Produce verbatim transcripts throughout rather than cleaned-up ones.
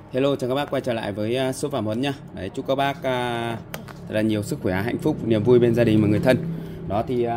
Hello, chào các bác quay trở lại với shop Phạm Huấn nhá. Đấy, chúc các bác uh, thật là nhiều sức khỏe, hạnh phúc, niềm vui bên gia đình và người thân. Đó thì uh,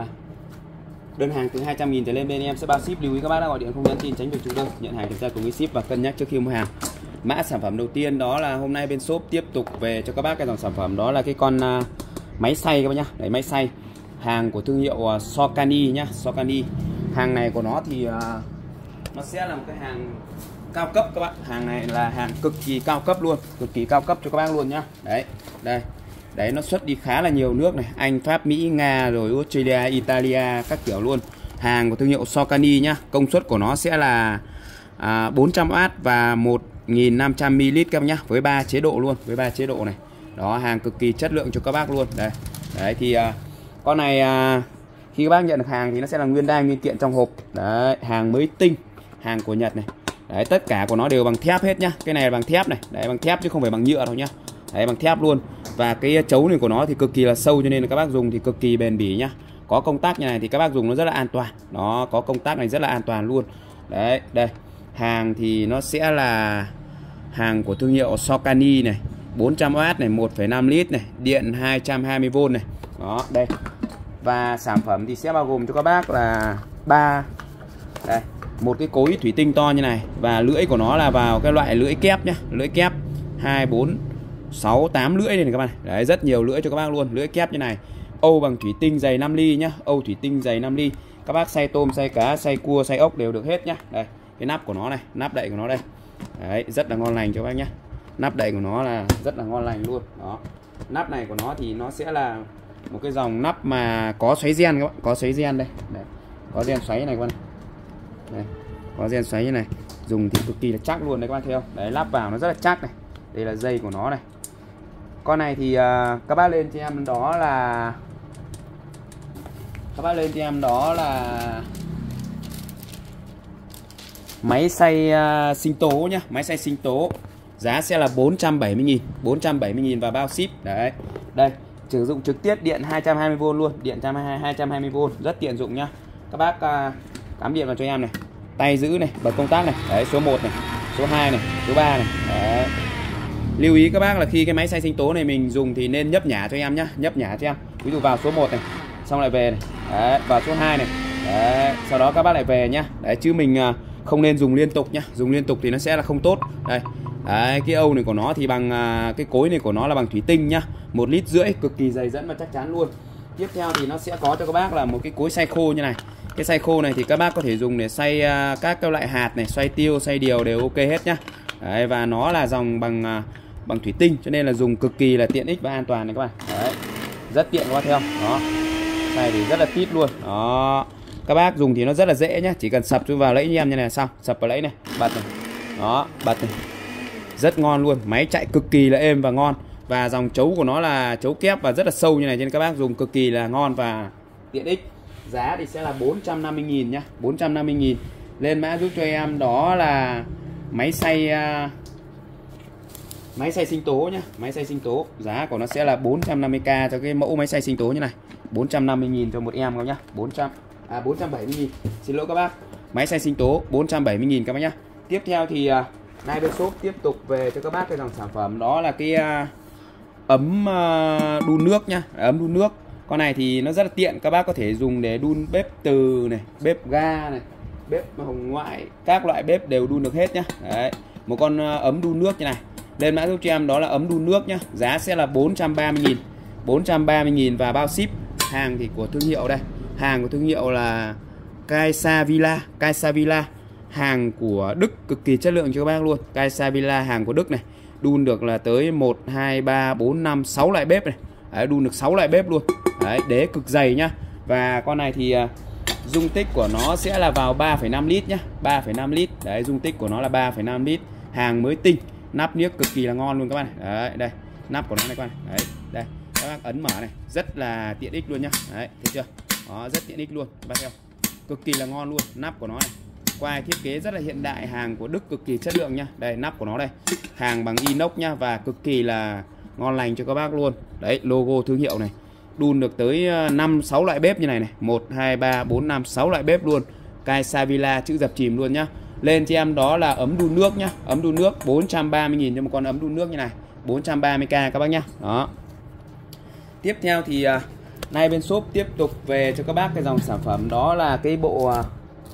đơn hàng từ hai trăm nghìn trở lên bên em sẽ bao ship. Lưu ý các bác đã gọi điện không nhắn tin tránh việc trùng đơn, nhận hàng kiểm tra cùng với ship và cân nhắc trước khi mua hàng. Mã sản phẩm đầu tiên đó là hôm nay bên shop tiếp tục về cho các bác cái dòng sản phẩm đó là cái con uh, máy xay các bác nhá. Đấy, máy xay hàng của thương hiệu uh, Socani nhá, Socani. Hàng này của nó thì uh, nó sẽ là một cái hàng cao cấp các bạn. Hàng này là hàng cực kỳ cao cấp luôn, cực kỳ cao cấp cho các bác luôn nhá. Đấy, đây. Đấy, nó xuất đi khá là nhiều nước này, Anh, Pháp, Mỹ, Nga rồi Australia, Italia các kiểu luôn. Hàng của thương hiệu Socani nhá. Công suất của nó sẽ là à, bốn trăm oát và một nghìn năm trăm mi li lít các bác nhá, với ba chế độ luôn, với ba chế độ này. Đó, hàng cực kỳ chất lượng cho các bác luôn. Đây. Đấy thì à, con này à, khi các bác nhận được hàng thì nó sẽ là nguyên đai nguyên kiện trong hộp. Đấy, hàng mới tinh, hàng của Nhật này. Đấy, tất cả của nó đều bằng thép hết nhá. Cái này là bằng thép này, đấy, bằng thép chứ không phải bằng nhựa đâu nhá. Đấy, bằng thép luôn. Và cái chấu này của nó thì cực kỳ là sâu cho nên là các bác dùng thì cực kỳ bền bỉ nhá. Có công tắc như này thì các bác dùng nó rất là an toàn. Nó có công tắc này rất là an toàn luôn. Đấy, đây. Hàng thì nó sẽ là hàng của thương hiệu Socani này, bốn trăm oát này, một phẩy năm lít này, điện hai trăm hai mươi vôn này. Đó, đây. Và sản phẩm thì sẽ bao gồm cho các bác là ba đây, một cái cối thủy tinh to như này, và lưỡi của nó là vào cái loại lưỡi kép nhá, lưỡi kép hai, bốn, sáu, tám lưỡi này, này các bạn. Đấy, rất nhiều lưỡi cho các bác luôn, lưỡi kép như này. Âu bằng thủy tinh dày năm ly nhá, Âu thủy tinh dày năm ly. Các bác xay tôm, xay cá, xay cua, xay ốc đều được hết nhá. Đây, cái nắp của nó này, nắp đậy của nó đây. Đấy, rất là ngon lành cho các bác nhá. Nắp đậy của nó là rất là ngon lành luôn. Đó. Nắp này của nó thì nó sẽ là một cái dòng nắp mà có xoáy gen các bạn, có xoáy gen đây. Đấy. Có gen xoáy này các bạn. Đây, có gen xoáy như này, dùng thì cực kỳ là chắc luôn đấy các bác thấy không? Đấy, lắp vào nó rất là chắc này. Đây là dây của nó này. Con này thì uh, các bác lên cho em đó là các bác lên cho em đó là máy xay uh, sinh tố nhá, máy xay sinh tố. Giá sẽ là bốn trăm bảy mươi nghìn, bốn trăm bảy mươi nghìn và bao ship. Đấy. Đây, sử dụng trực tiếp điện hai trăm hai mươi vôn luôn, điện hai trăm hai mươi vôn, rất tiện dụng nhá. Các bác uh, cắm điện vào cho em này, tay giữ này, bật công tắc này. Đấy, số một này, số hai này, số ba này. Đấy. Lưu ý các bác là khi cái máy xay sinh tố này mình dùng thì nên nhấp nhả cho em nhá, nhấp nhả cho em. Ví dụ vào số một này, xong lại về này. Đấy, vào số hai này. Đấy, sau đó các bác lại về nhá. Đấy, chứ mình không nên dùng liên tục nhá, dùng liên tục thì nó sẽ là không tốt. Đây. Đấy, cái Âu này của nó thì bằng cái cối này của nó là bằng thủy tinh nhá, một lít rưỡi, cực kỳ dày dẫn và chắc chắn luôn. Tiếp theo thì nó sẽ có cho các bác là một cái cối xay khô như này. Cái xay khô này thì các bác có thể dùng để xay uh, các cái loại hạt này, xoay tiêu, xay điều đều ok hết nhá. Đấy, và nó là dòng bằng uh, bằng thủy tinh cho nên là dùng cực kỳ là tiện ích và an toàn này các bạn. Đấy, rất tiện các bác thấy không? Đó, xay thì rất là tít luôn. Đó, các bác dùng thì nó rất là dễ nhá, chỉ cần sập cho vào lẫy như em như này, xong sập vào lẫy này, bật này. Đó, bật này, rất ngon luôn. Máy chạy cực kỳ là êm và ngon. Và dòng chấu của nó là chấu kép và rất là sâu như này cho nên các bác dùng cực kỳ là ngon và tiện ích. Giá thì sẽ là bốn trăm năm mươi nghìn nhá, bốn trăm năm mươi nghìn. Lên mã giúp cho em đó là máy xay uh, máy xay sinh tố nhá, máy xay sinh tố. Giá của nó sẽ là bốn trăm năm mươi k cho cái mẫu máy xay sinh tố như này. bốn trăm năm mươi nghìn cho một em các nhá. bốn trăm à bốn trăm bảy mươi nghìn. Xin lỗi các bác. Máy xay sinh tố bốn trăm bảy mươi nghìn các bác nhá. Tiếp theo thì uh, nay bên shop tiếp tục về cho các bác cái dòng sản phẩm đó là cái uh, ấm uh, đun nước nhá, ấm đun nước. Con này thì nó rất là tiện, các bác có thể dùng để đun bếp từ này, bếp ga này, bếp hồng ngoại, các loại bếp đều đun được hết nhá. Đấy, một con ấm đun nước như này. Lên mã giúp cho em đó là ấm đun nước nhá. Giá sẽ là bốn trăm ba mươi nghìn, bốn trăm ba mươi nghìn và bao ship. Hàng thì của thương hiệu đây. Hàng của thương hiệu là Caesavilla, Caesavilla. Hàng của Đức cực kỳ chất lượng cho các bác luôn. Caesavilla hàng của Đức này. Đun được là tới một, hai, ba, bốn, năm, sáu loại bếp này. Đấy, đun được sáu loại bếp luôn. Đấy, đế cực dày nhá. Và con này thì uh, dung tích của nó sẽ là vào ba phẩy năm lít nhá, ba phẩy năm lít. Đấy, dung tích của nó là ba phẩy năm lít. Hàng mới tinh, nắp niếc cực kỳ là ngon luôn các bạn. Đấy, đây, nắp của nó này các bạn. Đấy, đây, các bác ấn mở này, rất là tiện ích luôn nhá. Đấy, thấy chưa? Đó, rất tiện ích luôn, các bác thấy không? Cực kỳ là ngon luôn, nắp của nó này. Quai thiết kế rất là hiện đại, hàng của Đức cực kỳ chất lượng nhá. Đây, nắp của nó đây. Hàng bằng inox nhá và cực kỳ là ngon lành cho các bác luôn. Đấy, logo thương hiệu này. Đun được tới năm, sáu loại bếp như này này. một, hai, ba, bốn, năm, sáu loại bếp luôn. Caesavilla chữ dập chìm luôn nhá. Lên cho em đó là ấm đun nước nhá, ấm đun nước bốn trăm ba mươi nghìn cho một con ấm đun nước như này, bốn trăm ba mươi k các bác nhá. Đó. Tiếp theo thì uh, nay bên shop tiếp tục về cho các bác cái dòng sản phẩm đó là cái bộ uh,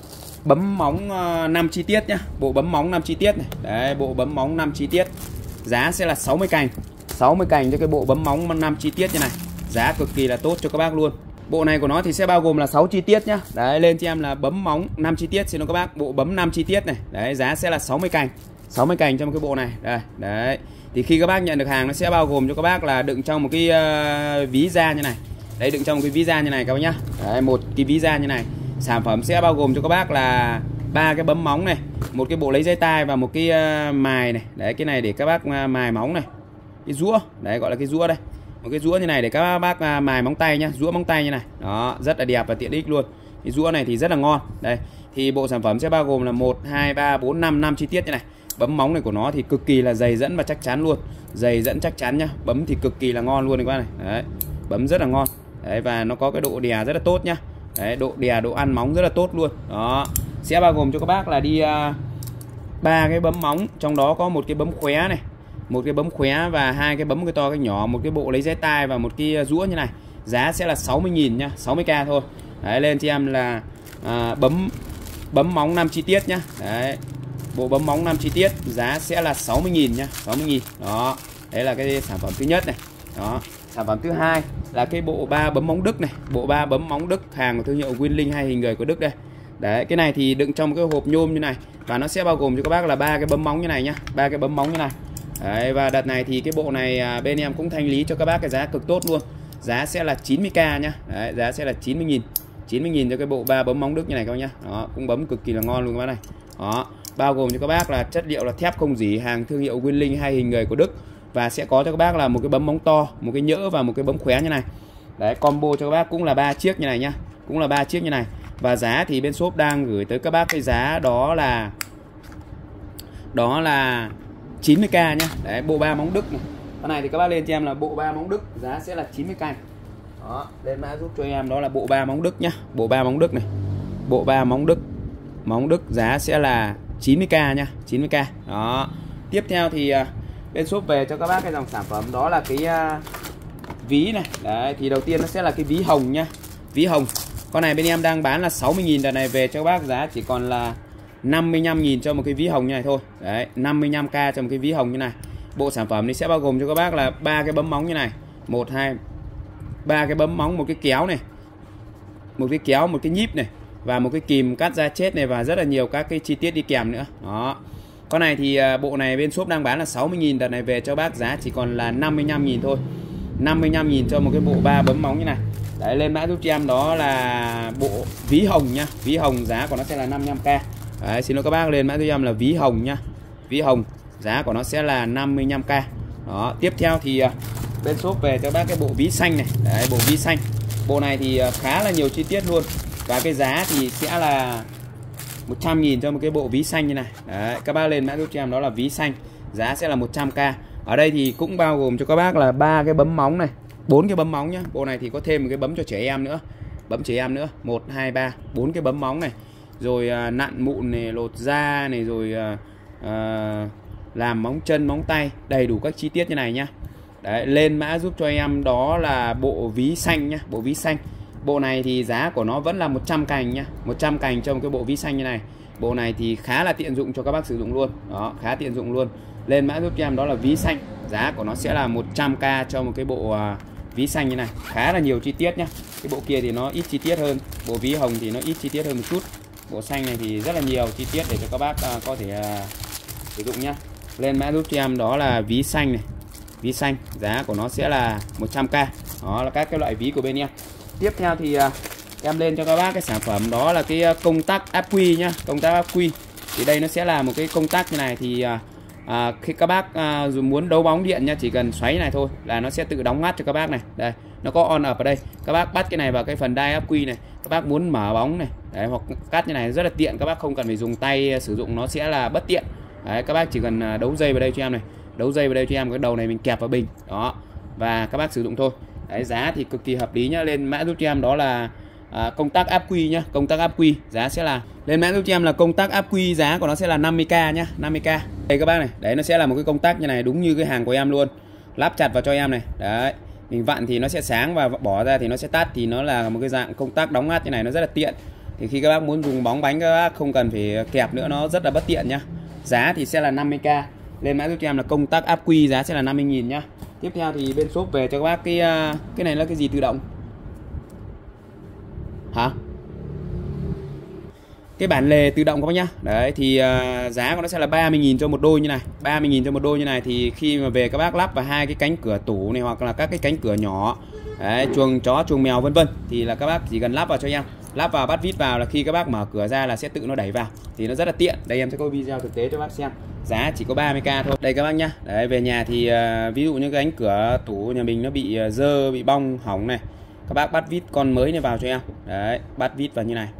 bấm móng uh, năm chi tiết nhá, bộ bấm móng năm chi tiết này. Đấy, bộ bấm móng năm chi tiết. Giá sẽ là sáu mươi cành. sáu mươi cành cho cái bộ bấm móng năm chi tiết như này. Giá cực kỳ là tốt cho các bác luôn. Bộ này của nó thì sẽ bao gồm là sáu chi tiết nhá. Đấy, lên cho em là bấm móng năm chi tiết xin lỗi các bác, bộ bấm năm chi tiết này. Đấy, giá sẽ là sáu mươi cành. sáu mươi cành trong cái bộ này. Đây, đấy. Thì khi các bác nhận được hàng nó sẽ bao gồm cho các bác là đựng trong một cái uh, ví da như này. Đấy, đựng trong cái ví da như này các bác nhá. Đấy, một cái ví da như này. Sản phẩm sẽ bao gồm cho các bác là ba cái bấm móng này, một cái bộ lấy dây tai và một cái uh, mài này. Đấy, cái này để các bác uh, mài móng này. Cái rũa, đấy gọi là cái rũa đây. Một cái rũa như này để các bác uh, mài móng tay nhá, rũa móng tay như này. Đó, rất là đẹp và tiện ích luôn. Cái rũa này thì rất là ngon. Đây, thì bộ sản phẩm sẽ bao gồm là một hai ba bốn năm năm chi tiết như này. Bấm móng này của nó thì cực kỳ là dày dẫn và chắc chắn luôn. Dày dẫn chắc chắn nhá. Bấm thì cực kỳ là ngon luôn các bác này. Đấy, bấm rất là ngon. Đấy, và nó có cái độ đè rất là tốt nhá. Đấy, độ đè độ ăn móng rất là tốt luôn. Đó, sẽ bao gồm cho các bác là đi ba uh, cái bấm móng, trong đó có một cái bấm khóe này, một cái bấm khóe và hai cái bấm cái to cái nhỏ, một cái bộ lấy dây tai và một cái rũa như này. Giá sẽ là sáu mươi nghìn nhá, sáu mươi k thôi. Đấy, lên cho em là uh, bấm bấm móng năm chi tiết nhá. Đấy, bộ bấm móng năm chi tiết giá sẽ là sáu mươi nghìn nhá, sáu mươi nghìn. Đó, đấy là cái sản phẩm thứ nhất này. Đó, sản phẩm thứ hai là cái bộ ba bấm móng Đức này, bộ ba bấm móng Đức hàng của thương hiệu Winlink hay hình người của Đức đây. Đấy, cái này thì đựng trong cái hộp nhôm như này và nó sẽ bao gồm cho các bác là ba cái bấm móng như này nhá, ba cái bấm móng như này. Đấy, và đợt này thì cái bộ này bên em cũng thanh lý cho các bác cái giá cực tốt luôn. Giá sẽ là chín mươi k nhá. Đấy, giá sẽ là chín mươi nghìn. chín mươi nghìn cho cái bộ ba bấm móng Đức như này các bác nhá. Đó, cũng bấm cực kỳ là ngon luôn các bác này. Đó, bao gồm cho các bác là chất liệu là thép không rỉ hàng thương hiệu Winlink hay hình người của Đức. Và sẽ có cho các bác là một cái bấm móng to, một cái nhỡ và một cái bấm khóe như này. Đấy, combo cho các bác cũng là ba chiếc như này nhá. Cũng là ba chiếc như này. Và giá thì bên shop đang gửi tới các bác cái giá đó là Đó là chín mươi k nhá. Đấy, bộ ba móng Đức này. Con này thì các bác lên cho em là bộ ba móng Đức, giá sẽ là chín mươi k. Đó, lên mã giúp cho em đó là bộ ba móng Đức nhá. Bộ ba móng Đức này. Bộ ba móng Đức. Móng Đức giá sẽ là chín mươi k nhá, chín mươi k. Đó. Tiếp theo thì bên shop về cho các bác cái dòng sản phẩm đó là cái uh, ví này. Đấy, thì đầu tiên nó sẽ là cái ví hồng nhá. Ví hồng. Con này bên em đang bán là sáu mươi nghìn, đợt này về cho các bác giá chỉ còn là năm mươi lăm nghìn cho một cái ví hồng như này thôi. Đấy, năm mươi lăm k cho một cái ví hồng như này. Bộ sản phẩm này sẽ bao gồm cho các bác là ba cái bấm móng như này. một hai ba cái bấm móng, một cái kéo này. Một cái kéo, một cái nhíp này và một cái kìm cắt da chết này và rất là nhiều các cái chi tiết đi kèm nữa. Đó. Con này thì bộ này bên shop đang bán là sáu mươi nghìn, đợt này về cho bác giá chỉ còn là năm mươi lăm nghìn thôi. năm mươi lăm nghìn cho một cái bộ ba bấm móng như này. Đấy, lên mã giúp cho em đó là bộ ví hồng nhá. Ví hồng giá của nó sẽ là năm mươi lăm k. Đấy, xin lỗi các bác, lên mã giúp cho em là ví hồng nhá. Ví hồng giá của nó sẽ là năm mươi lăm k. Đó, tiếp theo thì bên shop về cho bác cái bộ ví xanh này. Đấy, bộ ví xanh. Bộ này thì khá là nhiều chi tiết luôn. Và cái giá thì sẽ là một trăm nghìn cho một cái bộ ví xanh như này. Đấy, các bác lên mã giúp cho em đó là ví xanh, giá sẽ là một trăm k. Ở đây thì cũng bao gồm cho các bác là ba cái bấm móng này, bốn cái bấm móng nhá. Bộ này thì có thêm một cái bấm cho trẻ em nữa. Bấm trẻ em nữa, một hai ba, bốn cái bấm móng này. Rồi à, nặn mụn này, lột da này, rồi à, à, làm móng chân, móng tay, đầy đủ các chi tiết như này nhá. Đấy, lên mã giúp cho em đó là bộ ví xanh nhá, bộ ví xanh. Bộ này thì giá của nó vẫn là một trăm cành nhá, một trăm cành trong cái bộ ví xanh như này. Bộ này thì khá là tiện dụng cho các bác sử dụng luôn. Đó, khá tiện dụng luôn. Lên mã giúp cho em đó là ví xanh, giá của nó sẽ là một trăm k cho một cái bộ uh, ví xanh như này. Khá là nhiều chi tiết nhá. Cái bộ kia thì nó ít chi tiết hơn, bộ ví hồng thì nó ít chi tiết hơn một chút. Bộ xanh này thì rất là nhiều chi tiết để cho các bác uh, có thể uh, sử dụng nhá. Lên mã giúp cho em đó là ví xanh này. Ví xanh, giá của nó sẽ là một trăm k. Đó là các cái loại ví của bên em. Tiếp theo thì uh, em lên cho các bác cái sản phẩm đó là cái uh, công tắc áp quy nhá. Công tắc áp quy. Thì đây nó sẽ là một cái công tắc như này. Thì uh, À, khi các bác à, dù muốn đấu bóng điện nha, chỉ cần xoáy này thôi là nó sẽ tự đóng ngắt cho các bác này. Đây, nó có on up ở đây. Các bác bắt cái này vào cái phần đai áp quy này. Các bác muốn mở bóng này, đấy, hoặc cắt như này rất là tiện. Các bác không cần phải dùng tay sử dụng, nó sẽ là bất tiện. Đấy, các bác chỉ cần đấu dây vào đây cho em này. Đấu dây vào đây cho em, cái đầu này mình kẹp vào bình. Đó, và các bác sử dụng thôi. Đấy, giá thì cực kỳ hợp lý nhá. Lên mã giúp cho em đó là à, công tắc áp quy nhá, công tắc áp quy giá sẽ là lên mã giúp cho em là công tắc áp quy, giá của nó sẽ là năm mươi k nhá, năm mươi k. Đây các bác này, đấy nó sẽ là một cái công tắc như này, đúng như cái hàng của em luôn. Lắp chặt vào cho em này. Đấy. Mình vặn thì nó sẽ sáng và bỏ ra thì nó sẽ tắt, thì nó là một cái dạng công tắc đóng ngắt như này, nó rất là tiện. Thì khi các bác muốn dùng bóng bánh các bác không cần phải kẹp nữa, nó rất là bất tiện nhá. Giá thì sẽ là năm mươi k. Lên mã giúp cho em là công tắc áp quy, giá sẽ là năm mươi nghìn nhá. Tiếp theo thì bên shop về cho các bác cái cái này là cái gì tự động? Hả? Cái bản lề tự động các bác nhá. Đấy thì uh, giá của nó sẽ là ba mươi nghìn cho một đôi như này, ba mươi nghìn cho một đôi như này. Thì khi mà về các bác lắp vào hai cái cánh cửa tủ này hoặc là các cái cánh cửa nhỏ, đấy, chuồng chó, chuồng mèo vân vân, thì là các bác chỉ cần lắp vào cho em, lắp vào bắt vít vào là khi các bác mở cửa ra là sẽ tự nó đẩy vào, thì nó rất là tiện. Đây em sẽ có video thực tế cho bác xem. Giá chỉ có ba mươi k thôi. Đây các bác nhá. Đấy, về nhà thì uh, ví dụ như cái cánh cửa tủ nhà mình nó bị uh, dơ, bị bong hỏng này, các bác bắt vít con mới này vào cho em. Đấy, bắt vít vào như này.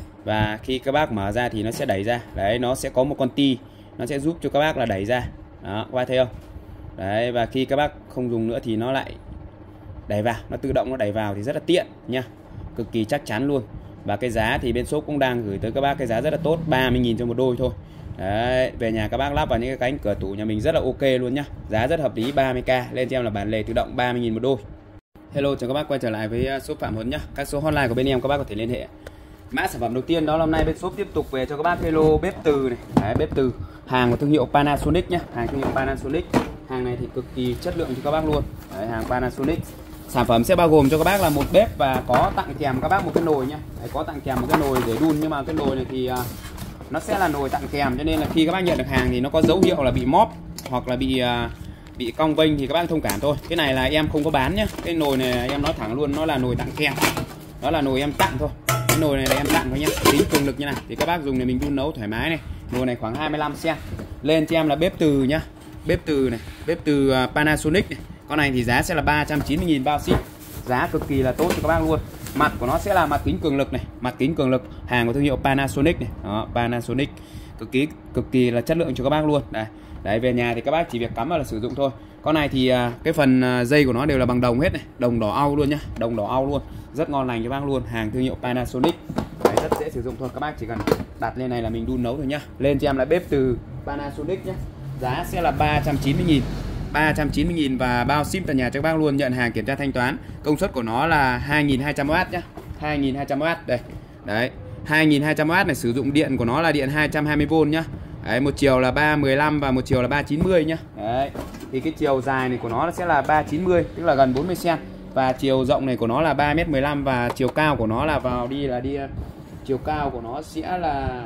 Và khi các bác mở ra thì nó sẽ đẩy ra. Đấy, nó sẽ có một con ti, nó sẽ giúp cho các bác là đẩy ra. Đó, các bác thấy không? Đấy, và khi các bác không dùng nữa thì nó lại đẩy vào, nó tự động nó đẩy vào thì rất là tiện nha. Cực kỳ chắc chắn luôn. Và cái giá thì bên shop cũng đang gửi tới các bác cái giá rất là tốt, ba mươi nghìn cho một đôi thôi. Đấy, về nhà các bác lắp vào những cái cánh cửa tủ nhà mình rất là ok luôn nhá. Giá rất hợp lý, ba mươi k. Lên cho em là bản lề tự động ba mươi nghìn một đôi. Hello, chào các bác quay trở lại với shop Phạm Huấn nhá. Các số hotline của bên em các bác có thể liên hệ. Mã sản phẩm đầu tiên đó là hôm nay bên shop tiếp tục về cho các bác cái lô bếp từ này. Đấy, bếp từ hàng của thương hiệu Panasonic nhá, hàng thương hiệu Panasonic. Hàng này thì cực kỳ chất lượng cho các bác luôn. Đấy, hàng Panasonic. Sản phẩm sẽ bao gồm cho các bác là một bếp và có tặng kèm các bác một cái nồi nhá. Đấy, có tặng kèm một cái nồi để đun, nhưng mà cái nồi này thì uh, nó sẽ là nồi tặng kèm, cho nên là khi các bác nhận được hàng thì nó có dấu hiệu là bị móp hoặc là bị uh, bị cong vênh thì các bác thông cảm thôi. Cái này là em không có bán nhá. Cái nồi này em nói thẳng luôn, nó là nồi tặng kèm. Đó là nồi em tặng thôi. Cái nồi này là em tặng thôi nhá. Tính cường lực như này thì các bác dùng để mình đun nấu thoải mái này. Nồi này khoảng hai mươi lăm xăng. Lên cho em là bếp từ nhá. Bếp từ này, bếp từ uh, Panasonic này. Con này thì giá sẽ là ba trăm chín mươi nghìn bao ship. Giá cực kỳ là tốt cho các bác luôn. Mặt của nó sẽ là mặt kính cường lực này, mặt kính cường lực, hàng của thương hiệu Panasonic này. Đó, Panasonic cực kỳ cực kỳ là chất lượng cho các bác luôn. Đây. Đấy, về nhà thì các bác chỉ việc cắm vào là sử dụng thôi. Con này thì cái phần dây của nó đều là bằng đồng hết này, đồng đỏ au luôn nhá, đồng đỏ au luôn, rất ngon lành cho bác luôn, hàng thương hiệu Panasonic. Đấy, rất dễ sử dụng thôi, các bác chỉ cần đặt lên này là mình đun nấu thôi nhá. Lên cho em là bếp từ Panasonic nhá. Giá sẽ là ba trăm chín mươi nghìn. ba trăm chín mươi nghìn và bao ship tận nhà cho các bác luôn, nhận hàng kiểm tra thanh toán. Công suất của nó là hai nghìn hai trăm oát nhá. hai nghìn hai trăm oát đây. Đấy, hai nghìn hai trăm oát này, sử dụng điện của nó là điện hai trăm hai mươi vôn nhá. Đấy, một chiều là ba mười lăm và một chiều là ba chín mươi nhá. Đấy. Thì cái chiều dài này của nó sẽ là ba chín mươi, tức là gần bốn mươi xăng, và chiều rộng này của nó là ba mét mười lăm, và chiều cao của nó là vào đi là đi chiều cao của nó sẽ là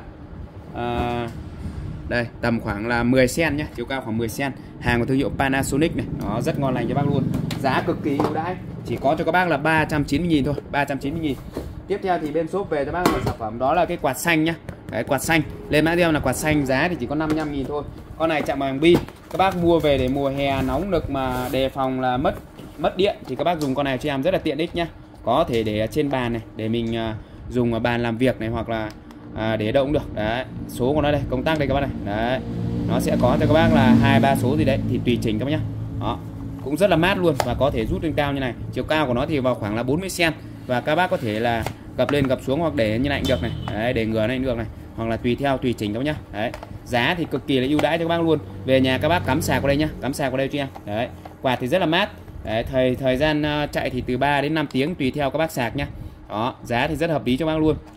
à, đây tầm khoảng là mười xăng nhá, chiều cao khoảng mười xăng. Hàng của thương hiệu Panasonic này, nó rất ngon lành cho bác luôn. Giá cực kỳ ưu đãi, chỉ có cho các bác là ba trăm chín mươi nghìn thôi, ba trăm chín mươi nghìn. Tiếp theo thì bên shop về cho bác một sản phẩm đó là cái quạt xanh nhá. Đấy, quạt xanh. Lên mã em là quạt xanh, giá thì chỉ có năm mươi lăm nghìn thôi. Con này chạm bằng pin. Các bác mua về để mùa hè nóng nực mà đề phòng là mất mất điện thì các bác dùng con này cho em rất là tiện ích nhá. Có thể để trên bàn này để mình uh, dùng ở bàn làm việc này, hoặc là uh, để đâu cũng được. Đấy, số của nó đây, công tắc đây các bác này. Đấy. Nó sẽ có cho các bác là hai ba số gì đấy thì tùy chỉnh các bác nhá. Đó. Cũng rất là mát luôn và có thể rút lên cao như này. Chiều cao của nó thì vào khoảng là bốn mươi xăng, và các bác có thể là gập lên gập xuống hoặc để như này cũng được này. Đấy, để ngửa này cũng được này, hoặc là tùy theo tùy chỉnh các bác nhá. Đấy. Giá thì cực kỳ là ưu đãi cho các bác luôn. Về nhà các bác cắm sạc vào đây nhá, cắm sạc vào đây cho em. Đấy. Quạt thì rất là mát. Đấy, thời thời gian uh, chạy thì từ ba đến năm tiếng tùy theo các bác sạc nhá. Đó, giá thì rất hợp lý cho bác luôn.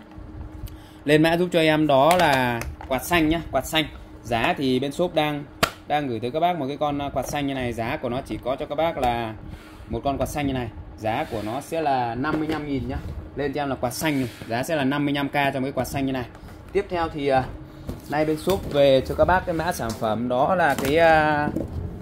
Lên mã giúp cho em đó là quạt xanh nhá, quạt xanh. Giá thì bên shop đang đang gửi tới các bác một cái con quạt xanh như này, giá của nó chỉ có cho các bác là một con quạt xanh như này. Giá của nó sẽ là năm mươi lăm nghìn nhá. Lên cho em là quạt xanh này, giá sẽ là năm mươi lăm k cho cái quạt xanh như này. Tiếp theo thì uh, nay bên shop về cho các bác cái mã sản phẩm đó là cái uh,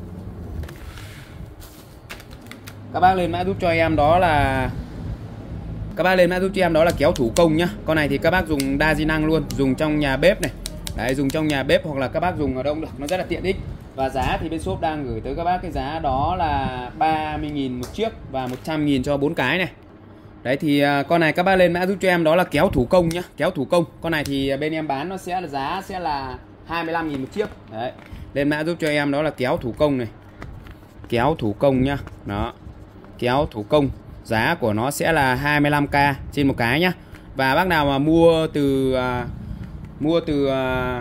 các bác lên mã giúp cho em đó là các bác lên mã giúp cho em đó là kéo thủ công nhá. Con này thì các bác dùng đa di năng luôn, dùng trong nhà bếp này. Đấy, dùng trong nhà bếp hoặc là các bác dùng ở đâu cũng được, nó rất là tiện ích. Và giá thì bên shop đang gửi tới các bác cái giá đó là ba mươi nghìn một chiếc và một trăm nghìn cho bốn cái này. Đấy thì uh, con này các bác lên mã giúp cho em đó là kéo thủ công nhá, kéo thủ công. Con này thì bên em bán nó sẽ là giá sẽ là hai mươi lăm nghìn một chiếc. Đấy. Lên mã giúp cho em đó là kéo thủ công này. Kéo thủ công nhá. Đó. Kéo thủ công, giá của nó sẽ là hai mươi lăm k trên một cái nhá. Và bác nào mà mua từ uh, mua từ uh,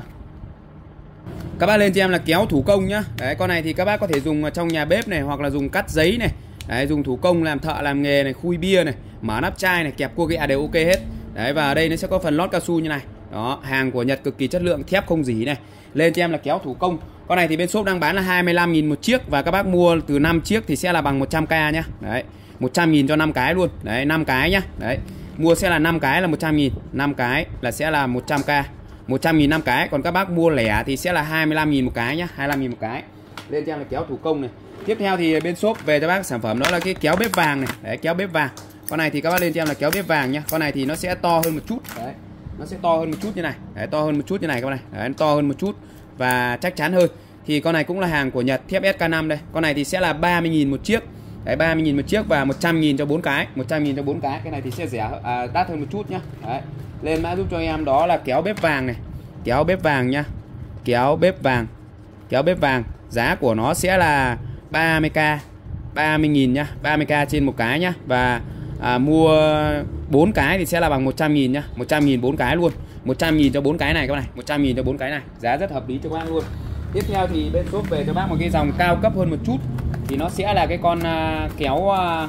các bác lên cho em là kéo thủ công nhá. Đấy, con này thì các bác có thể dùng trong nhà bếp này, hoặc là dùng cắt giấy này. Đấy, dùng thủ công làm thợ làm nghề này, khui bia này, mở nắp chai này, kẹp cua gạ đều ok hết. Đấy, và ở đây nó sẽ có phần lót cao su như này. Đó, hàng của Nhật cực kỳ chất lượng, thép không rỉ này. Lên cho em là kéo thủ công. Con này thì bên shop đang bán là hai mươi lăm nghìn một chiếc, và các bác mua từ năm chiếc thì sẽ là bằng một trăm k nhá. Đấy, một trăm nghìn cho năm cái luôn. Đấy, năm cái nhá. Đấy, mua sẽ là năm cái là một trăm nghìn, năm cái là sẽ là một trăm k. một trăm nghìn năm cái, còn các bác mua lẻ thì sẽ là hai mươi lăm nghìn một cái nhá, hai mươi lăm nghìn một cái. Lên cho em là kéo thủ công này. Tiếp theo thì bên shop về cho bác sản phẩm đó là cái kéo bếp vàng này. Đấy, kéo bếp vàng. Con này thì các bác lên cho em là kéo bếp vàng nhá. Con này thì nó sẽ to hơn một chút. Đấy, nó sẽ to hơn một chút như này. Đấy, to hơn một chút như này các bạn này. Đấy, nó to hơn một chút và chắc chắn hơn. Thì con này cũng là hàng của Nhật, thép S K năm đây. Con này thì sẽ là ba mươi nghìn một chiếc. Đấy, ba mươi nghìn một chiếc và một trăm nghìn cho bốn cái, một trăm nghìn cho bốn cái. Cái này thì sẽ rẻ à, đắt hơn một chút nhá. Đấy. Lên mã giúp cho em đó là kéo bếp vàng này. Kéo bếp vàng nhá. Kéo bếp vàng. Kéo bếp vàng, giá của nó sẽ là ba mươi k, ba mươi nghìn nhá, ba mươi k trên một cái nhá. Và à, mua bốn cái thì sẽ là bằng một trăm nghìn nhá, một trăm nghìn bốn cái luôn. một trăm nghìn cho bốn cái này các bạn này, một trăm nghìn cho bốn cái này. Giá rất hợp lý cho các bác luôn. Tiếp theo thì bên shop về cho bác một cái dòng cao cấp hơn một chút. Thì nó sẽ là cái con uh, kéo uh,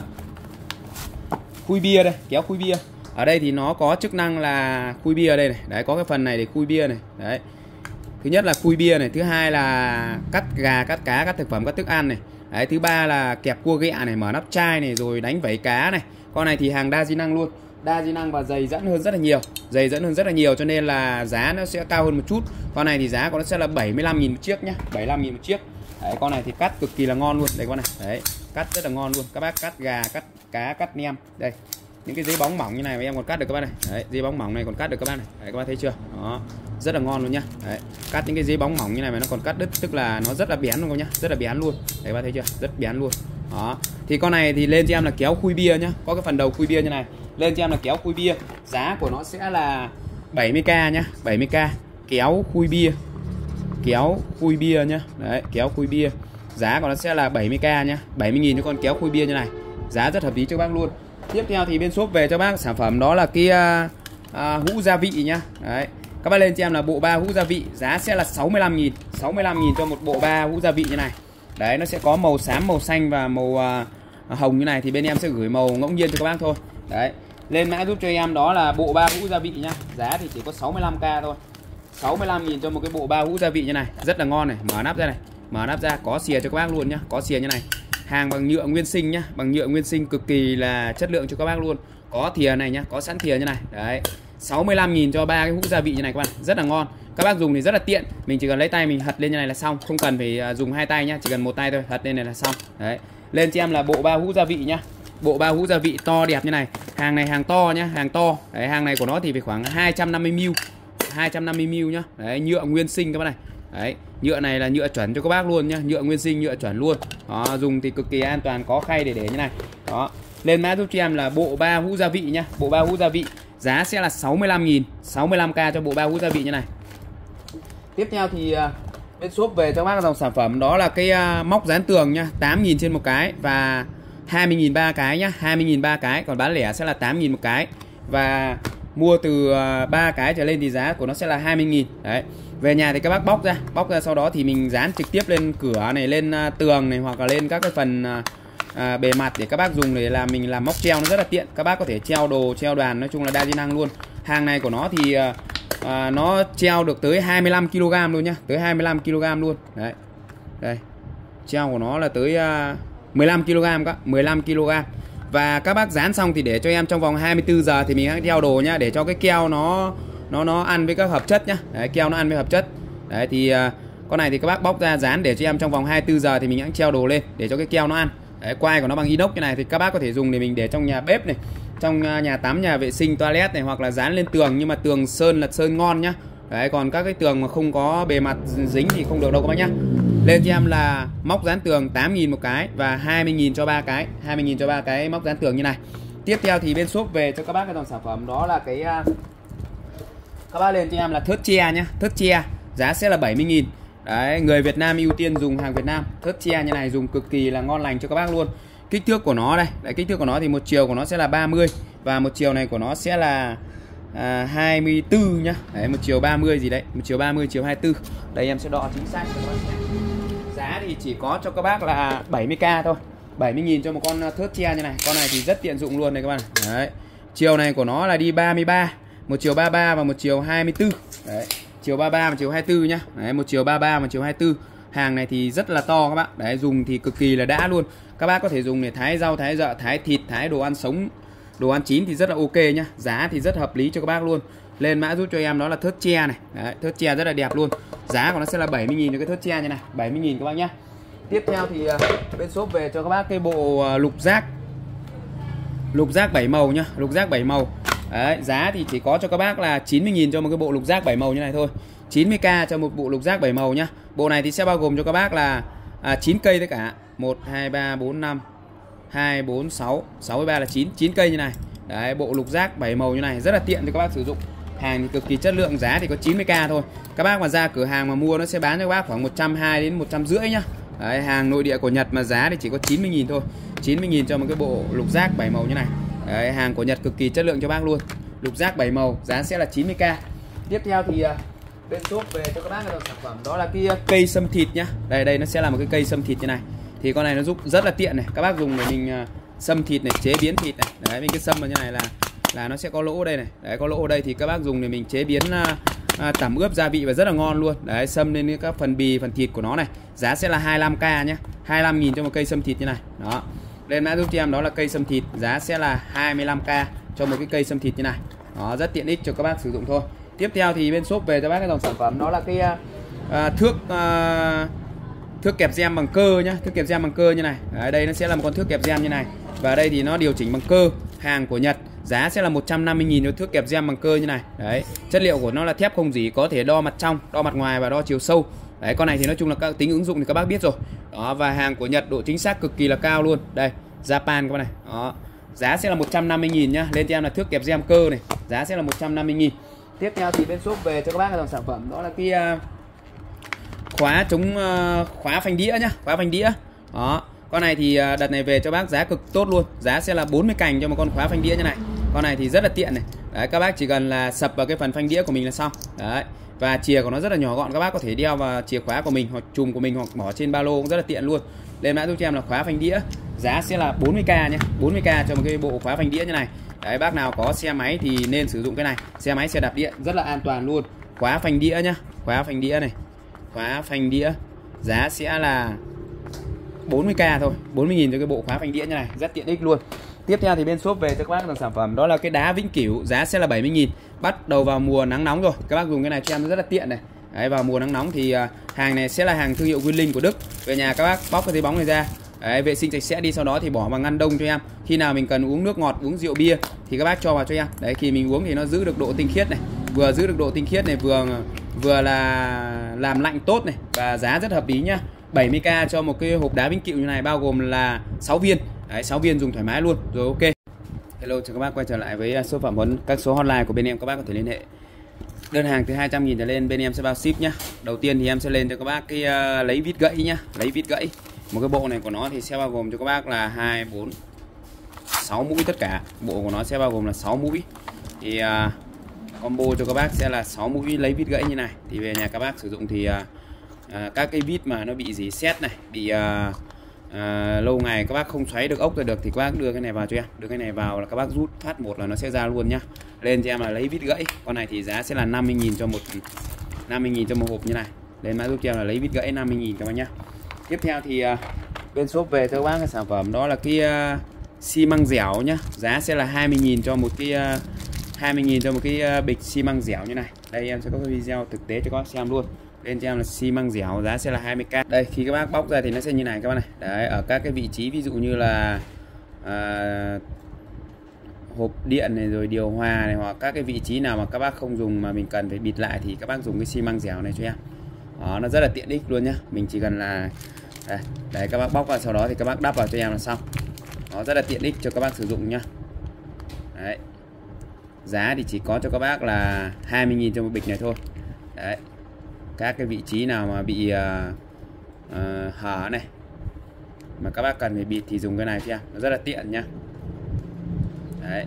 khui bia đây, kéo khui bia. Ở đây thì nó có chức năng là khui bia ở đây này. Đấy, có cái phần này để khui bia này. Đấy. Thứ nhất là khui bia này, thứ hai là cắt gà, cắt cá, cắt thực phẩm, cắt thức ăn này. Đấy, thứ ba là kẹp cua ghẹ này, mở nắp chai này, rồi đánh vảy cá này. Con này thì hàng đa di năng luôn, đa di năng và dày dẫn hơn rất là nhiều, dày dẫn hơn rất là nhiều, cho nên là giá nó sẽ cao hơn một chút. Con này thì giá của nó sẽ là bảy mươi lăm nghìn một chiếc nhá, bảy mươi lăm nghìn một chiếc. Đấy, con này thì cắt cực kỳ là ngon luôn. Đây con này, đấy, cắt rất là ngon luôn. Các bác cắt gà, cắt cá, cắt nem. Đây, những cái giấy bóng mỏng như này mà em còn cắt được các bác này. Đấy, giấy bóng mỏng này còn cắt được các bác này. Đấy, các bác thấy chưa? Đó, rất là ngon luôn nhá. Đấy, cắt những cái giấy bóng mỏng như này mà nó còn cắt đứt, tức là nó rất là bén luôn các nhá, rất là bén luôn. Đấy, các bác thấy chưa? Rất bén luôn. Đó, thì con này thì lên cho em là kéo khui bia nhá, có cái phần đầu khui bia như này. Lên cho em là kéo khui bia, giá của nó sẽ là bảy mươi k nhá, bảy mươi k. Kéo khui bia, kéo khui bia nhá. Đấy, kéo khui bia, giá của nó sẽ là bảy mươi k nhá, bảy mươi nghìn cho con kéo khui bia như này. Giá rất hợp lý cho bác luôn. Tiếp theo thì bên shop về cho bác sản phẩm đó là cái uh, uh, hũ gia vị nhá. Đấy, các bác lên cho em là bộ ba hũ gia vị, giá sẽ là sáu mươi lăm nghìn, sáu mươi lăm nghìn cho một bộ ba hũ gia vị như này. Đấy, nó sẽ có màu xám, màu xanh và màu uh, hồng như này, thì bên em sẽ gửi màu ngẫu nhiên cho các bác thôi. Đấy, lên mã giúp cho em đó là bộ ba hũ gia vị nhá, giá thì chỉ có sáu mươi lăm k thôi, sáu mươi lăm nghìn cho một cái bộ ba hũ gia vị như này, rất là ngon này. Mở nắp ra này, mở nắp ra có xìa cho các bác luôn nhá, có xìa như này. Hàng bằng nhựa nguyên sinh nhá, bằng nhựa nguyên sinh cực kỳ là chất lượng cho các bác luôn. Có thìa này nhá, có sẵn thìa như này. Đấy, sáu mươi lăm nghìn cho ba cái hũ gia vị như này các bạn, rất là ngon. Các bác dùng thì rất là tiện, mình chỉ cần lấy tay mình hật lên như này là xong, không cần phải dùng hai tay nhá, chỉ cần một tay thôi, hật lên này là xong. Đấy, lên cho em là bộ ba hũ gia vị nhá, bộ ba hũ gia vị to đẹp như này. Hàng này hàng to nhá, hàng to. Đấy, hàng này của nó thì phải khoảng hai trăm năm mươi mi li lít, hai trăm năm mươi mi li lít nhá. Đấy, nhựa nguyên sinh các bác này. Đấy, nhựa này là nhựa chuẩn cho các bác luôn nhá, nhựa nguyên sinh, nhựa chuẩn luôn. Đó, dùng thì cực kỳ an toàn, có khay để để như này. Đó, lên mã giúp cho em là bộ ba hũ gia vị nhá, bộ ba hũ gia vị, giá sẽ là sáu mươi lăm nghìn, sáu mươi lăm k cho bộ ba hũ gia vị như này. Tiếp theo thì uh, bên shop về cho các bác dòng sản phẩm đó là cái uh, móc dán tường nhá, tám nghìn trên một cái và hai mươi nghìn ba cái nhá, hai mươi nghìn ba cái, còn bán lẻ sẽ là tám nghìn một cái. Và mua từ uh, ba cái trở lên thì giá của nó sẽ là hai mươi nghìn. Đấy, về nhà thì các bác bóc ra, bóc ra sau đó thì mình dán trực tiếp lên cửa này, lên uh, tường này, hoặc là lên các cái phần uh, uh, bề mặt để các bác dùng để làm mình làm móc treo, nó rất là tiện. Các bác có thể treo đồ, treo đoàn, nói chung là đa di năng luôn. Hàng này của nó thì uh, uh, nó treo được tới hai mươi lăm ki lô gam luôn nhá, tới hai mươi lăm ki lô gam luôn. Đấy, đây, treo của nó là tới uh, mười lăm ki lô gam các, mười lăm ki lô gam. Và các bác dán xong thì để cho em trong vòng hai mươi tư giờ thì mình hãy đeo đồ nhá, để cho cái keo nó nó nó ăn với các hợp chất nhá. Đấy, keo nó ăn với hợp chất. Đấy thì uh, con này thì các bác bóc ra dán để cho em trong vòng hai mươi tư giờ thì mình hãy treo đồ lên để cho cái keo nó ăn. Đấy, quai của nó bằng inox như này thì các bác có thể dùng để mình để trong nhà bếp này, trong uh, nhà tắm, nhà vệ sinh, toilet này, hoặc là dán lên tường, nhưng mà tường sơn là sơn ngon nhá. Đấy, còn các cái tường mà không có bề mặt dính thì không được đâu các bác nhá. Lên cho em là móc dán tường tám nghìn một cái và hai mươi nghìn cho ba cái, hai mươi nghìn cho ba cái móc dán tường như này. Tiếp theo thì bên shop về cho các bác cái dòng sản phẩm đó là cái uh, các bác lên cho em là thớt tre nhá, thớt tre, giá sẽ là bảy mươi nghìn. Đấy, người Việt Nam ưu tiên dùng hàng Việt Nam. Thớt tre như này dùng cực kỳ là ngon lành cho các bác luôn. kích thước của nó đây. Đấy, kích thước của nó thì một chiều của nó sẽ là ba mươi và một chiều này của nó sẽ là à, hai mươi tư nhá. Đấy, một chiều ba mươi gì đấy, một chiều ba mươi, chiều hai mươi tư. Đây em sẽ đo chính xác cho các bác xem. Giá thì chỉ có cho các bác là bảy mươi k thôi. bảy mươi nghìn cho một con thớt che như này. Con này thì rất tiện dụng luôn này các bạn. Đấy. Chiều này của nó là đi ba mươi ba, một chiều ba mươi ba và một chiều hai mươi tư. Đấy. Chiều ba mươi ba và chiều hai mươi tư nhá. Đấy, một chiều ba mươi ba và chiều hai mươi tư. Hàng này thì rất là to các bạn. Đấy, dùng thì cực kỳ là đã luôn. Các bác có thể dùng để thái rau, thái dợ, thái thịt, thái đồ ăn sống, đồ ăn chín thì rất là ok nhá. Giá thì rất hợp lý cho các bác luôn. Lên mã giúp cho em đó là thớt che này. Đấy, thớt che rất là đẹp luôn. Giá của nó sẽ là bảy mươi nghìn cho cái thớt che như này, bảy mươi nghìn các bác nhá. Tiếp theo thì uh, bên shop về cho các bác cái bộ uh, lục giác. Lục giác bảy màu nhá, lục giác bảy màu. Đấy, giá thì chỉ có cho các bác là chín mươi nghìn cho một cái bộ lục giác bảy màu như này thôi. chín mươi k cho một bộ lục giác bảy màu nhá. Bộ này thì sẽ bao gồm cho các bác là à, chín cây tất cả. một hai ba bốn năm hai bốn sáu, sáu với ba là chín, chín cây như này. Đấy, bộ lục giác bảy màu như này rất là tiện cho các bác sử dụng. Hàng thì cực kỳ chất lượng, giá thì có chín mươi k thôi. Các bác mà ra cửa hàng mà mua nó sẽ bán cho các bác khoảng một trăm hai mươi đến một trăm rưỡi nhá. Đấy, hàng nội địa của Nhật mà giá thì chỉ có chín mươi nghìn thôi. chín mươi nghìn cho một cái bộ lục giác bảy màu như này. Đấy, hàng của Nhật cực kỳ chất lượng cho bác luôn. Lục giác bảy màu, giá sẽ là chín mươi k. Tiếp theo thì bên shop về cho các bác cái dòng sản phẩm đó là cái cây sâm thịt nhá. Đây đây nó sẽ là một cái cây sâm thịt như này. Thì con này nó giúp rất là tiện này. Các bác dùng để mình sâm thịt này, chế biến thịt này. Đấy, mình cái sâm vào như này là là nó sẽ có lỗ đây này. Đấy, có lỗ ở đây thì các bác dùng để mình chế biến à, tẩm ướp gia vị và rất là ngon luôn. Đấy, sâm lên các phần bì, phần thịt của nó này. Giá sẽ là hai mươi lăm k nhé, hai mươi lăm nghìn cho một cây sâm thịt như này. Đó. Lên mã giúp cho em đó là cây sâm thịt, giá sẽ là hai mươi lăm k cho một cái cây sâm thịt như này. Đó, rất tiện ích cho các bác sử dụng thôi. Tiếp theo thì bên shop về cho bác cái dòng sản phẩm đó là cái à, thước à, thước kẹp gem bằng cơ nhá, thước kẹp gem bằng cơ như này. Ở đây nó sẽ là một con thước kẹp gem như này. Và đây thì nó điều chỉnh bằng cơ, hàng của Nhật. Giá sẽ là một trăm năm mươi nghìn cho thước kẹp gem bằng cơ như này. Đấy, chất liệu của nó là thép không rỉ, có thể đo mặt trong, đo mặt ngoài và đo chiều sâu. Đấy, con này thì nói chung là các tính ứng dụng thì các bác biết rồi. Đó, và hàng của Nhật độ chính xác cực kỳ là cao luôn. Đây, Japan các bác này. Đó. Giá sẽ là một trăm năm mươi nghìn nhá. Lên cho em là thước kẹp gem cơ này, giá sẽ là một trăm năm mươi nghìn. Tiếp theo thì bên shop về cho các bác cái dòng sản phẩm đó là cái uh, khóa chống uh, khóa phanh đĩa nhá, khóa phanh đĩa. Đó. Con này thì uh, đợt này về cho bác giá cực tốt luôn. Giá sẽ là bốn mươi cành cho một con khóa phanh đĩa như này. Con này thì rất là tiện này. Đấy, các bác chỉ cần là sập vào cái phần phanh đĩa của mình là xong. Đấy. Và chìa của nó rất là nhỏ gọn, các bác có thể đeo vào chìa khóa của mình hoặc chùm của mình hoặc bỏ trên ba lô cũng rất là tiện luôn. Lên mã giúp cho em là khóa phanh đĩa, giá sẽ là bốn mươi k nhé, bốn mươi k cho một cái bộ khóa phanh đĩa như này. Đấy, bác nào có xe máy thì nên sử dụng cái này, xe máy xe đạp điện rất là an toàn luôn. Khóa phanh đĩa nhá, khóa phanh đĩa này, khóa phanh đĩa, giá sẽ là bốn mươi k thôi, bốn mươi nghìn cho cái bộ khóa phanh đĩa như này, rất tiện ích luôn. Tiếp theo thì bên shop về cho các bác dòng sản phẩm đó là cái đá vĩnh cửu, giá sẽ là bảy mươi nghìn. Bắt đầu vào mùa nắng nóng rồi, các bác dùng cái này cho em rất là tiện này. Đấy, vào mùa nắng nóng thì uh, hàng này sẽ là hàng thương hiệu Winling của Đức. Về nhà các bác bóc cái giấy bóng này ra, đấy, vệ sinh sạch sẽ đi, sau đó thì bỏ vào ngăn đông cho em. Khi nào mình cần uống nước ngọt, uống rượu bia thì các bác cho vào cho em. Đấy, khi mình uống thì nó giữ được độ tinh khiết này, vừa giữ được độ tinh khiết này, vừa vừa là làm lạnh tốt này, và giá rất hợp lý nhá. bảy mươi k cho một cái hộp đá vĩnh cửu như này, bao gồm là sáu viên. Đấy, sáu viên dùng thoải mái luôn. Rồi, ok. Hello, chào các bác quay trở lại với số phẩm huấn, các số hotline của bên em, các bác có thể liên hệ. Đơn hàng từ hai trăm nghìn trở lên bên em sẽ bao ship nhá. Đầu tiên thì em sẽ lên cho các bác cái uh, lấy vít gãy nhá, lấy vít gãy. Một cái bộ này của nó thì sẽ bao gồm cho các bác là hai, bốn, sáu mũi tất cả. Bộ của nó sẽ bao gồm là sáu mũi. Thì uh, combo cho các bác sẽ là sáu mũi lấy vít gãy như này. Thì về nhà các bác sử dụng thì uh, uh, các cái vít mà nó bị dỉ sét này, bị uh, À, lâu ngày các bác không xoáy được ốc ra được thì các bác đưa cái này vào cho em, đưa cái này vào là các bác rút phát một là nó sẽ ra luôn nhá. Lên cho em là lấy vít gãy, con này thì giá sẽ là năm mươi nghìn cho một năm mươi nghìn cho một hộp như này. Lên mã giúp cho em là lấy vít gãy năm mươi nghìn các bác nhá. Tiếp theo thì uh, bên shop về cho các bác cái sản phẩm đó là cái uh, xi măng dẻo nhá, giá sẽ là hai mươi nghìn cho một cái uh, hai mươi nghìn cho một cái uh, bịch xi măng dẻo như này. Đây em sẽ có cái video thực tế cho các bác xem luôn. Lên cho em là xi măng dẻo, giá sẽ là hai mươi k. Đây, khi các bác bóc ra thì nó sẽ như này các bác này. Đấy, ở các cái vị trí ví dụ như là à, hộp điện này, rồi điều hòa này, hoặc các cái vị trí nào mà các bác không dùng mà mình cần phải bịt lại thì các bác dùng cái xi măng dẻo này cho em. Đó, nó rất là tiện ích luôn nhá. Mình chỉ cần là đây, đấy, các bác bóc vào, sau đó thì các bác đắp vào cho em là xong. Nó rất là tiện ích cho các bác sử dụng nhá. Đấy. Giá thì chỉ có cho các bác là hai mươi nghìn cho một bịch này thôi. Đấy. Các cái vị trí nào mà bị uh, uh, hở này, mà các bác cần phải bịt thì dùng cái này cho em, nó rất là tiện nhá. Đấy.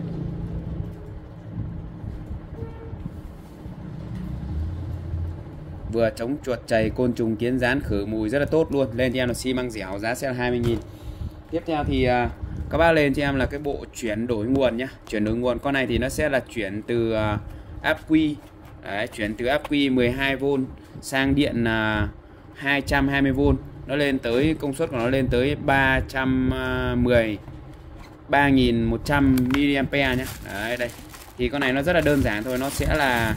Vừa chống chuột chày, côn trùng, kiến gián, khử mùi rất là tốt luôn. Lên cho em là xi măng dẻo, giá sẽ là hai mươi nghìn. Tiếp theo thì uh, các bác lên cho em là cái bộ chuyển đổi nguồn nhá. Chuyển đổi nguồn con này thì nó sẽ là chuyển từ uh, áp quy. Đấy, chuyển từ áp quy mười hai vôn sang điện uh, hai trăm hai mươi vôn. Nó lên tới công suất của nó lên tới ba trăm mười ba nghìn một trăm mi li am pe nhé. Đấy, đây thì con này nó rất là đơn giản thôi, nó sẽ là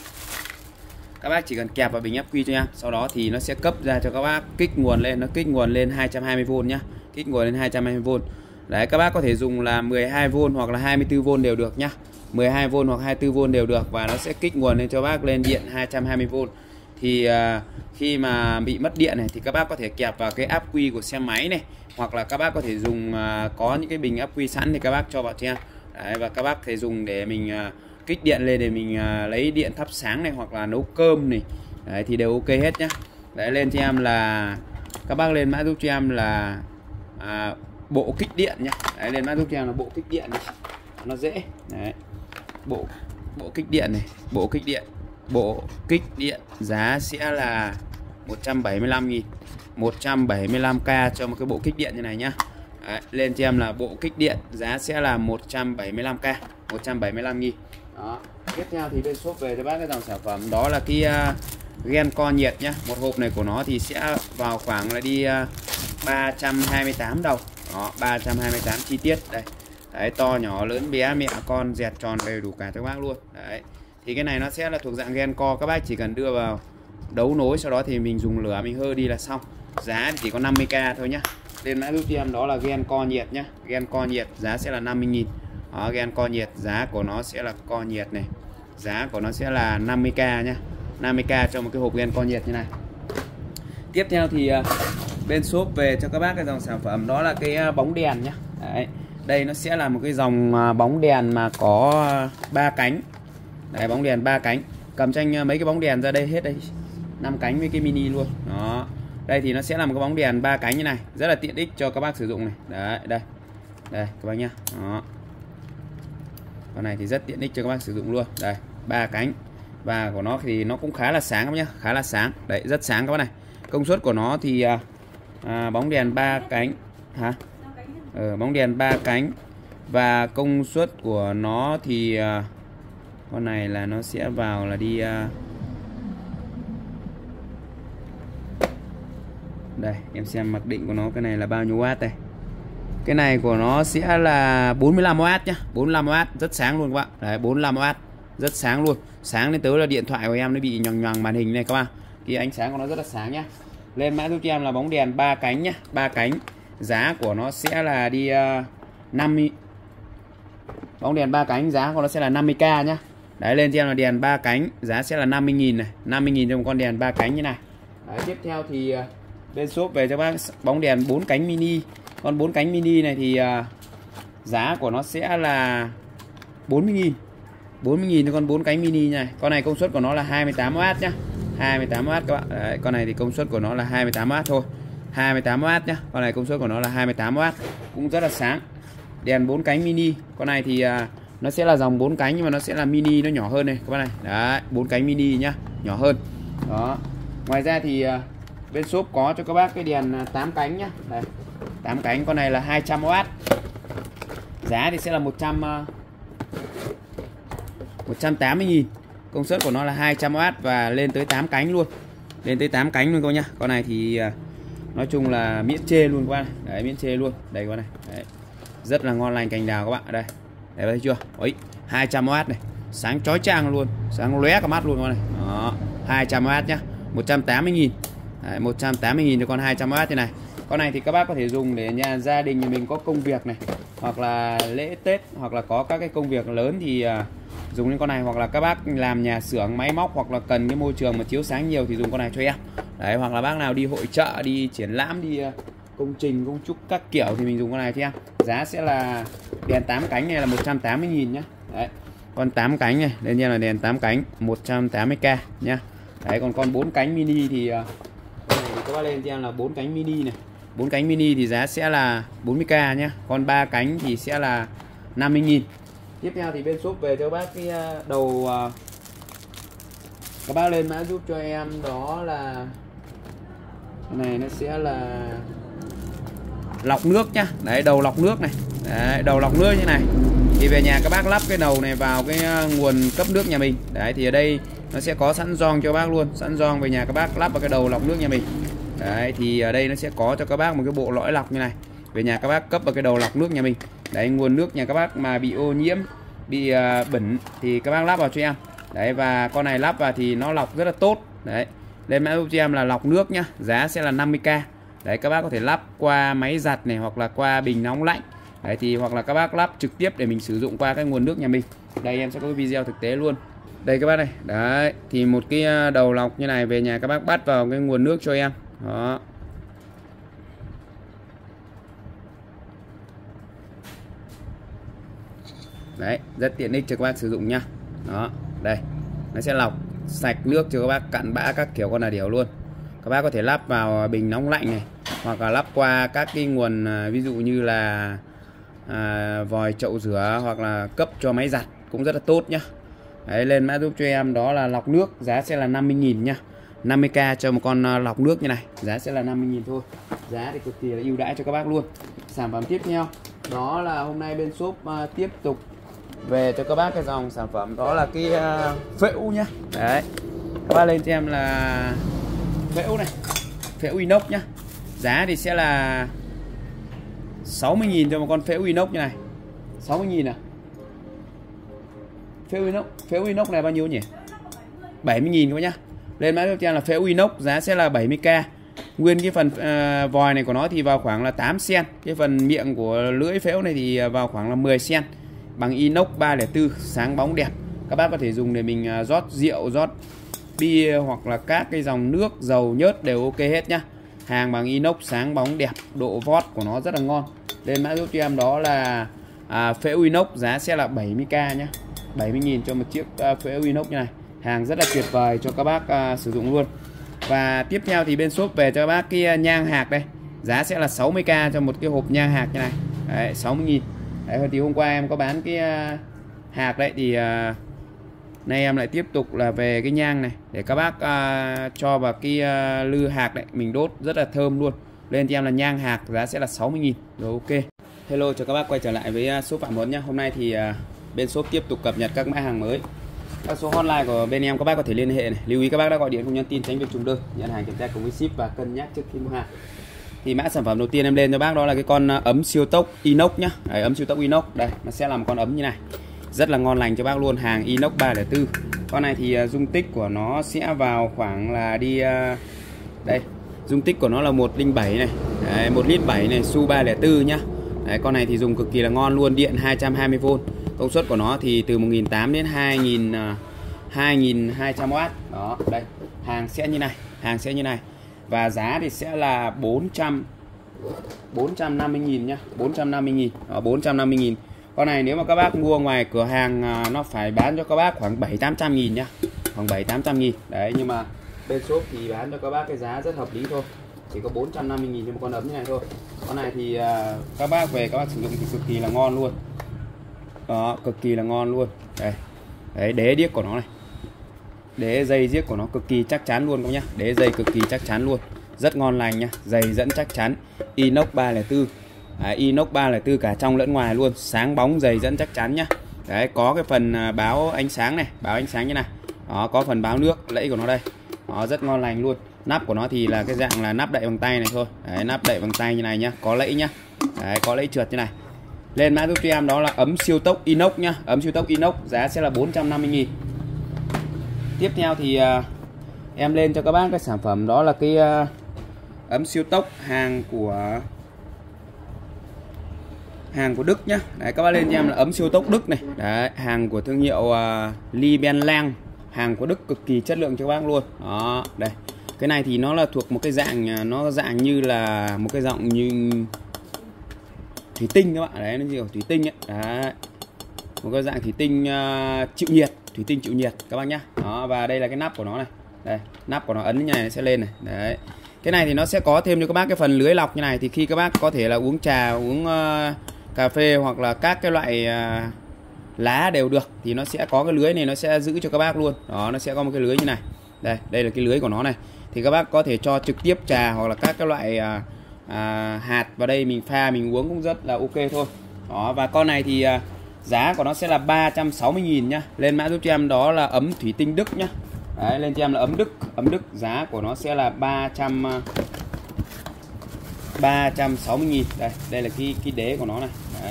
các bác chỉ cần kẹp vào bình ắc quy cho em, sau đó thì nó sẽ cấp ra cho các bác kích nguồn lên, nó kích nguồn lên hai trăm hai mươi vôn nhá, kích nguồn lên hai trăm hai mươi vôn. Đấy, các bác có thể dùng là mười hai vôn hoặc là hai mươi tư vôn đều được nhá, mười hai vôn hoặc hai mươi tư vôn đều được, và nó sẽ kích nguồn lên cho bác lên điện hai trăm hai mươi vôn. Thì uh, khi mà bị mất điện này thì các bác có thể kẹp vào cái áp quy của xe máy này, hoặc là các bác có thể dùng uh, có những cái bình áp quy sẵn thì các bác cho vào cho em. Đấy, và các bác thể dùng để mình uh, kích điện lên để mình uh, lấy điện thắp sáng này, hoặc là nấu cơm này. Đấy, thì đều ok hết nhá. Đấy, lên cho em là các bác lên mã giúp cho em là uh, bộ kích điện nhá. Đấy, lên mã giúp cho em là bộ kích điện này, nó dễ. Đấy, bộ bộ kích điện này, bộ kích điện bộ kích điện giá sẽ là một trăm bảy mươi lăm nghìn, một trăm bảy mươi lăm k cho một cái bộ kích điện như này nhá. Đấy, lên cho em là bộ kích điện giá sẽ là một trăm bảy mươi lăm k, một trăm bảy mươi lăm nghìn. Đó. Tiếp theo thì bên shop về cho bác cái dòng sản phẩm đó là cái uh, ghen co nhiệt nhá. Một hộp này của nó thì sẽ vào khoảng là đi uh, ba trăm hai mươi tám đồng. Đó, ba trăm hai mươi tám chi tiết đây. Đấy, to nhỏ lớn bé mẹ con dẹt tròn đầy đủ cả cho bác luôn. Đấy. Thì cái này nó sẽ là thuộc dạng ghen co, các bác chỉ cần đưa vào đấu nối, sau đó thì mình dùng lửa mình hơ đi là xong. Giá thì chỉ có năm mươi k thôi nhá. Lên mã giúp cho em đó là ghen co nhiệt nhá. Ghen co nhiệt giá sẽ là năm mươi nghìn. Đó, ghen co nhiệt giá của nó sẽ là co nhiệt này. Giá của nó sẽ là năm mươi k nhá. năm mươi k cho một cái hộp ghen co nhiệt như này. Tiếp theo thì uh, bên shop về cho các bác cái dòng sản phẩm đó là cái uh, bóng đèn nhá. Đấy. Đây nó sẽ là một cái dòng uh, bóng đèn mà có ba uh, cánh. Đấy, bóng đèn ba cánh. Cầm tranh mấy cái bóng đèn ra đây hết đây, năm cánh với cái mini luôn. Đó. Đây thì nó sẽ là một cái bóng đèn ba cánh như này, rất là tiện ích cho các bác sử dụng này. Đấy, đây. Đây các bác nhá. Đó. Con này thì rất tiện ích cho các bác sử dụng luôn. Đây, ba cánh. Và của nó thì nó cũng khá là sáng các bác nhá, khá là sáng. Đấy, rất sáng các bác này. Công suất của nó thì à, à, bóng đèn ba cánh hả? Ờ, bóng đèn ba cánh và công suất của nó thì à, con này là nó sẽ vào là đi uh... đây em xem mặc định của nó, cái này là bao nhiêu watt đây. Cái này của nó sẽ là bốn mươi lăm oát nhá, bốn mươi lăm oát, rất sáng luôn các bạn. Đấy, bốn mươi lăm oát, rất sáng luôn. Sáng đến tới là điện thoại của em nó bị nhằng nhằng màn hình này các bạn. Cái ánh sáng của nó rất là sáng nhá. Lên mã giúp cho em là bóng đèn ba cánh nhá, ba cánh. Giá của nó sẽ là đi uh, năm mươi. Bóng đèn ba cánh giá của nó sẽ là năm mươi k nhá. Đấy, lên cho em là đèn ba cánh giá sẽ là năm mươi nghìn này, năm mươi nghìn cho một con đèn ba cánh như này. Đấy, tiếp theo thì uh, bên shop về cho bác bóng đèn bốn cánh mini. Con bốn cánh mini này thì uh, giá của nó sẽ là bốn mươi nghìn. bốn mươi nghìn cho con bốn cánh mini này. Con này công suất của nó là hai mươi tám oát nhá. hai mươi tám oát các bạn. Đấy, con này thì công suất của nó là hai mươi tám oát thôi. hai mươi tám oát nhá. Con này công suất của nó là hai mươi tám oát, cũng rất là sáng. Đèn bốn cánh mini. Con này thì uh, nó sẽ là dòng bốn cánh nhưng mà nó sẽ là mini, nó nhỏ hơn này các bạn này. Đấy, bốn cánh mini nhá, nhỏ hơn. Đó. Ngoài ra thì uh, bên shop có cho các bác cái đèn tám cánh nhá. Đây. tám cánh, con này là hai trăm oát. Giá thì sẽ là một trăm uh, một trăm tám mươi nghìn. Công suất của nó là hai trăm oát và lên tới tám cánh luôn. Lên tới tám cánh luôn các nhá. Con này thì uh, nói chung là miễn chê luôn các bạn. Đấy, miễn chê luôn. Đây con này. Đấy. Rất là ngon lành cành đào các bạn. Đây. Đấy, thấy chưa? Ôi, hai trăm oát này, sáng chói chang luôn, sáng lóe cả mắt luôn con này. Đó, hai trăm oát nhá, một trăm tám mươi nghìn. Đấy, một trăm tám mươi nghìn cho con hai trăm oát thế này. Con này thì các bác có thể dùng để nhà gia đình nhà mình có công việc này, hoặc là lễ Tết, hoặc là có các cái công việc lớn thì uh, dùng đến con này, hoặc là các bác làm nhà xưởng máy móc, hoặc là cần cái môi trường mà chiếu sáng nhiều thì dùng con này cho em. Đấy, hoặc là bác nào đi hội chợ, đi triển lãm, đi uh, công trình công trúc các kiểu thì mình dùng con này cho em. Giá sẽ là đèn tám cánh này là một trăm tám mươi nghìn nhá. Đấy. Con tám cánh này, đây nha, là đèn tám cánh một trăm tám mươi k nhá. Đấy, còn con bốn cánh mini thì uh, con này thì các bác lên cho em là bốn cánh mini này. bốn cánh mini thì giá sẽ là bốn mươi k nhé. Còn ba cánh thì sẽ là năm mươi nghìn. Tiếp theo thì bên shop về cho bác cái đầu, các bác lên mã giúp cho em đó là cái này nó sẽ là lọc nước nhá. Đấy, đầu lọc nước này. Đấy, đầu lọc nước như này. Thì về nhà các bác lắp cái đầu này vào cái nguồn cấp nước nhà mình. Đấy, thì ở đây nó sẽ có sẵn gioăng cho bác luôn. Sẵn gioăng về nhà các bác lắp vào cái đầu lọc nước nhà mình. Đấy, thì ở đây nó sẽ có cho các bác một cái bộ lõi lọc như này. Về nhà các bác cấp vào cái đầu lọc nước nhà mình. Đấy, nguồn nước nhà các bác mà bị ô nhiễm, bị uh, bẩn thì các bác lắp vào cho em. Đấy, và con này lắp vào thì nó lọc rất là tốt. Đấy, lên mã giúp cho em là lọc nước nhá. Giá sẽ là năm mươi k. Đấy, các bác có thể lắp qua máy giặt này hoặc là qua bình nóng lạnh. Đấy, thì hoặc là các bác lắp trực tiếp để mình sử dụng qua cái nguồn nước nhà mình. Đây em sẽ có cái video thực tế luôn. Đây các bác này. Đấy, thì một cái đầu lọc như này về nhà các bác bắt vào cái nguồn nước cho em. Đó. Đấy, rất tiện ích cho các bác sử dụng nhá. Đó, đây. Nó sẽ lọc sạch nước cho các bác, cặn bã các kiểu con là điều luôn. Các bác có thể lắp vào bình nóng lạnh này, hoặc là lắp qua các cái nguồn ví dụ như là à, vòi chậu rửa hoặc là cấp cho máy giặt cũng rất là tốt nhá. Đấy, lên mã giúp cho em đó là lọc nước, giá sẽ là năm mươi nghìn nhá. năm mươi k cho một con lọc nước như này, giá sẽ là năm mươi nghìn thôi. Giá thì cực kỳ là ưu đãi cho các bác luôn. Sản phẩm tiếp theo đó là hôm nay bên shop uh, tiếp tục về cho các bác cái dòng sản phẩm đó là cái uh, phễu nhá. Đấy, các bác lên cho em là phễu này, phễu inox nhá. Giá thì sẽ là sáu mươi nghìn cho một con phễu inox như này. sáu mươi nghìn à? Phễu inox, phễu inox này bao nhiêu nhỉ? bảy mươi nghìn các bác nhá. Lên mã tiếp theo là phễu inox, giá sẽ là bảy mươi k. Nguyên cái phần uh, vòi này của nó thì vào khoảng là tám xen. Cái phần miệng của lưỡi phễu này thì vào khoảng là mười xen. Bằng inox ba không bốn, sáng bóng đẹp. Các bác có thể dùng để mình uh, rót rượu, rót bia hoặc là các cái dòng nước, dầu, nhớt đều ok hết nhá. Hàng bằng inox sáng bóng đẹp, độ vót của nó rất là ngon. Lên mã giúp cho em đó là à, phễu inox, giá sẽ là bảy mươi k nhá. bảy mươi nghìn cho một chiếc uh, phễu inox như này. Hàng rất là tuyệt vời cho các bác uh, sử dụng luôn. Và tiếp theo thì bên shop về cho các bác cái nhang hạt đây. Giá sẽ là sáu mươi k cho một cái hộp nhang hạt như này. Đấy, sáu mươi nghìn. Đấy, thì hôm qua em có bán cái uh, hạt đấy thì uh, nay em lại tiếp tục là về cái nhang này để các bác uh, cho vào cái uh, lư hạt đấy, mình đốt rất là thơm luôn. Lên cho em là nhang hạt, giá sẽ là sáu mươi nghìn. Rồi ok. Hello cho các bác quay trở lại với uh, shop Phạm Huấn nhá. Hôm nay thì uh, bên shop tiếp tục cập nhật các mã hàng mới. Các số hotline của bên em các bác có thể liên hệ này. Lưu ý các bác đã gọi điện không nhắn tin tránh việc trùng đơn, nhận hàng kiểm tra cùng với ship và cân nhắc trước khi mua hàng. Thì mã sản phẩm đầu tiên em lên cho bác đó là cái con ấm siêu tốc inox nhá. Đấy, ấm siêu tốc inox. Đây, nó sẽ là một con ấm như này. Rất là ngon lành cho bác luôn, hàng inox ba không bốn. Con này thì uh, dung tích của nó sẽ vào khoảng là đi uh, đây, dung tích của nó là một không bảy này. Đấy, một lít bảy này, su ba không bốn nhá. Đấy, con này thì dùng cực kỳ là ngon luôn, điện hai trăm hai mươi vôn. Công suất của nó thì từ một nghìn tám trăm đến hai nghìn, hai nghìn hai trăm oát. Đó, đây. Hàng sẽ như này, hàng sẽ như này. Và giá thì sẽ là bốn trăm năm mươi nghìn nhá, bốn trăm năm mươi nghìn. Đó, bốn trăm năm mươi nghìn. Con này nếu mà các bác mua ngoài cửa hàng nó phải bán cho các bác khoảng bảy tám trăm nghìn nhá. Khoảng bảy tám trăm nghìn. Đấy, nhưng mà bên shop thì bán cho các bác cái giá rất hợp lý thôi. Chỉ có bốn trăm năm mươi nghìn cho một con ấm như này thôi. Con này thì các bác về các bác sử dụng thì cực kỳ là ngon luôn. Đó, cực kỳ là ngon luôn. Đây. Đấy, đế điếc của nó này. Đế dây điếc của nó cực kỳ chắc chắn luôn các nhá. Đế dây cực kỳ chắc chắn luôn. Rất ngon lành nhá, dày dẫn chắc chắn. Inox ba không bốn. À, inox ba không bốn cả trong lẫn ngoài luôn, sáng bóng dày dẫn chắc chắn nhá. Đấy, có cái phần báo ánh sáng này, báo ánh sáng như này. Đó, có phần báo nước, lẫy của nó đây. Đó, rất ngon lành luôn. Nắp của nó thì là cái dạng là nắp đậy bằng tay này thôi. Đấy, nắp đậy bằng tay như này nhá, có lẫy nhá. Đấy, có lẫy trượt như này. Lên mã giúp cho em đó là ấm siêu tốc inox nhá, ấm siêu tốc inox, giá sẽ là bốn trăm năm mươi nghìn. Tiếp theo thì uh, em lên cho các bác cái sản phẩm đó là cái uh, ấm siêu tốc hàng của hàng của Đức nhá. Đấy, các bác lên cho em là ấm siêu tốc Đức này. Đấy, hàng của thương hiệu uh, Lee Ben Lang, hàng của Đức cực kỳ chất lượng cho các bác luôn. Đó, đây. Cái này thì nó là thuộc một cái dạng, nó dạng như là một cái giọng như thủy tinh các bạn. Đấy, nó nhiều thủy tinh ấy. Đấy. Một cái dạng thủy tinh uh, chịu nhiệt, thủy tinh chịu nhiệt các bác nhá. Đó, và đây là cái nắp của nó này. Đây, nắp của nó ấn như này nó sẽ lên này. Đấy. Cái này thì nó sẽ có thêm cho các bác cái phần lưới lọc như này, thì khi các bác có thể là uống trà, uống uh, cà phê hoặc là các cái loại uh, lá đều được, thì nó sẽ có cái lưới này, nó sẽ giữ cho các bác luôn. Đó, nó sẽ có một cái lưới như này. Đây, đây là cái lưới của nó này. Thì các bác có thể cho trực tiếp trà hoặc là các cái loại uh, uh, hạt vào đây mình pha mình uống cũng rất là ok thôi. Đó, và con này thì uh, giá của nó sẽ là ba trăm sáu mươi nghìn nhá. Lên mã giúp cho em đó là ấm thủy tinh Đức nhá. Đấy, lên cho em là ấm Đức, ấm Đức giá của nó sẽ là ba trăm sáu mươi nghìn. Đây, đây là cái cái đế của nó này. Đấy.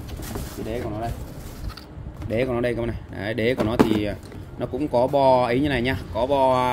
Cái đế của nó đây. Đế của nó đây các bạn này. Đấy, đế của nó thì nó cũng có bo ấy như này nhá, có bo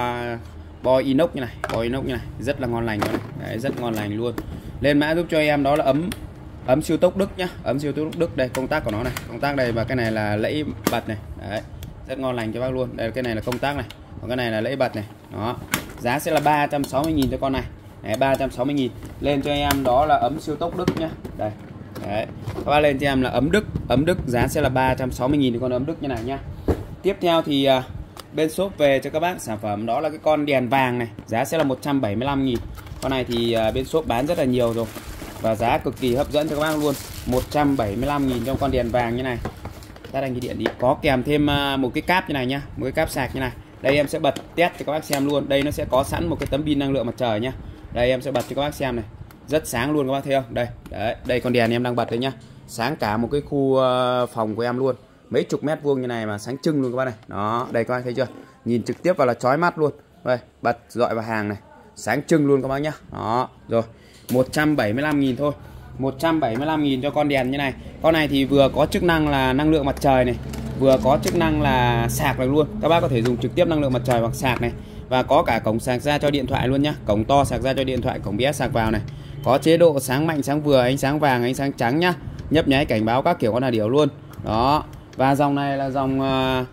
bo inox như này, bo inox như này, rất là ngon lành các bạn này. Đấy, rất ngon lành luôn. Lên mã giúp cho em đó là ấm ấm siêu tốc Đức nhá, ấm siêu tốc Đức. Đây công tắc của nó này, công tắc đây, và cái này là lẫy bật này. Đấy, rất ngon lành cho bác luôn. Đây, cái này là công tắc này, còn cái này là lẫy bật này. Đó, giá sẽ là ba trăm sáu mươi nghìn cho con này. Đấy, ba trăm sáu mươi nghìn. Lên cho em đó là ấm siêu tốc Đức nhá. Đây. Đấy, các bác lên cho em là ấm Đức, ấm Đức giá sẽ là ba trăm sáu mươi nghìn thì con ấm Đức như này nhá. Tiếp theo thì uh, bên shop về cho các bác sản phẩm đó là cái con đèn vàng này, giá sẽ là một trăm bảy mươi lăm nghìn. Con này thì uh, bên shop bán rất là nhiều rồi và giá cực kỳ hấp dẫn cho các bác luôn. Một trăm bảy mươi lăm nghìn trong con đèn vàng như này. Tắt đèn cái điện đi. Có kèm thêm uh, một cái cáp như này nhá, một cái cáp sạc như này. Đây em sẽ bật test cho các bác xem luôn. Đây nó sẽ có sẵn một cái tấm pin năng lượng mặt trời nhá. Đây em sẽ bật cho các bác xem này. Rất sáng luôn các bác thấy không? Đây, đấy, đây con đèn em đang bật đấy nhá. Sáng cả một cái khu uh, phòng của em luôn. Mấy chục mét vuông như này mà sáng trưng luôn các bác này. Đó, đây các bác thấy chưa? Nhìn trực tiếp vào là chói mắt luôn. Đây, bật dọi vào hàng này. Sáng trưng luôn các bác nhá. Đó, rồi. một trăm bảy mươi lăm nghìn thôi. một trăm bảy mươi lăm nghìn cho con đèn như này. Con này thì vừa có chức năng là năng lượng mặt trời này, vừa có chức năng là sạc được luôn. Các bác có thể dùng trực tiếp năng lượng mặt trời hoặc sạc này. Và có cả cổng sạc ra cho điện thoại luôn nhá. Cổng to sạc ra cho điện thoại, cổng bé sạc vào này. Có chế độ sáng mạnh, sáng vừa, ánh sáng vàng, ánh sáng trắng nhá. Nhấp nháy cảnh báo các kiểu con là điều luôn. Đó. Và dòng này là dòng à,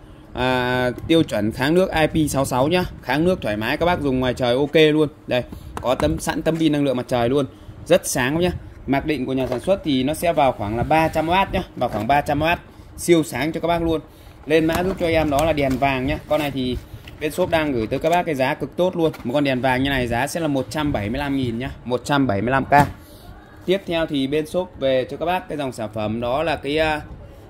à, tiêu chuẩn kháng nước I P sáu sáu nhá. Kháng nước thoải mái, các bác dùng ngoài trời ok luôn. Đây, có tấm sẵn tấm pin năng lượng mặt trời luôn. Rất sáng nhá. Mặc định của nhà sản xuất thì nó sẽ vào khoảng là ba trăm oát nhá, vào khoảng ba trăm oát. Siêu sáng cho các bác luôn. Lên mã giúp cho em đó là đèn vàng nhá. Con này thì bên shop đang gửi tới các bác cái giá cực tốt luôn. Một con đèn vàng như này giá sẽ là một trăm bảy mươi lăm nghìn nhá, một trăm bảy mươi lăm k. Tiếp theo thì bên shop về cho các bác cái dòng sản phẩm đó là cái uh,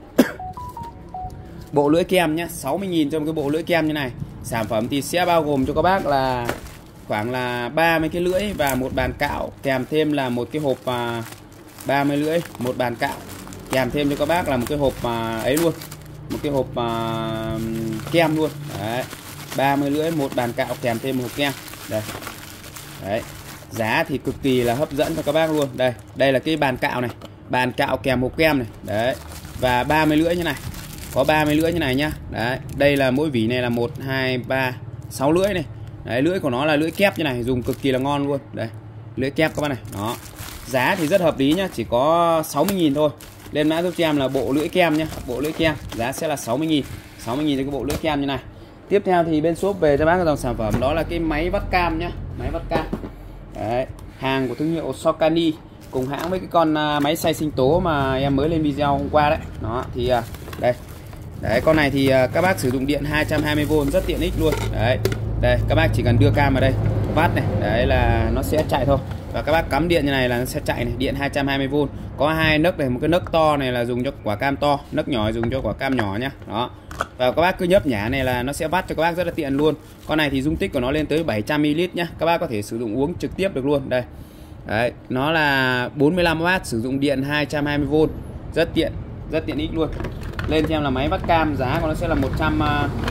bộ lưỡi kem nhá, sáu mươi nghìn trong cái bộ lưỡi kem như này. Sản phẩm thì sẽ bao gồm cho các bác là khoảng là ba mươi cái lưỡi và một bàn cạo, kèm thêm là một cái hộp uh, ba mươi lưỡi, một bàn cạo, kèm thêm cho các bác là một cái hộp uh, ấy luôn, một cái hộp uh, kem luôn. Đấy, ba mươi lưỡi, một bàn cạo, kèm thêm một hộp kem. Đây. Đấy. Giá thì cực kỳ là hấp dẫn cho các bác luôn. Đây, đây là cái bàn cạo này, bàn cạo kèm hộp kem này. Đấy. Và ba mươi lưỡi như này. Có ba mươi lưỡi như này nhá. Đấy, đây là mỗi vỉ này là một hai ba sáu lưỡi này. Đấy, lưỡi của nó là lưỡi kép như này, dùng cực kỳ là ngon luôn. Đây, lưỡi kép các bác này. Đó. Giá thì rất hợp lý nhá, chỉ có sáu mươi nghìn thôi. Lên mã giúp cho em là bộ lưỡi kem nhá, bộ lưỡi kem, giá sẽ là sáu mươi nghìn. sáu mươi nghìn cho cái bộ lưỡi kem như này. Tiếp theo thì bên shop về cho bác cái dòng sản phẩm đó là cái máy vắt cam nhá, máy vắt cam. Đấy, hàng của thương hiệu Socani, cùng hãng với cái con máy xay sinh tố mà em mới lên video hôm qua đấy. Đó thì đây. Đấy, con này thì các bác sử dụng điện hai trăm hai mươi vôn rất tiện ích luôn. Đấy. Đây, các bác chỉ cần đưa cam vào đây, vắt này, đấy là nó sẽ chạy thôi. Và các bác cắm điện như này là nó sẽ chạy này, điện hai trăm hai mươi vôn. Có hai nấc này, một cái nấc to này là dùng cho quả cam to, nấc nhỏ dùng cho quả cam nhỏ nhá. Đó. Và các bác cứ nhấp nhả này là nó sẽ vắt cho các bác rất là tiện luôn. Con này thì dung tích của nó lên tới bảy trăm mi li lít nhá. Các bác có thể sử dụng uống trực tiếp được luôn. Đây. Đấy, nó là bốn mươi lăm oát, sử dụng điện hai trăm hai mươi vôn. Rất tiện, rất tiện ích luôn. Lên cho em là máy vắt cam, giá của nó sẽ là một trăm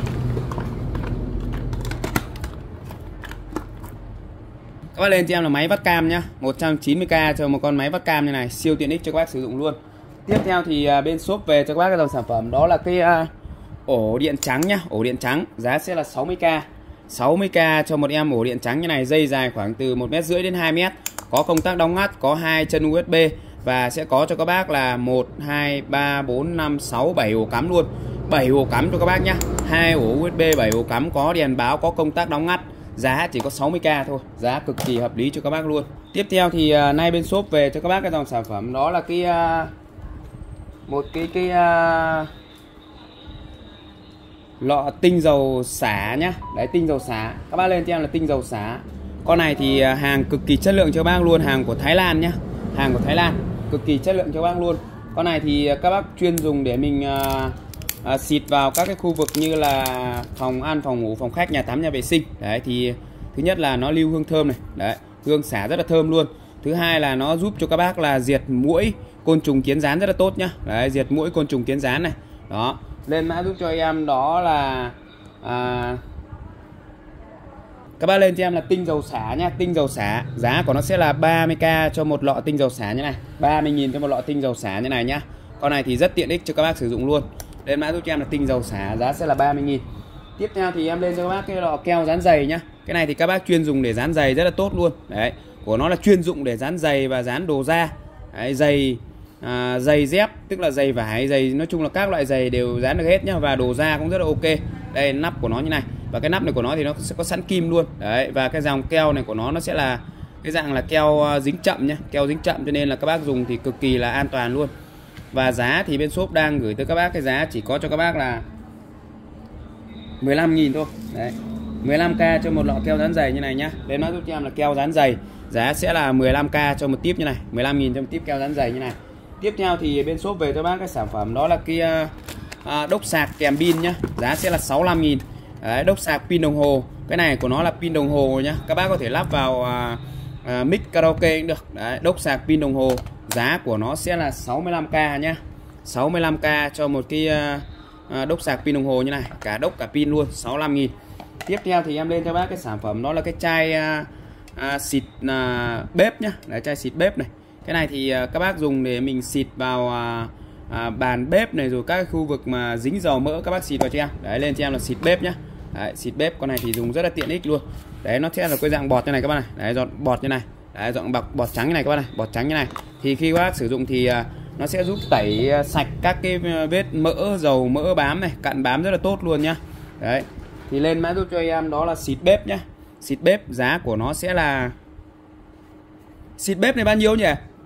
các bác lên cho em là máy vắt cam nhá, một trăm chín mươi k cho một con máy vắt cam như này, siêu tiện ích cho các bác sử dụng luôn. Tiếp theo thì bên shop về cho các bác cái dòng sản phẩm đó là cái uh, ổ điện trắng nhá, ổ điện trắng, giá sẽ là sáu mươi k. sáu mươi k cho một em ổ điện trắng như này, dây dài khoảng từ một mét rưỡi đến hai mét, có công tắc đóng ngắt, có hai chân u ét bê và sẽ có cho các bác là một hai ba bốn năm sáu bảy ổ cắm luôn. bảy ổ cắm cho các bác nhá. hai ổ u ét bê, bảy ổ cắm, có đèn báo, có công tắc đóng ngắt. Giá chỉ có sáu mươi k thôi, giá cực kỳ hợp lý cho các bác luôn. Tiếp theo thì uh, nay bên shop về cho các bác cái dòng sản phẩm đó là cái uh, một cái cái uh, lọ tinh dầu xả nhá. Đấy, tinh dầu xả. Các bác lên cho em là tinh dầu xả. Con này thì hàng cực kỳ chất lượng cho bác luôn, hàng của Thái Lan nhá. Hàng của Thái Lan, cực kỳ chất lượng cho bác luôn. Con này thì các bác chuyên dùng để mình à, à, xịt vào các cái khu vực như là phòng ăn, phòng ngủ, phòng khách, nhà tắm, nhà vệ sinh. Đấy thì thứ nhất là nó lưu hương thơm này, đấy, hương xả rất là thơm luôn. Thứ hai là nó giúp cho các bác là diệt muỗi, côn trùng, kiến gián rất là tốt nhá. Đấy, diệt muỗi, côn trùng, kiến gián này. Đó, lên mã giúp cho em đó là à, các bác lên cho em là tinh dầu xả nhá, tinh dầu xả. Giá của nó sẽ là ba mươi k cho một lọ tinh dầu xả như này, ba mươi nghìn cho một lọ tinh dầu xả như này nhá. Con này thì rất tiện ích cho các bác sử dụng luôn. Lên mã giúp cho em là tinh dầu xả, giá sẽ là ba mươi nghìn. Tiếp theo thì em lên cho các bác cái lọ keo dán giày nhá. Cái này thì các bác chuyên dùng để dán giày rất là tốt luôn. Đấy, của nó là chuyên dụng để dán giày và dán đồ da. Đấy, giày à, giày dép, tức là giày vải, giày nói chung là các loại giày đều dán được hết nhá, và đồ da cũng rất là ok. Đây, nắp của nó như này. Và cái nắp này của nó thì nó sẽ có sẵn kim luôn. Đấy, và cái dòng keo này của nó nó sẽ là cái dạng là keo dính chậm nhá, keo dính chậm, cho nên là các bác dùng thì cực kỳ là an toàn luôn. Và giá thì bên shop đang gửi tới các bác cái giá chỉ có cho các bác là mười lăm nghìn thôi. Đấy, mười lăm k cho một lọ keo dán giày như này nhá. Lên mã giúp cho em là keo dán giày, giá sẽ là mười lăm k cho một tiếp như này, mười lăm nghìn cho một tiếp keo dán giày như này. Tiếp theo thì bên shop về cho bác cái sản phẩm đó là cái à, đốc sạc kèm pin nhá, giá sẽ là sáu mươi lăm nghìn. Đấy, đốc sạc pin đồng hồ, cái này của nó là pin đồng hồ nhá, các bác có thể lắp vào à, à, mic karaoke cũng được. Đấy, đốc sạc pin đồng hồ, giá của nó sẽ là sáu mươi lăm k nhá, sáu mươi lăm k cho một cái à, đốc sạc pin đồng hồ như này, cả đốc cả pin luôn, sáu mươi lăm nghìn. Tiếp theo thì em lên cho bác cái sản phẩm đó là cái chai à, à, xịt à, bếp nhá. Đấy, chai xịt bếp này. Cái này thì à, các bác dùng để mình xịt vào à, à, bàn bếp này, rồi các khu vực mà dính dầu mỡ các bác xịt vào cho em. Đấy, lên cho em là xịt bếp nhá. Đấy, xịt bếp con này thì dùng rất là tiện ích luôn. Đấy, nó sẽ là cái dạng bọt như này các bác này. Đấy, giọt bọt như này. Đấy, giọt bọt bọt trắng như này các bác này, bọt trắng như này. Thì khi các bác sử dụng thì à, nó sẽ giúp tẩy sạch các cái vết mỡ, dầu mỡ bám này, cặn bám rất là tốt luôn nhá. Đấy, thì lên mã giúp cho em đó là xịt bếp nhá. Xịt bếp giá của nó sẽ là, xịt bếp này bao nhiêu nhỉ?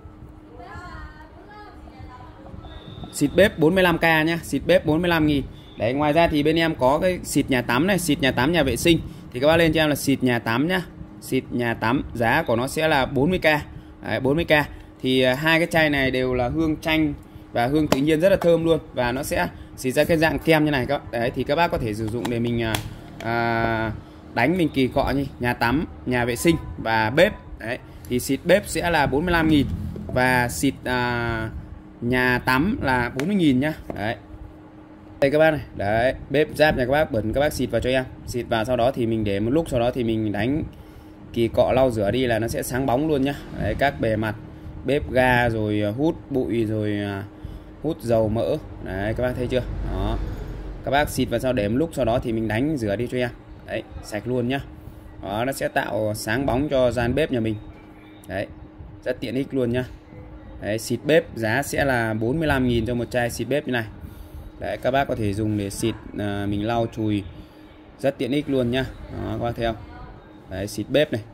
Xịt bếp bốn mươi lăm k nhá, xịt bếp bốn mươi lăm nghìn. Đấy, ngoài ra thì bên em có cái xịt nhà tắm này, xịt nhà tắm nhà vệ sinh. Thì các bác lên cho em là xịt nhà tắm nhá. Xịt nhà tắm giá của nó sẽ là bốn mươi k. Đấy, bốn mươi k. Thì hai cái chai này đều là hương chanh và hương tự nhiên rất là thơm luôn, và nó sẽ xịt ra cái dạng kem như này các. Đấy, thì các bác có thể sử dụng để mình à, đánh mình kỳ cọ như nhà tắm, nhà vệ sinh và bếp. Đấy, thì xịt bếp sẽ là bốn mươi lăm nghìn và xịt à, nhà tắm là bốn mươi nghìn nhá. Đấy, đây các bác này. Đấy, bếp giáp nhà các bác bẩn các bác xịt vào cho em, xịt vào sau đó thì mình để một lúc, sau đó thì mình đánh kỳ cọ lau rửa đi là nó sẽ sáng bóng luôn nhá. Đấy, các bề mặt bếp ga rồi hút bụi rồi hút dầu mỡ. Đấy, các bác thấy chưa? Đó, các bác xịt vào sau để một lúc, sau đó thì mình đánh rửa đi cho em. Đấy, sạch luôn nhá. Đó, nó sẽ tạo sáng bóng cho gian bếp nhà mình. Đấy, rất tiện ích luôn nhá. Đấy, xịt bếp giá sẽ là bốn mươi lăm nghìn cho một chai xịt bếp như này. Đấy, các bác có thể dùng để xịt à, mình lau chùi rất tiện ích luôn nhá. Đó, các bác thấy không? Đấy, xịt bếp này,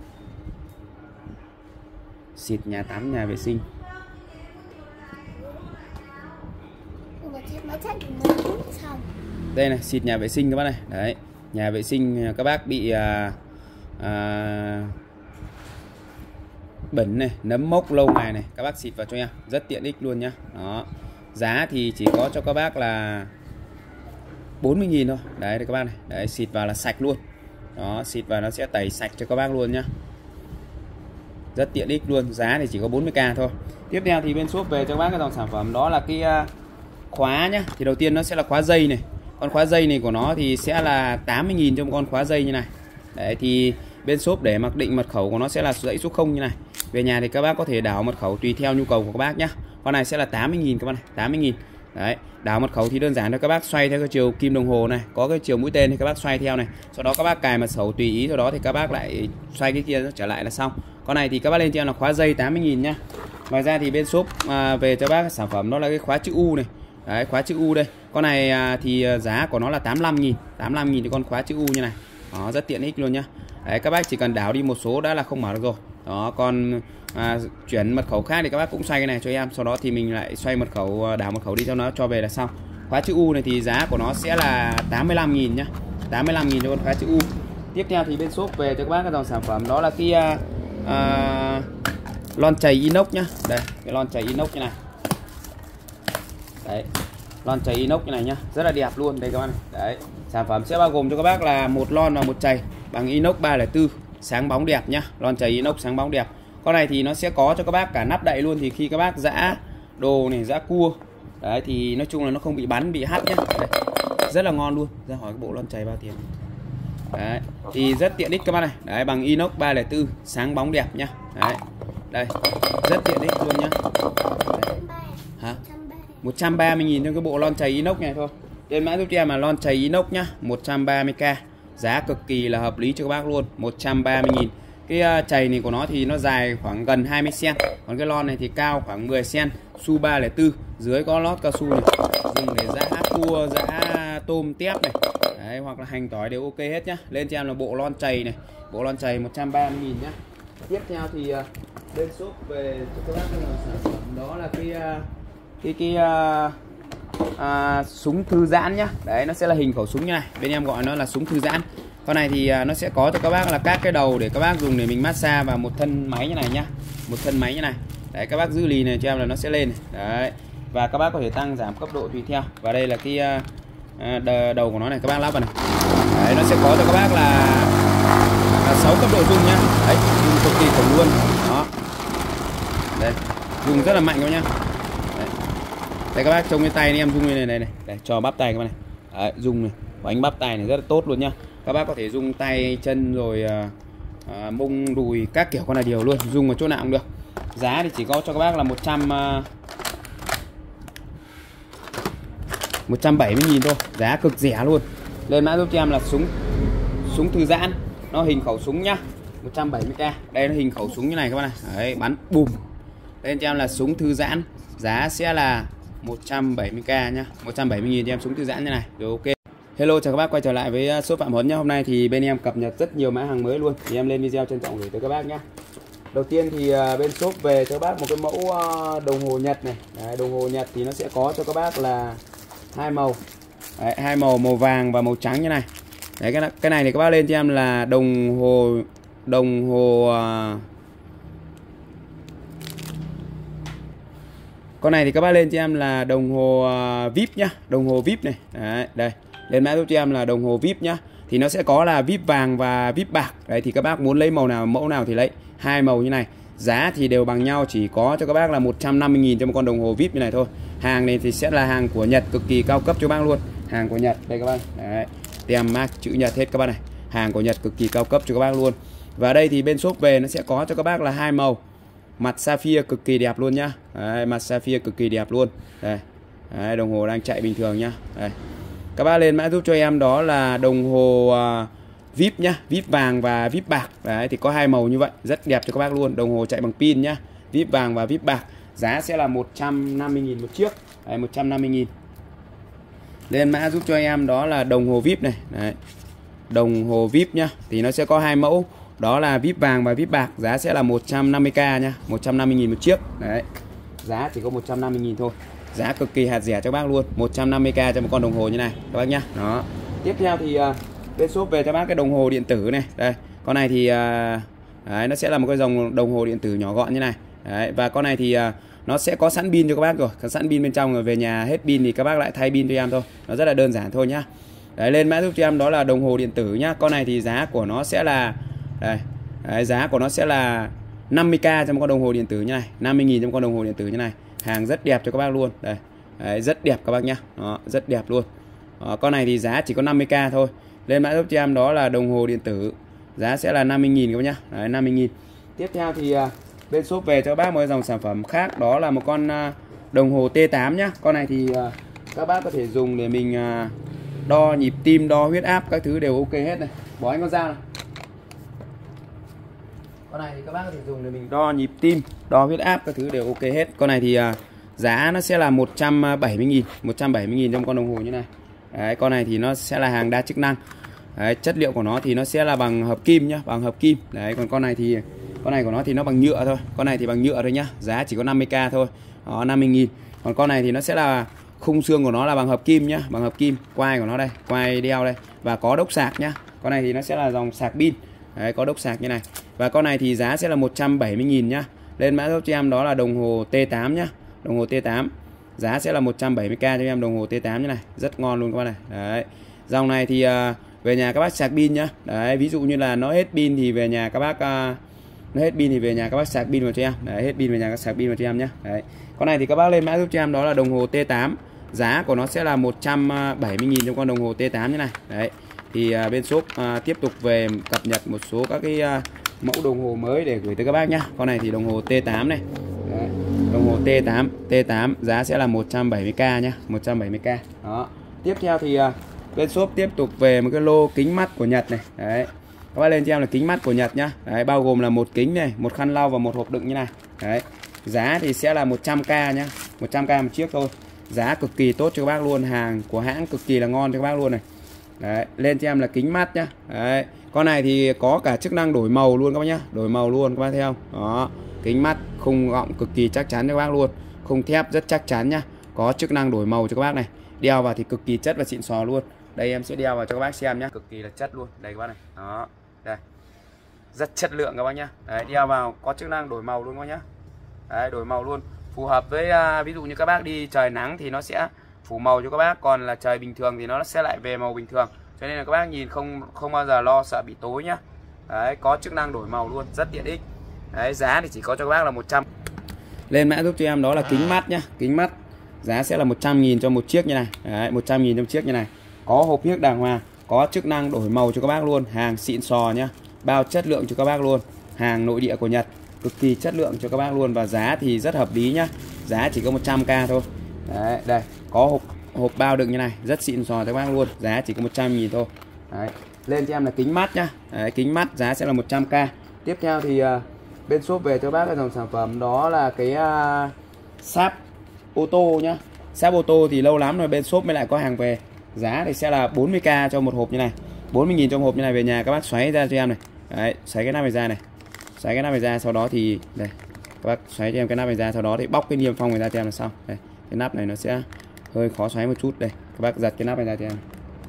xịt nhà tắm, nhà vệ sinh. Đây này, xịt nhà vệ sinh các bác này. Đấy, nhà vệ sinh các bác bị à, à, bẩn này, nấm mốc lâu ngày này, các bác xịt vào cho em, rất tiện ích luôn nhá. Đó, giá thì chỉ có cho các bác là bốn mươi nghìn thôi. Đấy, đây các bác này. Đấy, xịt vào là sạch luôn. Đó, xịt vào nó sẽ tẩy sạch cho các bác luôn nhá, rất tiện ích luôn. Giá thì chỉ có bốn mươi k thôi. Tiếp theo thì bên shop về cho các bác cái dòng sản phẩm đó là cái khóa nhá. Thì đầu tiên nó sẽ là khóa dây này. Con khóa dây này của nó thì sẽ là tám mươi nghìn cho một con khóa dây như này. Đấy, thì bên shop để mặc định mật khẩu của nó sẽ là dãy số không như này. Về nhà thì các bác có thể đảo mật khẩu tùy theo nhu cầu của các bác nhá. Con này sẽ là tám mươi nghìn các bác này, tám mươi nghìn. Đấy, đảo mật khẩu thì đơn giản thôi, các bác xoay theo cái chiều kim đồng hồ này, có cái chiều mũi tên thì các bác xoay theo này. Sau đó các bác cài mật khẩu tùy ý, sau đó thì các bác lại xoay cái kia trở lại là xong. Con này thì các bác lên cho em là khóa dây tám mươi nghìn nhá. Ngoài ra thì bên shop à, về cho bác cái sản phẩm đó là cái khóa chữ U này. Đấy, khóa chữ U đây. Con này à, thì giá của nó là tám mươi lăm nghìn, tám mươi lăm nghìn thì con khóa chữ U như này. Đó, rất tiện ích luôn nhá. Đấy, các bác chỉ cần đảo đi một số đã là không mở được rồi. Đó, còn à, chuyển mật khẩu khác thì các bác cũng xoay cái này cho em, sau đó thì mình lại xoay mật khẩu, đảo mật khẩu đi cho nó cho về là xong. Khóa chữ U này thì giá của nó sẽ là tám mươi lăm nghìn nhá, tám mươi lăm nghìn cho con khóa chữ U. Tiếp theo thì bên shop về cho các bác cái dòng sản phẩm đó là cái uh, uh, lon chày inox nhá. Đây, cái lon chày inox như này. Đấy, lon chày inox như này nhá, rất là đẹp luôn đây các bác này. Đấy, sản phẩm sẽ bao gồm cho các bác là một lon và một chày bằng inox ba không bốn, sáng bóng đẹp nhá. Lon chày inox sáng bóng đẹp. Con này thì nó sẽ có cho các bác cả nắp đậy luôn, thì khi các bác giã đồ này, giã cua đấy thì nói chung là nó không bị bắn, bị hắt nhá. Đây, rất là ngon luôn. Ra hỏi cái bộ lon chày bao tiền. Đấy, thì rất tiện ích các bác này. Đấy, bằng inox ba không bốn, sáng bóng đẹp nhá. Đấy. Đây, rất tiện ích luôn nhá. Đấy. Hả? một trăm ba mươi nghìn cho cái bộ lon chày inox này thôi. Trên mã giúp cho em là lon chày inox nhá, một trăm ba mươi k. Giá cực kỳ là hợp lý cho các bác luôn, một trăm ba mươi nghìn. Cái chày này của nó thì nó dài khoảng gần hai mươi xăng ti mét, còn cái lon này thì cao khoảng mười xăng ti mét, su ba không bốn, dưới có lót cao su này, dùng để giã cua, giã tôm tép này. Đấy, hoặc là hành tỏi đều ok hết nhá. Lên cho em là bộ lon chày này, bộ lon chày một trăm ba mươi nghìn nhá. Tiếp theo thì uh, bên shop về cho các bác cái sản phẩm đó là cái uh, cái cái uh, uh, súng thư giãn nhá. Đấy, nó sẽ là hình khẩu súng như này, bên em gọi nó là súng thư giãn. Con này thì uh, nó sẽ có cho các bác là các cái đầu để các bác dùng để mình massage, và một thân máy như này nhá, một thân máy như này. Đấy, các bác giữ lì này cho em là nó sẽ lên này. Đấy, và các bác có thể tăng giảm cấp độ tùy theo. Và đây là cái uh, đầu của nó này, các bác lắp vào này. Đấy, nó sẽ có cho các bác là sáu cấp độ rung nhá. Đấy, rung cực kỳ khủng luôn. Đó. Đây, rung rất là mạnh các nhá. Đấy. Đây các bác trông cái tay anh em rung như này này này. Đây, cho bắp tay các bác này. Đấy, rung này, bánh bắp tay này rất là tốt luôn nhá. Các bác có thể rung tay, chân rồi à, mông, đùi các kiểu con này đều luôn, rung ở chỗ nào cũng được. Giá thì chỉ có cho các bác là một trăm một trăm bảy mươi nghìn thôi, giá cực rẻ luôn. Lên mã giúp cho em là súng súng thư giãn, nó hình khẩu súng nhá, một trăm bảy mươi k. Đây nó hình khẩu súng như này các bác này. Đấy, bắn bùm. Lên cho em là súng thư giãn, giá sẽ là một trăm bảy mươi k nhá, một trăm bảy mươi nghìn cho em súng thư giãn như này. Rồi ok. Hello, chào các bác quay trở lại với shop Phạm Huấn nhá. Hôm nay thì bên em cập nhật rất nhiều mã hàng mới luôn, thì em lên video trân trọng gửi tới các bác nhé. Đầu tiên thì bên shop về cho các bác một cái mẫu đồng hồ Nhật này. Đấy, đồng hồ Nhật thì nó sẽ có cho các bác là hai màu. Đấy, hai màu, màu vàng và màu trắng như này. Đấy, cái cái này thì các bác lên cho em là đồng hồ đồng hồ uh... con này thì các bác lên cho em là đồng hồ uh, vê i pê nhá, đồng hồ vê i pê này. Đấy, đây. Lên mã giúp cho em là đồng hồ vê i pê nhá. Thì nó sẽ có là vê i pê vàng và vê i pê bạc. Đấy, thì các bác muốn lấy màu nào, mẫu nào thì lấy. Hai màu như này. Giá thì đều bằng nhau, chỉ có cho các bác là một trăm năm mươi nghìn cho một con đồng hồ vê i pê như này thôi. Hàng này thì sẽ là hàng của Nhật, cực kỳ cao cấp cho các bác luôn. Hàng của Nhật đây các bác. Đấy, tem mác chữ Nhật hết các bác này. Hàng của Nhật cực kỳ cao cấp cho các bác luôn. Và đây thì bên shop về nó sẽ có cho các bác là hai màu. Mặt sapphire cực kỳ đẹp luôn nhá. Đấy, mặt sapphire cực kỳ đẹp luôn. Đây. Đấy, đồng hồ đang chạy bình thường nhá. Đây. Các bác lên mã giúp cho em đó là đồng hồ uh, vê i pê nhá, vê i pê vàng và vê i pê bạc. Đấy, thì có hai màu như vậy, rất đẹp cho các bác luôn. Đồng hồ chạy bằng pin nhá, vê i pê vàng và vê i pê bạc. Giá sẽ là một trăm năm mươi nghìn một chiếc. Đấy, một trăm năm mươi nghìn. Lên mã giúp cho em đó là đồng hồ vê i pê này. Đấy. Đồng hồ vê i pê nhá, thì nó sẽ có hai mẫu, đó là vê i pê vàng và vê i pê bạc. Giá sẽ là một trăm năm mươi k nhá, một trăm năm mươi nghìn một chiếc. Đấy. Giá chỉ có một trăm năm mươi nghìn thôi. Giá cực kỳ hạt rẻ cho bác luôn, một trăm năm mươi k cho một con đồng hồ như này các bác nhá. Đó. Tiếp theo thì uh, bên shop về cho bác cái đồng hồ điện tử này. Đây, con này thì uh, đấy, nó sẽ là một cái dòng đồng hồ điện tử nhỏ gọn như này. Đấy, và con này thì uh, nó sẽ có sẵn pin cho các bác rồi, có sẵn pin bên trong rồi, về nhà hết pin thì các bác lại thay pin cho em thôi. Nó rất là đơn giản thôi nhá. Đấy, lên mã giúp cho em đó là đồng hồ điện tử nhá. Con này thì giá của nó sẽ là đây. Đấy, giá của nó sẽ là năm mươi k cho một con đồng hồ điện tử như này, năm mươi nghìn cho một con đồng hồ điện tử như này. Hàng rất đẹp cho các bác luôn. Đây. Đấy, rất đẹp các bác nhá. Đó, rất đẹp luôn. Đó, con này thì giá chỉ có năm mươi k thôi. Lên mã giúp cho em đó là đồng hồ điện tử. Giá sẽ là năm mươi nghìn các bác nhá. Đấy, năm mươi nghìn. Tiếp theo thì uh, bên shop về cho các bác một dòng sản phẩm khác, đó là một con uh, đồng hồ T tám nhá. Con này thì uh, các bác có thể dùng để mình uh, đo nhịp tim, đo huyết áp, các thứ đều ok hết này. Bỏ anh con dao này. Con này thì các bác có thể dùng để mình đo nhịp tim, đo huyết áp, các thứ đều ok hết. Con này thì uh, giá nó sẽ là một trăm bảy mươi nghìn, một trăm bảy mươi nghìn trong con đồng hồ như này. Đấy, con này thì nó sẽ là hàng đa chức năng. Đấy, chất liệu của nó thì nó sẽ là bằng hợp kim nhá, bằng hợp kim. Đấy, còn con này thì con này của nó thì nó bằng nhựa thôi. Con này thì bằng nhựa thôi nhá, giá chỉ có năm mươi k thôi. Đó, năm mươi nghìn. Còn con này thì nó sẽ là khung xương của nó là bằng hợp kim nhá, bằng hợp kim. Quai của nó đây, quai đeo đây, và có đốc sạc nhá. Con này thì nó sẽ là dòng sạc pin. Đấy, có đốc sạc như này. Và con này thì giá sẽ là một trăm bảy mươi nghìn nhá. Lên mã giúp cho em đó là đồng hồ T tám nhá. Đồng hồ T tám. Giá sẽ là một trăm bảy mươi k cho em đồng hồ T tám như này. Rất ngon luôn các bạn này. Đấy. Dòng này thì uh, về nhà các bác sạc pin nhá. Đấy, ví dụ như là nó hết pin thì về nhà các bác uh, nó hết pin thì về nhà các bác sạc pin vào cho em. Đấy, hết pin về nhà các sạc pin vào cho em nhá. Đấy. Con này thì các bác lên mã giúp cho em đó là đồng hồ T tám. Giá của nó sẽ là một trăm bảy mươi nghìn trong con đồng hồ T tám như này. Đấy. Thì uh, bên shop uh, tiếp tục về cập nhật một số các cái uh, mẫu đồng hồ mới để gửi tới các bác nhá. Con này thì đồng hồ T tám này. Đấy. Đồng hồ T tám, T tám giá sẽ là một trăm bảy mươi k nhá, một trăm bảy mươi k. Đó. Tiếp theo thì uh, bên shop tiếp tục về một cái lô kính mắt của Nhật này. Đấy. Các bác lên cho em là kính mắt của Nhật nhá. Đấy, bao gồm là một kính này, một khăn lau và một hộp đựng như này. Đấy. Giá thì sẽ là một trăm k nhá, một trăm k một chiếc thôi. Giá cực kỳ tốt cho các bác luôn, hàng của hãng cực kỳ là ngon cho các bác luôn này. Đấy, lên cho em là kính mắt nhá. Đấy. Con này thì có cả chức năng đổi màu luôn các bác nhá, đổi màu luôn các bác thấy không? Đó, kính mắt khung gọng cực kỳ chắc chắn cho các bác luôn, khung thép rất chắc chắn nhá, có chức năng đổi màu cho các bác này. Đeo vào thì cực kỳ chất và xịn sò luôn. Đây em sẽ đeo vào cho các bác xem nhá, cực kỳ là chất luôn. Đây các bác này. Đó. Đây. Rất chất lượng các bác nhá. Đấy, đeo vào có chức năng đổi màu luôn các bác nhá. Đấy, đổi màu luôn. Phù hợp với uh, ví dụ như các bác đi trời nắng thì nó sẽ phủ màu cho các bác, còn là trời bình thường thì nó sẽ lại về màu bình thường. Cho nên là các bác nhìn không không bao giờ lo sợ bị tối nhá. Đấy, có chức năng đổi màu luôn, rất tiện ích. Đấy, giá thì chỉ có cho các bác là một trăm. Lên mã giúp cho em đó là kính mắt nhá, kính mắt. Giá sẽ là một trăm nghìn cho một chiếc như này. Đấy, một trăm nghìn cho một chiếc như này. Có hộp hiếc đàng hoàng, có chức năng đổi màu cho các bác luôn, hàng xịn sò nhá. Bao chất lượng cho các bác luôn. Hàng nội địa của Nhật, cực kỳ chất lượng cho các bác luôn và giá thì rất hợp lý nhá. Giá chỉ có một trăm k thôi. Đấy, đây, có hộp hộp bao đựng như này, rất xịn sò cho các bác luôn, giá chỉ có một trăm nghìn thôi. Đấy. Lên cho em là kính mắt nhá. Đấy, kính mắt giá sẽ là một trăm k. Tiếp theo thì uh, bên shop về cho bác cái dòng sản phẩm đó là cái uh, sáp ô tô nhá. Sáp ô tô thì lâu lắm rồi bên shop mới lại có hàng về. Giá thì sẽ là bốn mươi k cho một hộp như này. bốn mươi nghìn trong hộp như này, về nhà các bác xoáy ra cho em này. Đấy, xoáy cái nắp này ra này. Xoáy cái nắp này ra, sau đó thì đây, các bác xoáy cho em cái nắp này ra, sau đó thì bóc cái niêm phong này ra cho em là xong. Đây, cái nắp này nó sẽ hơi khó xoáy một chút. Đây, các bác giật cái nắp này ra cho em.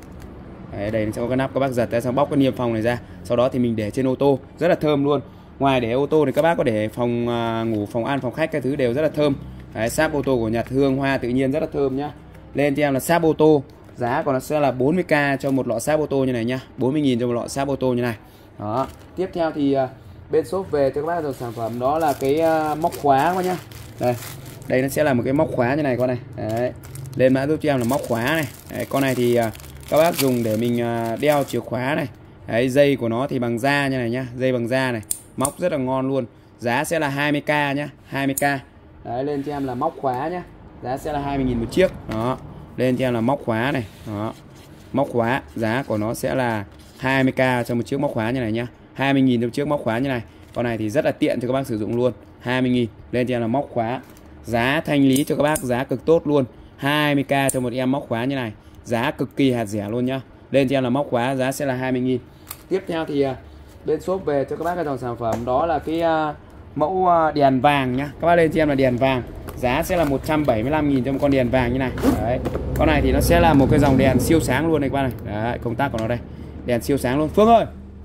Đấy, đây sẽ có cái nắp, các bác giật ra xong bóc cái niêm phong này ra, sau đó thì mình để trên ô tô, rất là thơm luôn. Ngoài để ô tô thì các bác có để phòng uh, ngủ, phòng ăn, phòng khách cái thứ đều rất là thơm. Đấy, sáp ô tô của Nhật, hương hoa tự nhiên rất là thơm nhá. Lên cho em là sáp ô tô, giá của nó sẽ là bốn mươi k cho một lọ sáp ô tô như này nhá, bốn mươi nghìn cho một lọ sáp ô tô như này. Đó. Tiếp theo thì uh, bên shop về cho các bác dòng sản phẩm đó là cái uh, móc khóa các nhá. Đây, đây nó sẽ là một cái móc khóa như này con này. Đấy. Lên mã giúp cho em là móc khóa này. Đấy, con này thì uh, các bác dùng để mình uh, đeo chìa khóa này. Đấy, dây của nó thì bằng da như này nhá, dây bằng da này, móc rất là ngon luôn. Giá sẽ là hai mươi k nhá, hai mươi k. Đấy, lên cho em là móc khóa nhá. Giá sẽ là hai mươi nghìn một chiếc. Đó. Lên cho em là móc khóa này. Đó. Móc khóa, giá của nó sẽ là hai mươi k cho một chiếc móc khóa như này nhá. hai mươi nghìn cho một chiếc móc khóa như này. Con này thì rất là tiện cho các bác sử dụng luôn. hai mươi nghìn. Lên cho em là móc khóa. Giá thanh lý cho các bác, giá cực tốt luôn. hai mươi k cho một em móc khóa như này. Giá cực kỳ hạt rẻ luôn nhá. Lên cho em là móc khóa, giá sẽ là hai mươi nghìn. Tiếp theo thì uh, bên shop về cho các bác cái dòng sản phẩm đó là cái uh, mẫu uh, đèn vàng nhá. Các bác lên cho em là đèn vàng. Giá sẽ là một trăm bảy mươi lăm nghìn cho một con đèn vàng như này. Đấy. Con này thì nó sẽ là một cái dòng đèn siêu sáng luôn này các bác này. Đấy, công tắc của nó đây. Đèn siêu sáng luôn. Phương ơi,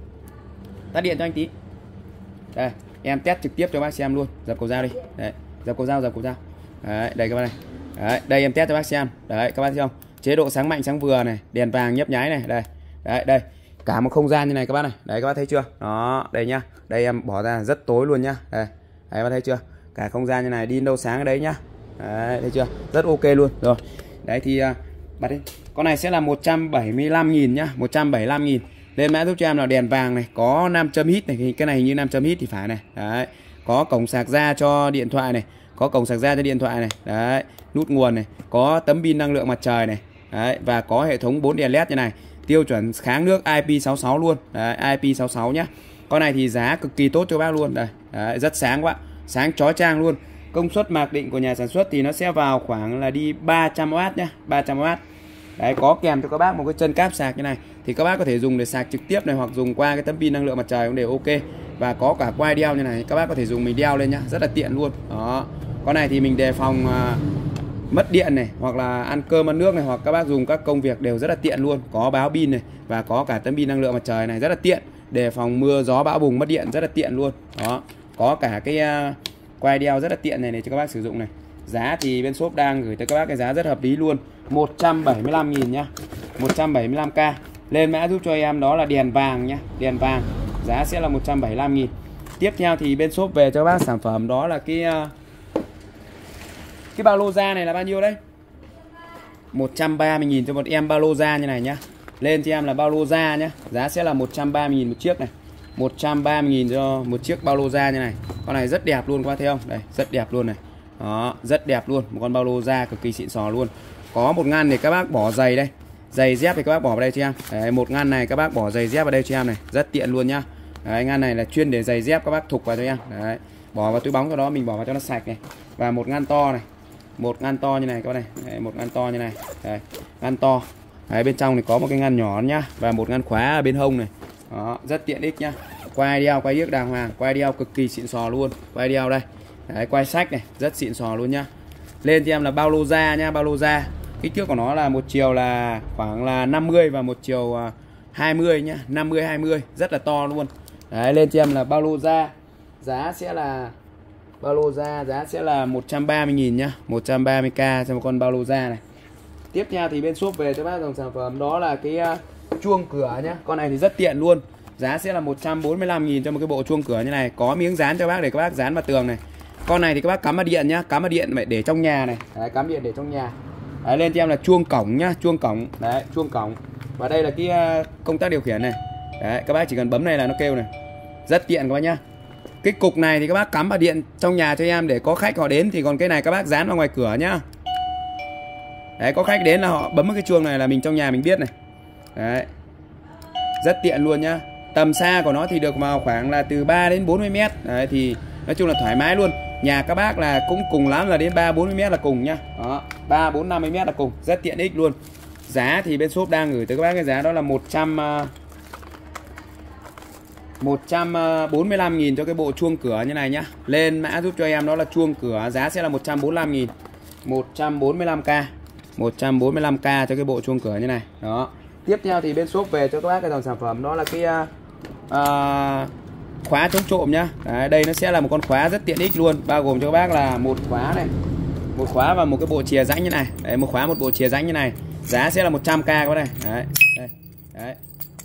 tắt điện cho anh tí. Đây, em test trực tiếp cho bác xem luôn. Dập cầu dao đi. Đấy, dập cầu dao, dập cầu dao. Đấy, đây các bác này. Đấy, đây em test cho bác xem. Đấy, các bác thấy không? Chế độ sáng mạnh sáng vừa này, đèn vàng nhấp nháy này, đây. Đấy, đây. Cả một không gian như này các bác này. Đấy, các bác thấy chưa? Đó, đây nhá. Đây em bỏ ra rất tối luôn nhá. Đây. Đấy, các bác thấy chưa? Cả không gian như này, đi đâu sáng ở đấy nhá. Đấy, thấy chưa? Rất ok luôn. Rồi. Đấy thì uh, bật đi. Con này sẽ là một trăm bảy mươi lăm nghìn nhá, một trăm bảy mươi lăm nghìn. Lên mã giúp cho em là đèn vàng này, có nam châm hít này, cái này hình như nam châm hít thì phải này. Đấy. Có cổng sạc ra cho điện thoại này, có cổng sạc ra cho điện thoại này. Đấy, nút nguồn này, có tấm pin năng lượng mặt trời này. Đấy, và có hệ thống bốn đèn led như này, tiêu chuẩn kháng nước I P sáu sáu luôn. Đấy, I P sáu sáu nhá. Con này thì giá cực kỳ tốt cho bác luôn. Đây, đấy, rất sáng quá, sáng chói chang luôn. Công suất mặc định của nhà sản xuất thì nó sẽ vào khoảng là đi ba trăm oát nhá, ba trăm oát. Đấy, có kèm cho các bác một cái chân cáp sạc như này, thì các bác có thể dùng để sạc trực tiếp này, hoặc dùng qua cái tấm pin năng lượng mặt trời cũng đều ok. Và có cả quai đeo như này, các bác có thể dùng mình đeo lên nhá, rất là tiện luôn. Đó. Con này thì mình đề phòng uh, mất điện này, hoặc là ăn cơm ăn nước này, hoặc các bác dùng các công việc đều rất là tiện luôn. Có báo pin này và có cả tấm pin năng lượng mặt trời này, rất là tiện để phòng mưa gió bão bùng mất điện, rất là tiện luôn. Đó, có cả cái uh, quai đeo rất là tiện này, này cho các bác sử dụng này. Giá thì bên shop đang gửi tới các bác cái giá rất hợp lý luôn, một trăm bảy mươi lăm nghìn nhá, một trăm bảy mươi lăm k. Lên mã giúp cho em đó là đèn vàng nhá, đèn vàng giá sẽ là một trăm bảy mươi lăm nghìn. Tiếp theo thì bên shop về cho các bác sản phẩm đó là cái uh, cái ba lô da này là bao nhiêu đấy? một trăm ba mươi nghìn cho một em ba lô da như này nhá. Lên cho em là bao lô da nhá, giá sẽ là một trăm ba mươi nghìn một chiếc này, một trăm ba mươi nghìn cho một chiếc bao lô da như này. Con này rất đẹp luôn, các bác thấy không? Đây, rất đẹp luôn này. Đó, rất đẹp luôn, một con bao lô da cực kỳ xịn sò luôn. Có một ngăn để các bác bỏ giày đây, giày dép thì các bác bỏ vào đây cho em. Đấy, một ngăn này các bác bỏ giày dép vào đây cho em này, rất tiện luôn nhá. Đấy, ngăn này là chuyên để giày dép các bác thục vào cho em. Đấy, bỏ vào túi bóng, cho đó mình bỏ vào cho nó sạch này. Và một ngăn to này, một ngăn to như này các bác này. Đấy, một ngăn to như này. Đấy, ngăn to. Đấy, bên trong thì có một cái ngăn nhỏ nhá, và một ngăn khóa ở bên hông này. Đó, rất tiện ích nhá. Quai đeo, quai yếc đàng hoàng, quai đeo cực kỳ xịn sò luôn. Quai đeo đây. Đấy, quai sách này, rất xịn sò luôn nhá. Lên cho em là bao lô da nhá, bao lô da. Kích thước của nó là một chiều là khoảng là năm mươi và một chiều hai mươi nhá, năm mươi hai mươi, rất là to luôn. Đấy, lên cho em là bao lô da. Giá sẽ là bao lô da, giá sẽ là một trăm ba mươi nghìn nhá, một trăm ba mươi k cho một con bao lô da này. Tiếp theo thì bên shop về cho bác dòng sản phẩm đó là cái uh, chuông cửa nhá. Con này thì rất tiện luôn. Giá sẽ là một trăm bốn mươi lăm nghìn cho một cái bộ chuông cửa như này, có miếng dán cho bác để các bác dán vào tường này. Con này thì các bác cắm vào điện nhá, cắm vào điện để trong nhà này. Đấy, cắm điện để trong nhà. Đấy, lên cho em là chuông cổng nhá, chuông cổng. Đấy, chuông cổng. Và đây là cái uh, công tắc điều khiển này. Đấy, các bác chỉ cần bấm này là nó kêu này. Rất tiện các bác nhá. Cái cục này thì các bác cắm vào điện trong nhà cho em để có khách họ đến, thì còn cái này các bác dán vào ngoài cửa nhá. Đấy, có khách đến là họ bấm cái chuông này là mình trong nhà mình biết này. Đấy, rất tiện luôn nhá. Tầm xa của nó thì được vào khoảng là từ ba đến bốn mươi mét. Đấy, thì nói chung là thoải mái luôn. Nhà các bác là cũng cùng lắm là đến ba bốn mươi mét là cùng nhá. Đó, ba bốn năm mươi mét là cùng, rất tiện ích luôn. Giá thì bên shop đang gửi tới các bác cái giá đó là một trăm một trăm bốn mươi lăm nghìn cho cái bộ chuông cửa như này nhá. Lên mã giúp cho em đó là chuông cửa, giá sẽ là một trăm bốn mươi lăm nghìn, một trăm bốn mươi lăm k, một trăm bốn mươi lăm k cho cái bộ chuông cửa như này. Đó. Tiếp theo thì bên shop về cho các bác cái dòng sản phẩm đó là cái uh, khóa chống trộm nhá. Đấy, đây nó sẽ là một con khóa rất tiện ích luôn, bao gồm cho các bác là một khóa này, một khóa và một cái bộ chìa rãnh như này. Đấy, một khóa một bộ chìa rãnh như này. Giá sẽ là một trăm k các bác này. Đấy. Đây. Đấy.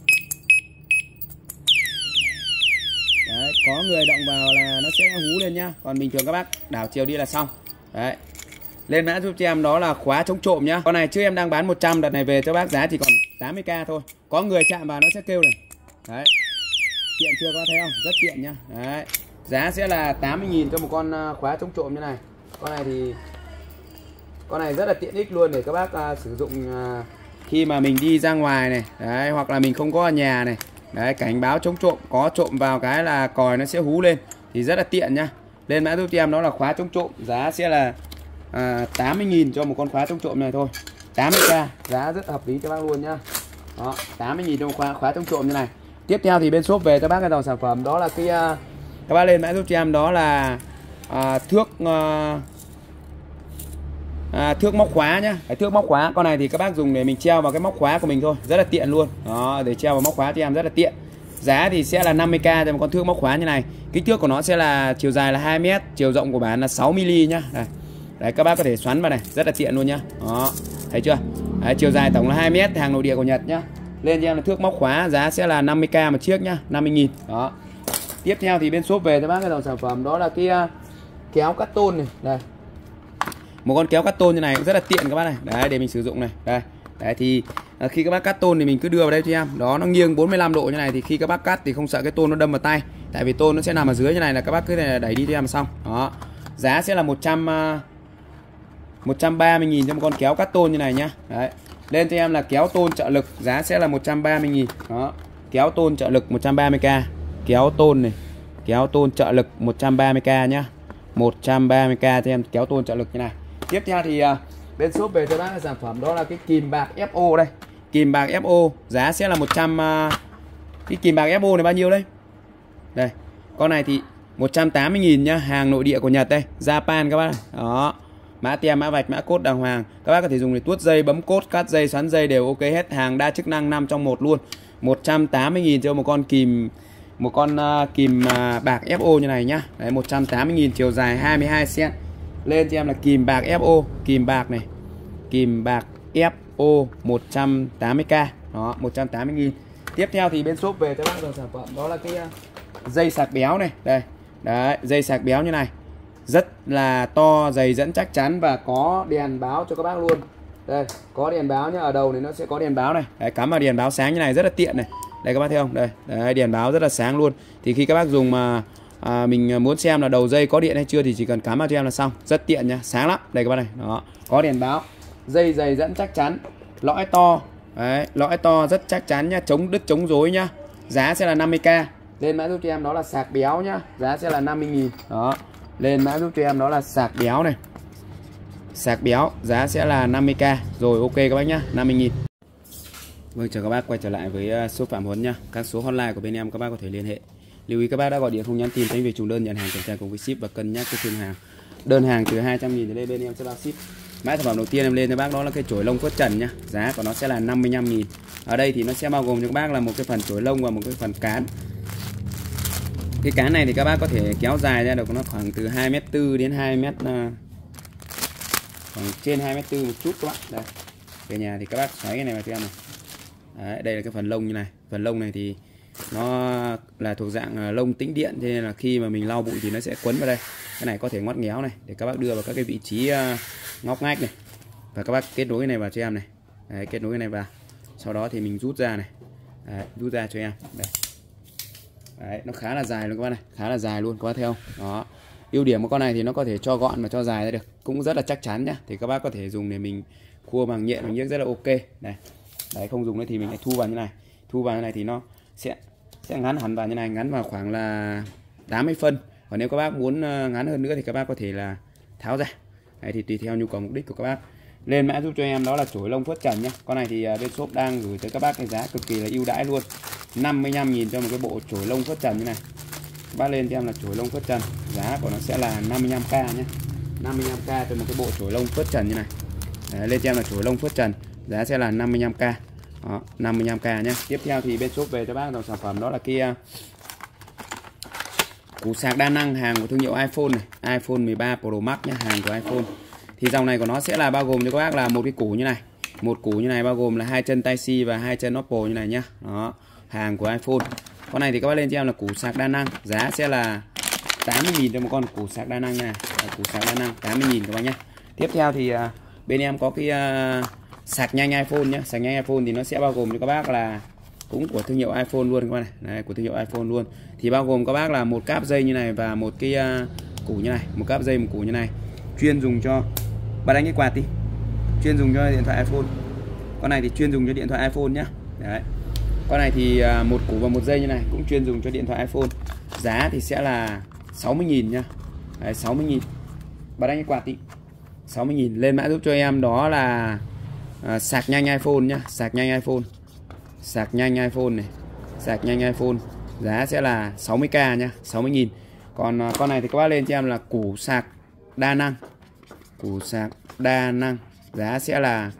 Đấy, có người động vào là nó sẽ hú lên nhá. Còn bình thường các bác đảo chiều đi là xong. Đấy. Lên mã giúp cho em đó là khóa chống trộm nhá. Con này trước em đang bán một trăm, đợt này về cho bác giá chỉ còn tám mươi k thôi. Có người chạm vào nó sẽ kêu này. Đấy. Tiện chưa, có thấy không? Rất tiện nhá. Đấy. Giá sẽ là tám mươi nghìn cho một con khóa chống trộm như này. Con này thì con này rất là tiện ích luôn để các bác uh, sử dụng uh, khi mà mình đi ra ngoài này. Đấy, hoặc là mình không có ở nhà này. Đấy, cảnh báo chống trộm, có trộm vào cái là còi nó sẽ hú lên thì rất là tiện nhá. Lên mã giúp cho em đó là khóa chống trộm, giá sẽ là à, tám mươi nghìn cho một con khóa chống trộm này thôi. tám mươi k, giá rất hợp lý cho bác luôn nhá. Đó, tám mươi nghìn cho một khóa, khóa chống trộm như này. Tiếp theo thì bên shop về cho bác cái dòng sản phẩm đó là cái uh, các bác lên mã giúp cho em đó là uh, thước uh, À, thước móc khóa nhá. Cái thước móc khóa, con này thì các bác dùng để mình treo vào cái móc khóa của mình thôi, rất là tiện luôn. Đó, để treo vào móc khóa cho em rất là tiện. Giá thì sẽ là năm mươi k cho một con thước móc khóa như này. Kích thước của nó sẽ là chiều dài là hai mét, chiều rộng của bản là sáu mi li nhá. Đây. Đấy, các bác có thể xoắn vào này, rất là tiện luôn nhá. Đó, thấy chưa? Đấy, chiều dài tổng là hai mét, hàng nội địa của Nhật nhá. Lên cho em là thước móc khóa, giá sẽ là năm mươi k một chiếc nhá, năm mươi nghìn. Đó. Tiếp theo thì bên shop về cho bác cái dòng sản phẩm đó là cái uh, kéo cắt tôn này. Đây. Một con kéo cắt tôn như này cũng rất là tiện các bác này. Đấy, để mình sử dụng này. Đây. Đấy thì à, khi các bác cắt tôn thì mình cứ đưa vào đây cho em. Đó, nó nghiêng bốn mươi lăm độ như này thì khi các bác cắt thì không sợ cái tôn nó đâm vào tay. Tại vì tôn nó sẽ nằm ở dưới như này là các bác cứ đẩy đi cho em xong. Đó. Giá sẽ là một trăm một trăm ba mươi nghìn cho một con kéo cắt tôn như này nhá. Đấy. Lên cho em là kéo tôn trợ lực, giá sẽ là một trăm ba mươi nghìn. Đó. Kéo tôn trợ lực một trăm ba mươi k. Kéo tôn này. Kéo tôn trợ lực một trăm ba mươi k nhá. một trăm ba mươi k cho em kéo tôn trợ lực như này. Tiếp theo thì uh, bên shop về cho bác cái sản phẩm đó là cái kìm bạc ép o đây. Kìm bạc ép o giá sẽ là một trăm uh, cái kìm bạc ép o này bao nhiêu đây? Đây. Con này thì một trăm tám mươi nghìn nhá, hàng nội địa của Nhật đây, Japan các bác này. Đó. Mã tem, mã vạch, mã cốt đàng hoàng. Các bác có thể dùng để tuốt dây, bấm cốt, cắt dây, xoắn dây đều ok hết. Hàng đa chức năng năm trong một luôn. một trăm tám mươi nghìn cho một con kìm, một con uh, kìm uh, bạc ép ô như này nhá. Đấy, một trăm tám mươi nghìn, chiều dài hai mươi hai xăng-ti-mét. Lên cho em là kìm bạc ép ô, kìm bạc này. Kìm bạc ép ô một trăm tám mươi k. Đó, một trăm tám mươi nghìn. Tiếp theo thì bên shop về cho bác dòng sản phẩm đó là cái uh, dây sạc béo này. Đây. Đấy, dây sạc béo như này. Rất là to, dày dẫn chắc chắn và có đèn báo cho các bác luôn. Đây, có đèn báo nhá, ở đầu này nó sẽ có đèn báo này. Đấy, cắm vào đèn báo sáng như này rất là tiện này. Đây các bác thấy không? Đây, đấy, đèn báo rất là sáng luôn. Thì khi các bác dùng mà à, mình muốn xem là đầu dây có điện hay chưa thì chỉ cần cắm vào cho em là xong. Rất tiện nha, sáng lắm. Đây các bác này, đó, có đèn báo. Dây dày dẫn chắc chắn, lõi to. Đấy, lõi to rất chắc chắn nhá, chống đứt chống rối nhá. Giá sẽ là năm mươi k. Lên mã giúp cho em đó là sạc béo nhá, giá sẽ là năm mươi nghìn. Đó. Lên mã giúp cho em đó là sạc béo này. Sạc béo giá sẽ là năm mươi k. Rồi ok các bác nhá, năm mươi nghìn. Vâng, chào các bác, quay trở lại với shop Phạm Huấn nhá. Các số hotline của bên em các bác có thể liên hệ. Lưu ý các bác đã gọi điện không nhắn tin tránh việc trùng đơn, nhận hàng kiểm tra cùng với ship và cân nhắc cái thương hàng. Đơn hàng từ hai trăm nghìn đến đây bên em sẽ bao ship. Mã sản phẩm đầu tiên em lên cho bác đó là cái chổi lông phớt trần nhá. Giá của nó sẽ là năm mươi lăm nghìn. Ở đây thì nó sẽ bao gồm cho các bác là một cái phần chổi lông và một cái phần cán. Cái cán này thì các bác có thể kéo dài ra được nó khoảng từ hai mét tư đến hai mét, khoảng trên hai mét tư một chút các bạn. Đây. Về nhà thì các bác xoáy cái này vào cho em này. Đấy, đây là cái phần lông như này. Phần lông này thì nó là thuộc dạng lông tĩnh điện, cho nên là khi mà mình lau bụi thì nó sẽ quấn vào đây. Cái này có thể ngoắt ngéo này để các bác đưa vào các cái vị trí ngóc ngách này. Và các bác kết nối cái này vào cho em này. Đấy, kết nối cái này vào. Sau đó thì mình rút ra này. Đấy, rút ra cho em. Đây. Đấy, nó khá là dài luôn các bác này, khá là dài luôn các bác thấy không? Đó. Ưu điểm của con này thì nó có thể cho gọn và cho dài ra được, cũng rất là chắc chắn nhá. Thì các bác có thể dùng để mình cua bằng nhện bằng nhiếc rất là ok. Này. Đấy, không dùng nữa thì mình lại thu vào như này. Thu vào như này thì nó sẽ sẽ ngắn hẳn vào như này, ngắn vào khoảng là tám mươi phân. Còn nếu các bác muốn ngắn hơn nữa thì các bác có thể là tháo ra. Đấy, thì tùy theo nhu cầu mục đích của các bác. Lên mã giúp cho em đó là chổi lông phớt trần nhá. Con này thì bên shop đang gửi tới các bác cái giá cực kỳ là ưu đãi luôn. năm mươi lăm nghìn cho một cái bộ chổi lông phớt trần như này. Các bác lên cho em là chổi lông phớt trần, giá của nó sẽ là năm mươi lăm k nhé. năm mươi lăm k cho một cái bộ chổi lông phớt trần như này. Đấy, lên cho em là chổi lông phớt trần, giá sẽ là năm mươi lăm k. Đó, năm mươi lăm k nhé. Tiếp theo thì bên shop về cho bác dòng sản phẩm đó là kia củ sạc đa năng, hàng của thương hiệu iPhone này, iPhone mười ba Pro Max nhé, hàng của iPhone. Thì dòng này của nó sẽ là bao gồm cho các bác là một cái củ như này. Một củ như này bao gồm là hai chân Type-C và hai chân Oppo như này nhá. Đó, hàng của iPhone. Con này thì các bác lên cho em là củ sạc đa năng, giá sẽ là tám mươi nghìn cho một con củ sạc đa năng như này. Củ sạc đa năng tám mươi nghìn các bác nhé. Tiếp theo thì uh, bên em có cái uh, sạc nhanh iPhone nhé. Sạc nhanh iPhone thì nó sẽ bao gồm cho các bác là cũng của thương hiệu iPhone luôn các bác này. Đấy, của thương hiệu iPhone luôn. Thì bao gồm các bác là một cáp dây như này và một cái uh, củ như này, một cáp dây một củ như này, chuyên dùng cho bắt đánh cái quạt đi. Chuyên dùng cho điện thoại iPhone. Con này thì chuyên dùng cho điện thoại iPhone nhá. Đấy. Con này thì một củ và một dây như này cũng chuyên dùng cho điện thoại iPhone. Giá thì sẽ là sáu mươi nghìn nhá. Đấy, sáu mươi nghìn. Bắt đánh cái quạt đi. sáu mươi nghìn. Lên mã giúp cho em đó là à, sạc nhanh iPhone nhá. Sạc nhanh iPhone. Sạc nhanh iPhone này. Sạc nhanh iPhone. Giá sẽ là sáu mươi k nhá. sáu mươi nghìn. Còn à, con này thì các bác lên cho em là củ sạc đa năng. Củ sạc đa năng. Giá sẽ là,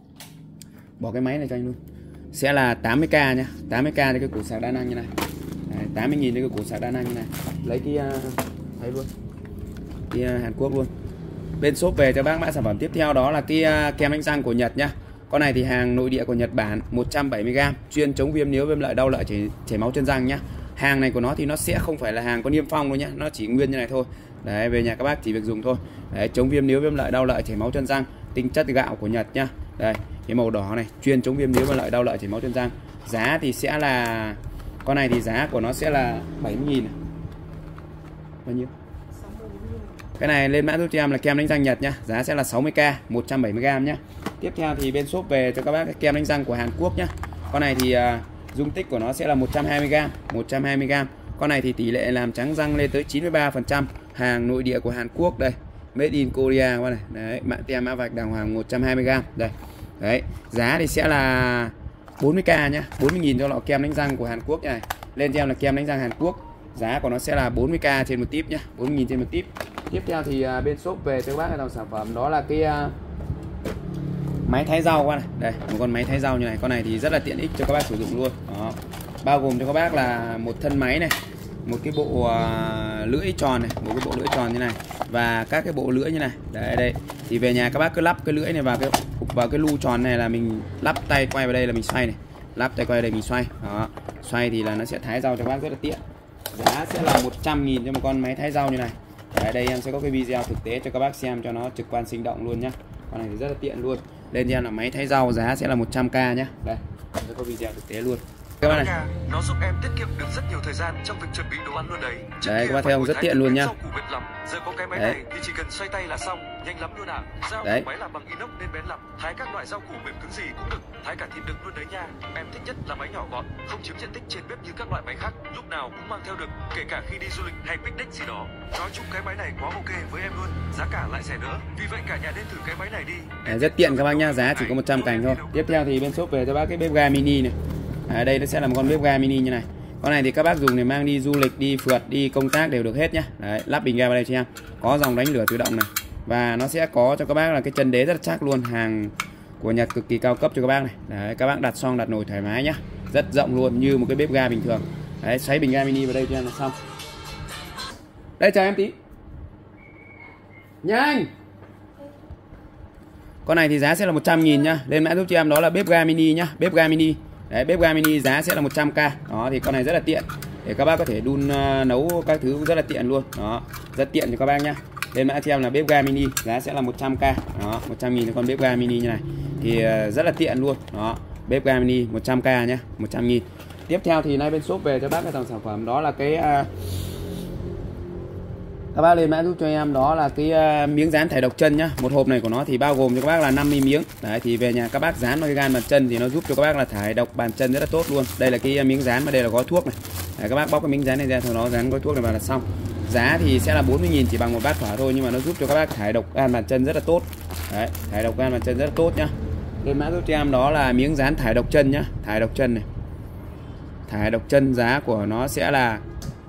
bỏ cái máy này cho anh luôn, sẽ là tám mươi k nhá. tám mươi k cho cái củ sạc đa năng như này. Đấy, tám mươi nghìn cho cái củ sạc đa năng như này. Lấy cái uh, thấy luôn, cái uh, Hàn Quốc luôn. Bên shop về cho bác mã sản phẩm tiếp theo đó là cái uh, kem đánh răng của Nhật nhá. Con này thì hàng nội địa của Nhật Bản, một trăm bảy mươi gam, chuyên chống viêm níu, viêm lợi, đau lợi, chảy, chảy máu chân răng nhá. Hàng này của nó thì nó sẽ không phải là hàng có niêm phong đâu nhá, nó chỉ nguyên như này thôi. Đấy, về nhà các bác chỉ việc dùng thôi. Đấy, chống viêm níu, viêm lợi, đau lợi, chảy máu chân răng, tinh chất gạo của Nhật nhá. Đây, cái màu đỏ này, chuyên chống viêm níu, viêm lợi, đau lợi, chảy máu chân răng. Giá thì sẽ là, con này thì giá của nó sẽ là bảy mươi nghìn này. Bao nhiêu? Cái này lên mã giúp cho em là kem đánh răng Nhật nhá, giá sẽ là sáu mươi k, một trăm bảy mươi gam nhá. Tiếp theo thì bên shop về cho các bác cái kem đánh răng của Hàn Quốc nhá. Con này thì uh, dung tích của nó sẽ là một trăm hai mươi gam, một trăm hai mươi gam. Con này thì tỷ lệ làm trắng răng lên tới chín mươi ba phần trăm, hàng nội địa của Hàn Quốc đây. Made in Korea qua này. Đấy, mã tem mã vạch đàng hoàng, một trăm hai mươi gam. Đây. Đấy, giá thì sẽ là bốn mươi k nhá, bốn mươi nghìn cho lọ kem đánh răng của Hàn Quốc này. Lên cho em là kem đánh răng Hàn Quốc, giá của nó sẽ là bốn mươi k trên một tip nhá, bốn mươi nghìn trên một tip. Tiếp theo thì uh, bên shop về cho các bác cái dòng sản phẩm đó là cái uh, máy thái rau qua này. Đây, một con máy thái rau như này. Con này thì rất là tiện ích cho các bác sử dụng luôn. Đó. Bao gồm cho các bác là một thân máy này, một cái bộ uh, lưỡi tròn này, một cái bộ lưỡi tròn như này và các cái bộ lưỡi như này. Đấy đây. Thì về nhà các bác cứ lắp cái lưỡi này vào cái vào cái lu tròn này là mình lắp tay quay vào đây là mình xoay này. Lắp tay quay vào đây mình xoay. Đó. Xoay thì là nó sẽ thái rau cho các bác rất là tiện. Giá sẽ là một trăm nghìn cho một con máy thái rau như này. Đấy, đây em sẽ có cái video thực tế cho các bác xem cho nó trực quan sinh động luôn nhá. Con này thì rất là tiện luôn. Lên cho em là máy thái rau, giá sẽ là một trăm k nhá. Đây, em sẽ có video thực tế luôn. Các bạn này. Nó giúp em tiết kiệm được rất nhiều thời gian trong việc chuẩn bị đồ ăn luôn đấy. Trước đấy, các bạn thấy không, rất tiện luôn nhá. Giờ có cái máy đấy. Này thì chỉ cần xoay tay là xong, nhanh lắm luôn ạ. À. Dao của máy là bằng inox nên bén lắm. Thái các loại rau củ mềm cứng gì cũng được, thái cả thịt đựng luôn đấy nha. Em thích nhất là máy nhỏ gọn, không chiếm diện tích trên bếp như các loại máy khác, lúc nào cũng mang theo được, kể cả khi đi du lịch hay picnic gì đó. Nói chung cái máy này quá ok với em luôn, giá cả lại rẻ nữa. Vì vậy cả nhà nên thử cái máy này đi. Đấy, rất tiện các bác nhá, giá chỉ có một trăm cành thôi. Tiếp theo thì bên shop về cho bác cái bếp ga mini này. À, đây nó sẽ là một con bếp ga mini như này. Con này thì các bác dùng để mang đi du lịch, đi phượt, đi công tác đều được hết nhá. Đấy, lắp bình ga vào đây cho em. Có dòng đánh lửa tự động này. Và nó sẽ có cho các bác là cái chân đế rất là chắc luôn, hàng của Nhật cực kỳ cao cấp cho các bác này. Đấy, các bác đặt xong đặt nồi thoải mái nhá. Rất rộng luôn như một cái bếp ga bình thường. Đấy, xoáy bình ga mini vào đây cho em là xong. Đây chờ em tí. Nhanh. Con này thì giá sẽ là một trăm nghìn nhá. Lên mã giúp cho em đó là bếp ga mini nhá, bếp ga mini. Đấy, bếp ga mini giá sẽ là một trăm k. Đó thì con này rất là tiện để các bác có thể đun uh, nấu các thứ cũng rất là tiện luôn. Đó, rất tiện cho các bác nhá. Lên mã cho em là bếp ga mini, giá sẽ là một trăm k. Đó, một trăm nghìn cho con bếp ga mini như này. Thì uh, rất là tiện luôn. Đó, bếp ga mini một trăm k nhá, một trăm nghìn. Tiếp theo thì nay bên shop về cho bác cái dòng sản phẩm đó là cái uh, các bác lên mã giúp cho em đó là cái uh, miếng dán thải độc chân nhá. Một hộp này của nó thì bao gồm cho các bác là năm mươi miếng. Đấy thì về nhà các bác dán vào cái gan bàn chân thì nó giúp cho các bác là thải độc bàn chân rất là tốt luôn. Đây là cái miếng dán mà đây là gói thuốc này. Đấy, các bác bóc cái miếng dán này ra, thôi nó dán gói thuốc này vào là xong. Giá thì sẽ là bốn mươi nghìn chỉ bằng một bát phở thôi, nhưng mà nó giúp cho các bác thải độc gan bàn chân rất là tốt. Đấy, thải độc gan bàn chân rất là tốt nhá. Lên mã giúp cho em đó là miếng dán thải độc chân nhá, thải độc chân này. Thải độc chân giá của nó sẽ là,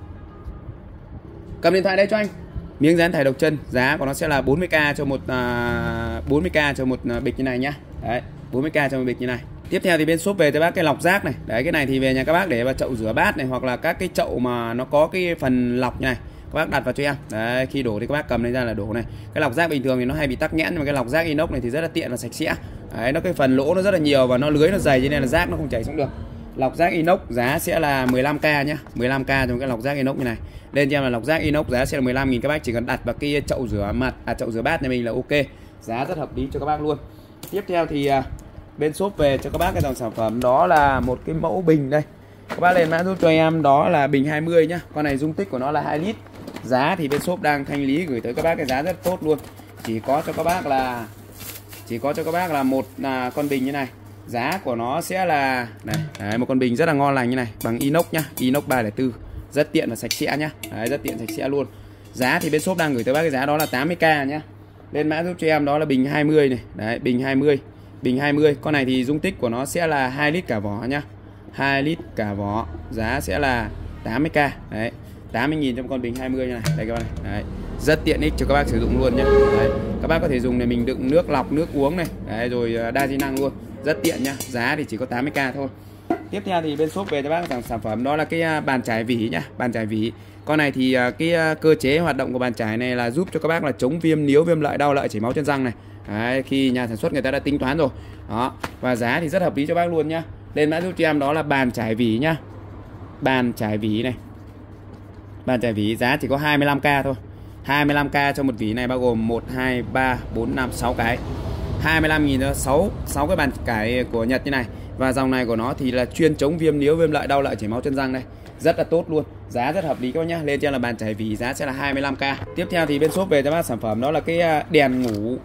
cầm điện thoại đây cho anh. Miếng dán thải độc chân giá của nó sẽ là bốn mươi k cho một uh, bốn mươi k cho một bịch như này nhá. Đấy, bốn mươi k cho một bịch như này. Tiếp theo thì bên shop về cho bác cái lọc rác này. Đấy, cái này thì về nhà các bác để vào chậu rửa bát này, hoặc là các cái chậu mà nó có cái phần lọc như này, các bác đặt vào cho em. Đấy, khi đổ thì các bác cầm lên ra là đổ này. Cái lọc rác bình thường thì nó hay bị tắc nghẽn, nhưng mà cái lọc rác inox này thì rất là tiện và sạch sẽ. Đấy, nó cái phần lỗ nó rất là nhiều và nó lưới nó dày cho nên là rác nó không chảy xuống được. Lọc rác inox giá sẽ là mười lăm k nhá, mười lăm k trong cái lọc rác inox như này. Lên cho em là lọc rác inox giá sẽ là mười lăm nghìn, các bác chỉ cần đặt vào cái chậu rửa mặt, à chậu rửa bát nhà mình là ok. Giá rất hợp lý cho các bác luôn. Tiếp theo thì uh, bên shop về cho các bác cái dòng sản phẩm đó là một cái mẫu bình đây. Các bác lên mã giúp cho em đó là bình hai mươi nhá. Con này dung tích của nó là hai lít. Giá thì bên shop đang thanh lý gửi tới các bác cái giá rất tốt luôn. Chỉ có cho các bác là chỉ có cho các bác là một là con bình như này. Giá của nó sẽ là này, đấy, một con bình rất là ngon lành như này, bằng inox nhá, inox ba không bốn, rất tiện và sạch sẽ nhá. Đấy, rất tiện sạch sẽ luôn. Giá thì bên shop đang gửi tới bác cái giá đó là tám mươi k nhá. Lên mã giúp cho em đó là bình hai mươi này. Đấy, bình hai mươi. Bình hai mươi, con này thì dung tích của nó sẽ là hai lít cả vỏ nhá. hai lít cả vỏ, giá sẽ là tám mươi k. Đấy, tám mươi nghìn trong con bình hai mươi như này. Đây các bạn này. Đấy, rất tiện ích cho các bác sử dụng luôn nhá. Đấy, các bác có thể dùng để mình đựng nước lọc, nước uống này. Đấy, rồi đa di năng luôn. Rất tiện nhá. Giá thì chỉ có tám mươi k thôi. Tiếp theo thì bên shop về cho bác sản sản phẩm đó là cái bàn chải vỉ nhá, bàn chải vỉ. Con này thì cái cơ chế hoạt động của bàn chải này là giúp cho các bác là chống viêm níu, viêm lợi, đau lợi, chảy máu chân răng này. Đấy, khi nhà sản xuất người ta đã tính toán rồi. Đó, và giá thì rất hợp lý cho bác luôn nhá. Lên mã giúp cho em đó là bàn chải vỉ nhá. Bàn chải vỉ này. Bàn chải vỉ giá chỉ có hai mươi lăm k thôi. hai mươi lăm k cho một vỉ này bao gồm một hai ba bốn năm sáu cái. hai mươi lăm nghìn cho sáu sáu cái bàn chải của Nhật như này. Và dòng này của nó thì là chuyên chống viêm níu, viêm lợi, đau lợi, chảy máu chân răng đây. Rất là tốt luôn. Giá rất hợp lý các bác nhá. Lên cho là bàn chải vỉ giá sẽ là hai mươi lăm k. Tiếp theo thì bên shop về cho bác sản phẩm đó là cái đèn ngủ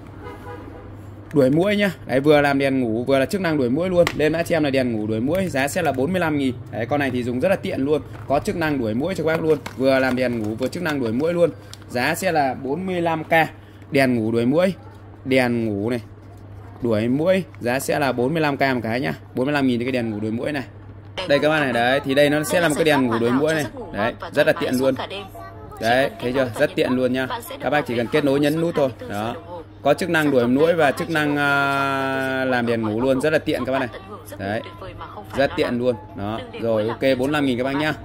đuổi muỗi nhá. Đấy, vừa làm đèn ngủ vừa là chức năng đuổi muỗi luôn. Lên mã cho em là đèn ngủ đuổi muỗi giá sẽ là bốn mươi lăm nghìn. Đấy, con này thì dùng rất là tiện luôn, có chức năng đuổi muỗi cho các bác luôn. Vừa làm đèn ngủ vừa chức năng đuổi muỗi luôn. Giá sẽ là bốn mươi lăm k. Đèn ngủ đuổi muỗi, đèn ngủ này đuổi muỗi giá sẽ là bốn mươi lăm k một cái nhá. bốn mươi lăm nghìn cái đèn ngủ đuổi muỗi này. Đây các bạn này, đấy thì đây nó sẽ là một cái đèn ngủ đuổi muỗi này. Đấy, rất là tiện luôn. Đấy, thấy chưa? Rất tiện luôn nha. Các bác chỉ cần kết nối nhấn nút thôi. Đó. Có chức năng đuổi muỗi và chức năng uh, làm đèn ngủ luôn, rất là tiện các bác này. Đấy. Rất tiện luôn. Đó. Rồi ok, bốn mươi lăm nghìn các bác nhá.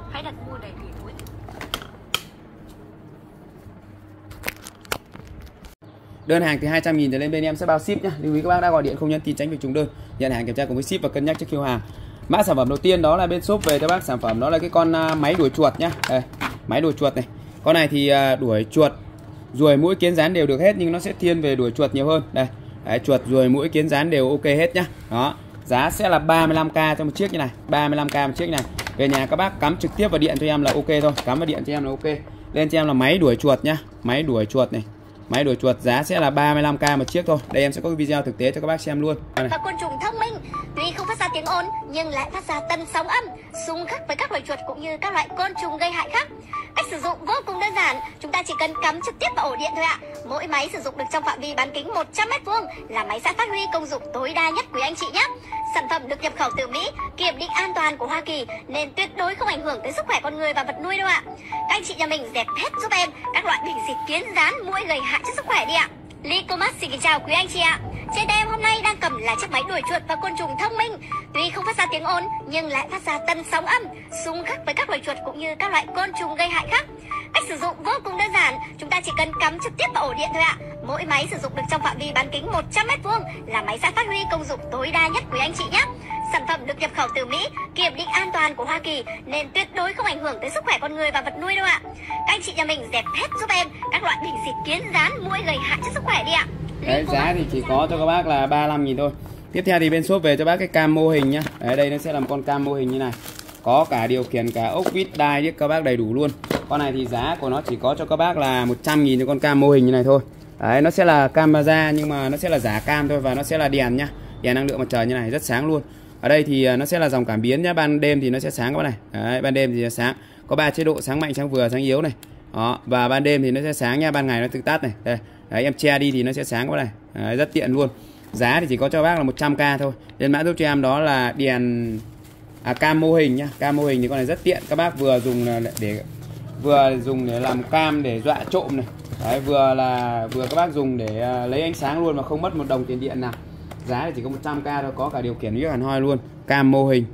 Đơn hàng từ hai trăm nghìn trở lên bên em sẽ bao ship nhá. Lưu ý các bác đã gọi điện không nhắn tin tránh việc trùng đơn. Nhận hàng kiểm tra cùng với ship và cân nhắc trước khi hàng. Mã sản phẩm đầu tiên đó là bên shop về cho bác sản phẩm đó là cái con máy đuổi chuột nhá. Đây, máy đuổi chuột này. Con này thì đuổi chuột, ruồi muỗi kiến gián đều được hết, nhưng nó sẽ thiên về đuổi chuột nhiều hơn. Đây. Đấy, chuột ruồi muỗi kiến gián đều ok hết nhá. Đó. Giá sẽ là ba mươi lăm k cho một chiếc như này, ba mươi lăm k một chiếc này. Về nhà các bác cắm trực tiếp vào điện cho em là ok thôi, cắm vào điện cho em là ok. Lên cho em là máy đuổi chuột nhá, máy đuổi chuột này. Máy đuổi chuột giá sẽ là ba mươi lăm k một chiếc thôi. Đây em sẽ có cái video thực tế cho các bác xem luôn. Và côn trùng thông minh, tuy không phát ra tiếng ồn nhưng lại phát ra tần sóng âm, xung khắc với các loài chuột cũng như các loại côn trùng gây hại khác. Cách sử dụng vô cùng đơn giản, chúng ta chỉ cần cắm trực tiếp vào ổ điện thôi ạ. Mỗi máy sử dụng được trong phạm vi bán kính một trăm mét vuông là máy sẽ phát huy công dụng tối đa nhất quý anh chị nhé. Sản phẩm được nhập khẩu từ Mỹ, kiểm định an toàn của Hoa Kỳ nên tuyệt đối không ảnh hưởng tới sức khỏe con người và vật nuôi đâu ạ. Các anh chị nhà mình dẹp hết giúp em các loại bệnh dịch kiến gián, muỗi gây hại cho sức khỏe đi ạ. Lycomax xin kính chào quý anh chị ạ. Trên tay em hôm nay đang cầm là chiếc máy đuổi chuột và côn trùng thông minh, tuy không phát ra tiếng ồn nhưng lại phát ra tần sóng âm, xung khắc với các loài chuột cũng như các loại côn trùng gây hại khác. Cách sử dụng vô cùng đơn giản, chúng ta chỉ cần cắm trực tiếp vào ổ điện thôi ạ. Mỗi máy sử dụng được trong phạm vi bán kính một trăm mét vuông là máy sẽ phát huy công dụng tối đa nhất quý anh chị nhé. Sản phẩm được nhập khẩu từ Mỹ, kiểm định an toàn của Hoa Kỳ nên tuyệt đối không ảnh hưởng tới sức khỏe con người và vật nuôi đâu ạ. Các anh chị nhà mình dẹp hết giúp em các loại bệnh dịch kiến gián, muỗi gây hại cho sức khỏe đi ạ. Đấy, giá thì chỉ có cho các bác là ba mươi lăm nghìn thôi. Tiếp theo thì bên shop về cho bác cái cam mô hình nhá. Đấy, đây nó sẽ là một con cam mô hình như này. Có cả điều khiển, cả ốc vít, đai điếc các bác đầy đủ luôn. Con này thì giá của nó chỉ có cho các bác là một trăm nghìn cho con cam mô hình như này thôi. Đấy, nó sẽ là camera nhưng mà nó sẽ là giả cam thôi, và nó sẽ là đèn nhá. Đèn năng lượng mặt trời như này rất sáng luôn. Ở đây thì nó sẽ là dòng cảm biến nhá, ban đêm thì nó sẽ sáng các bác này. Đấy, ban đêm thì nó sáng. Có ba chế độ, sáng mạnh, sáng vừa, sáng yếu này. Đó, và ban đêm thì nó sẽ sáng nha, ban ngày nó tự tắt này. Đây. Đấy, em che đi thì nó sẽ sáng các bác này. Đấy, rất tiện luôn. Giá thì chỉ có cho bác là một trăm k thôi. Lên mã giúp cho em đó là đèn à, cam mô hình nhá. Cam mô hình thì con này rất tiện, các bác vừa dùng để vừa dùng để làm cam để dọa trộm này. Đấy, vừa là vừa các bác dùng để lấy ánh sáng luôn mà không mất một đồng tiền điện nào. Giá thì chỉ có một trăm k thôi, có cả điều khiển với hẳn hoi luôn. Cam mô hình.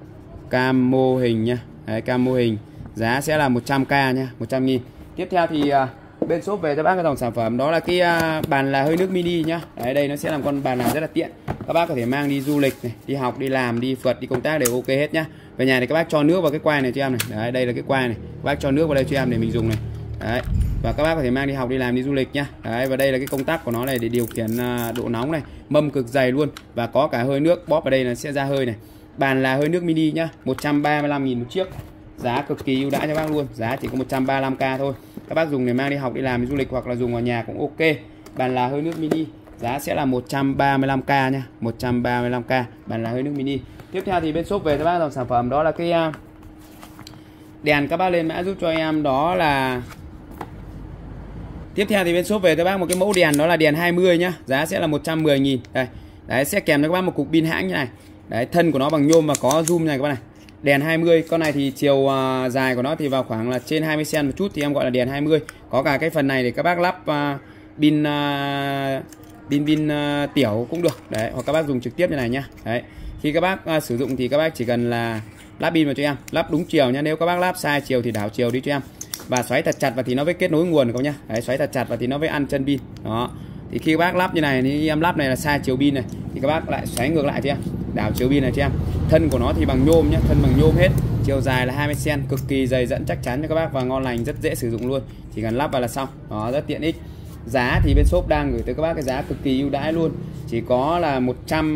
Cam mô hình nha. Đấy, cam mô hình. Giá sẽ là một trăm k nha, một trăm nghìn. Tiếp theo thì bên shop về cho bác cái dòng sản phẩm đó là cái bàn là hơi nước mini nhá. Đấy, đây nó sẽ làm con bàn làm rất là tiện. Các bác có thể mang đi du lịch này, đi học, đi làm, đi phượt, đi công tác đều ok hết nhá. Về nhà thì các bác cho nước vào cái quai này cho em này. Đấy, đây là cái quai này. Các bác cho nước vào đây cho em để mình dùng này. Đấy. Và các bác có thể mang đi học, đi làm, đi du lịch nhá. Đấy, và đây là cái công tắc của nó này để điều khiển độ nóng này, mâm cực dày luôn, và có cả hơi nước, bóp vào đây là sẽ ra hơi này. Bàn là hơi nước mini nhá, một trăm ba mươi lăm nghìn một chiếc. Giá cực kỳ ưu đãi cho bác luôn, giá chỉ có một trăm ba mươi lăm k thôi. Các bác dùng để mang đi học, đi làm, đi du lịch hoặc là dùng ở nhà cũng ok. Bàn là hơi nước mini, giá sẽ là một trăm ba mươi lăm k nha, một trăm ba mươi lăm k, bàn là hơi nước mini. Tiếp theo thì bên shop về cho bác dòng sản phẩm đó là cái đèn, các bác lên mã giúp cho em đó là Tiếp theo thì bên shop về cho bác một cái mẫu đèn đó là đèn hai mươi nhá, giá sẽ là một trăm mười nghìn. Đây. Đấy, sẽ kèm cho các bác một cục pin hãng như này. Đấy, thân của nó bằng nhôm và có zoom này các bác này. Đèn hai mươi, con này thì chiều uh, dài của nó thì vào khoảng là trên hai mươi xăng-ti-mét một chút thì em gọi là đèn hai mươi. Có cả cái phần này để các bác lắp uh, pin uh, pin pin uh, tiểu cũng được. Đấy, hoặc các bác dùng trực tiếp như này nhá. Đấy. Khi các bác uh, sử dụng thì các bác chỉ cần là lắp pin vào cho em, lắp đúng chiều nhá. Nếu các bác lắp sai chiều thì đảo chiều đi cho em. Và xoáy thật chặt và thì nó với kết nối nguồn các nhá. Đấy, xoáy thật chặt và thì nó với ăn chân pin. Đó. Thì khi các bác lắp như này, thì em lắp này là sai chiều pin này thì các bác lại xoáy ngược lại cho em, đảo chiều pin này cho em. Thân của nó thì bằng nhôm nhé, thân bằng nhôm hết. Chiều dài là hai mươi xăng-ti-mét, cực kỳ dày dẫn chắc chắn cho các bác và ngon lành, rất dễ sử dụng luôn. Chỉ cần lắp vào là xong. Đó, rất tiện ích. Giá thì bên shop đang gửi tới các bác cái giá cực kỳ ưu đãi luôn. Chỉ có là một trăm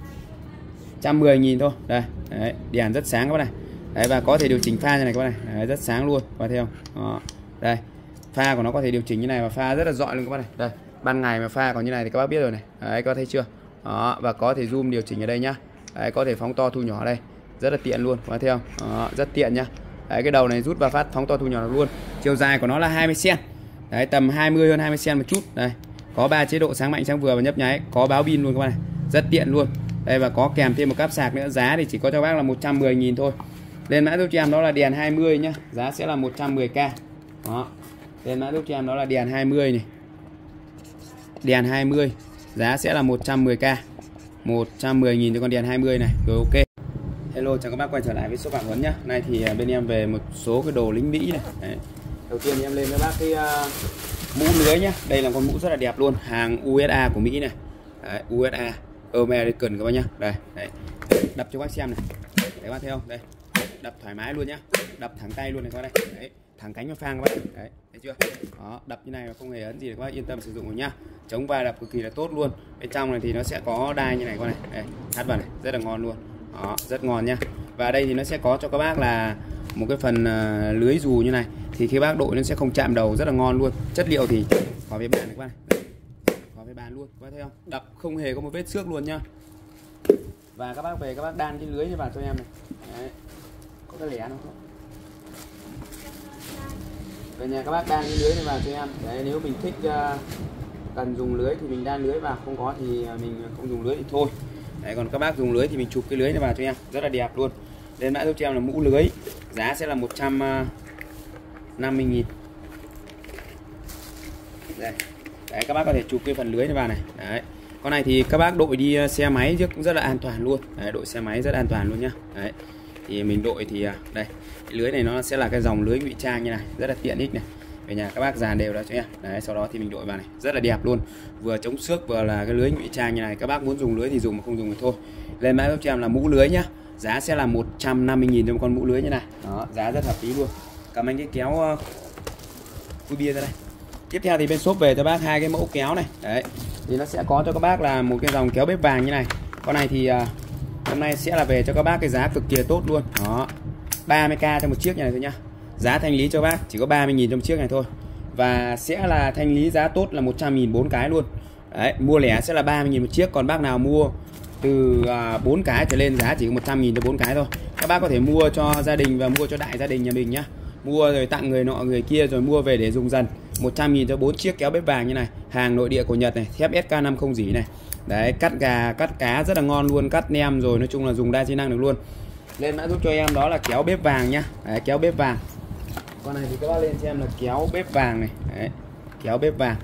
mười nghìn thôi. Đây, đấy, đèn rất sáng các bác này. Đấy, và có thể điều chỉnh pha như này các bác này. Đấy, rất sáng luôn. Các bác thấy không? Đó. Đây. Pha của nó có thể điều chỉnh như này và pha rất là rọi luôn các bác này. Đây, ban ngày mà pha còn như này thì các bác biết rồi này. Đấy, các bác thấy chưa? Đó, và có thể zoom điều chỉnh ở đây nhá. Đấy, có thể phóng to thu nhỏ đây, rất là tiện luôn, các bác thấy không? Đó, rất tiện nhá. Đấy, cái đầu này rút vào phát phóng to thu nhỏ được luôn. Chiều dài của nó là hai mươi xăng-ti-mét. Đấy, tầm hai mươi hơn hai mươi xăng-ti-mét một chút. Đây, có ba chế độ sáng mạnh, sáng vừa và nhấp nháy, có báo pin luôn các bác này, rất tiện luôn. Đây, và có kèm thêm một cáp sạc nữa. Giá thì chỉ có cho bác là một trăm mười nghìn thôi. Lên mã giúp cho em đó là đèn hai mươi nhá, giá sẽ là một trăm mười k. Đó. Lên mã giúp cho em đó là đèn hai mươi này. Đèn hai mươi giá sẽ là một trăm mười k, một trăm mười nghìn cho con đèn hai mươi này. Rồi ok. Hello, chào các bác quay trở lại với shop Phạm Huấn nhá. Nay thì bên em về một số cái đồ lính Mỹ này. Đấy. Đầu tiên thì em lên với bác cái uh, mũ lưới nhá. Đây là con mũ rất là đẹp luôn, hàng u ét a của Mỹ này. Đấy, u ét a American các bác nhá. Đây, đấy. Đập cho bác xem này. Đấy bác thấy không? Đây. Đập thoải mái luôn nhá. Đập thẳng tay luôn này các bác đây. Đấy, thẳng cánh và phang các bác. Đấy, thấy chưa? Đó, đập như này mà không hề ấn gì các bác yên tâm sử dụng rồi nhá. Chống va đập cực kỳ là tốt luôn. Bên trong này thì nó sẽ có đai như này các bác này. Đây, thắt vào này, rất là ngon luôn. Đó, rất ngon nhá. Và đây thì nó sẽ có cho các bác là một cái phần uh, lưới dù như này, thì khi bác đội nó sẽ không chạm đầu, rất là ngon luôn. Chất liệu thì có với bàn này các bác này. Có với bàn luôn, các bác thấy không? Đập không hề có một vết xước luôn nhá. Và các bác về các bác đan cái lưới như vào cho em này. Đấy. Có cái lẻ không? Về nhà các bác đan cái lưới này vào cho em. Đấy, nếu mình thích uh, cần dùng lưới thì mình đan lưới vào, không có thì mình không dùng lưới thì thôi. Đấy, còn các bác dùng lưới thì mình chụp cái lưới này vào cho em, rất là đẹp luôn. Lên mã giúp cho em là mũ lưới, giá sẽ là một trăm năm mươi nghìn. Đây. Đấy, các bác có thể chụp cái phần lưới này vào này. Đấy. Con này thì các bác đội đi xe máy chứ cũng rất là an toàn luôn. Đấy, đội xe máy rất an toàn luôn nhá. Đấy. Thì mình đội thì đây, cái lưới này nó sẽ là cái dòng lưới ngụy trang như này, rất là tiện ích này. Về nhà các bác dàn đều đó cho em. Đấy, sau đó thì mình đội vào này, rất là đẹp luôn. Vừa chống xước vừa là cái lưới ngụy trang như này. Các bác muốn dùng lưới thì dùng, mà không dùng thì thôi. Lên mã giúp cho em là mũ lưới nhá. Giá sẽ là một trăm năm mươi nghìn cho một con mũ lưới như này. Đó, giá rất hợp lý luôn. Cầm anh cái kéo uh, khui bia ra đây. Tiếp theo thì bên shop về cho bác hai cái mẫu kéo này. Đấy. Thì nó sẽ có cho các bác là một cái dòng kéo bếp vàng như này. Con này thì uh, hôm nay sẽ là về cho các bác cái giá cực kỳ tốt luôn. Đó. ba mươi k cho một chiếc như này thôi nhá. Giá thanh lý cho bác chỉ có ba mươi nghìn trong chiếc này thôi. Và sẽ là thanh lý giá tốt là một trăm nghìn bốn cái luôn. Đấy, mua lẻ sẽ là ba mươi nghìn một chiếc, còn bác nào mua từ bốn cái trở lên giá chỉ có một trăm nghìn cho bốn cái thôi. Các bác có thể mua cho gia đình và mua cho đại gia đình nhà mình nhá. Mua rồi tặng người nọ người kia rồi mua về để dùng dần. một trăm nghìn cho bốn chiếc kéo bếp vàng như này, hàng nội địa của Nhật này, thép ét ca năm không rỉ này. Đấy, cắt gà, cắt cá rất là ngon luôn, cắt nem rồi, nói chung là dùng đa chức năng được luôn. Lên mã giúp cho em đó là kéo bếp vàng nhá. Đấy, kéo bếp vàng. Con này thì các bác lên xem là kéo bếp vàng này. Đấy, kéo bếp vàng.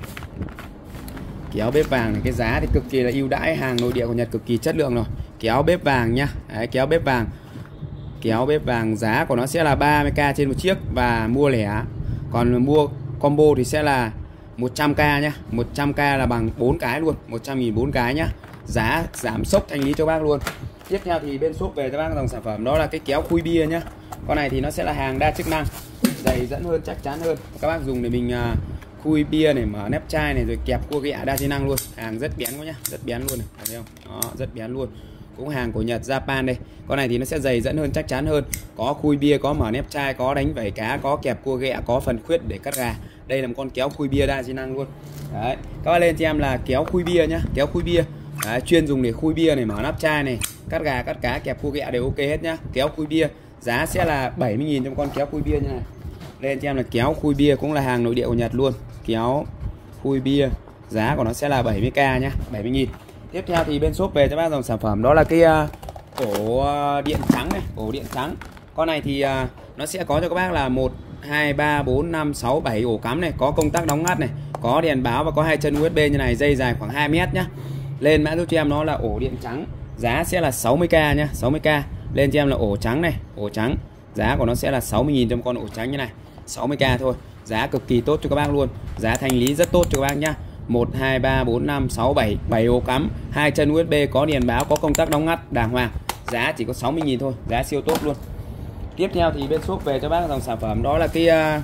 Kéo bếp vàng này, cái giá thì cực kỳ là ưu đãi, hàng nội địa của Nhật cực kỳ chất lượng rồi. Kéo bếp vàng nhá. Đấy, kéo bếp vàng. Kéo bếp vàng giá của nó sẽ là ba mươi k trên một chiếc và mua lẻ. Còn mua combo thì sẽ là một trăm k nhá. một trăm k là bằng bốn cái luôn, một trăm nghìn bốn cái nhá. Giá giảm sốc thanh lý cho bác luôn. Tiếp theo thì bên shop về cho bác dòng sản phẩm đó là cái kéo khui bia nhá. Con này thì nó sẽ là hàng đa chức năng, dày dẫn hơn, chắc chắn hơn. Các bác dùng để mình uh, khui bia này, mở nắp chai này, rồi kẹp cua ghẹ đa chức năng luôn. Hàng rất bén quá nhá, rất bén luôn này, thấy không? Đó, rất bén luôn. Cũng hàng của Nhật, Japan đây. Con này thì nó sẽ dày dẫn hơn, chắc chắn hơn. Có khui bia, có mở nắp chai, có đánh vảy cá, có kẹp cua ghẹ, có phần khuyết để cắt gà. Đây là một con kéo khui bia đa chức năng luôn. Đấy, các bác lên cho em là kéo khui bia nhá, kéo khui bia. Đấy, chuyên dùng để khui bia này, mở nắp chai này, cắt gà, cắt cá, kẹp cua ghẹ đều ok hết nhá. Kéo khui bia, giá sẽ là bảy mươi nghìn trong con kéo khui bia như này. Lên cho em là kéo khui bia, cũng là hàng nội địa của Nhật luôn. Kéo khui bia, giá của nó sẽ là bảy mươi k nhá, bảy mươi nghìn. Tiếp theo thì bên shop về cho bác dòng sản phẩm đó là cái uh, ổ uh, điện trắng này, ổ điện trắng. Con này thì uh, nó sẽ có cho các bác là một, hai, ba, bốn, năm, sáu, bảy ổ cắm này, có công tắc đóng ngắt này, có đèn báo và có hai chân u ét bê như này, dây dài khoảng hai mét nhá. Lên mã giúp cho em nó là ổ điện trắng, giá sẽ là sáu mươi k nhá, sáu mươi k. Lên cho em là ổ trắng này, ổ trắng, giá của nó sẽ là sáu mươi nghìn trong con ổ trắng như này, sáu mươi k thôi. Giá cực kỳ tốt cho các bác luôn, giá thanh lý rất tốt cho các bác nhá. một, hai, ba, bốn, năm, sáu, bảy, bảy ổ cắm, hai chân u ét bê, có đèn báo, có công tắc đóng ngắt đàng hoàng. Giá chỉ có sáu mươi nghìn thôi, giá siêu tốt luôn. Tiếp theo thì bên shop về cho bác dòng sản phẩm đó là cái uh,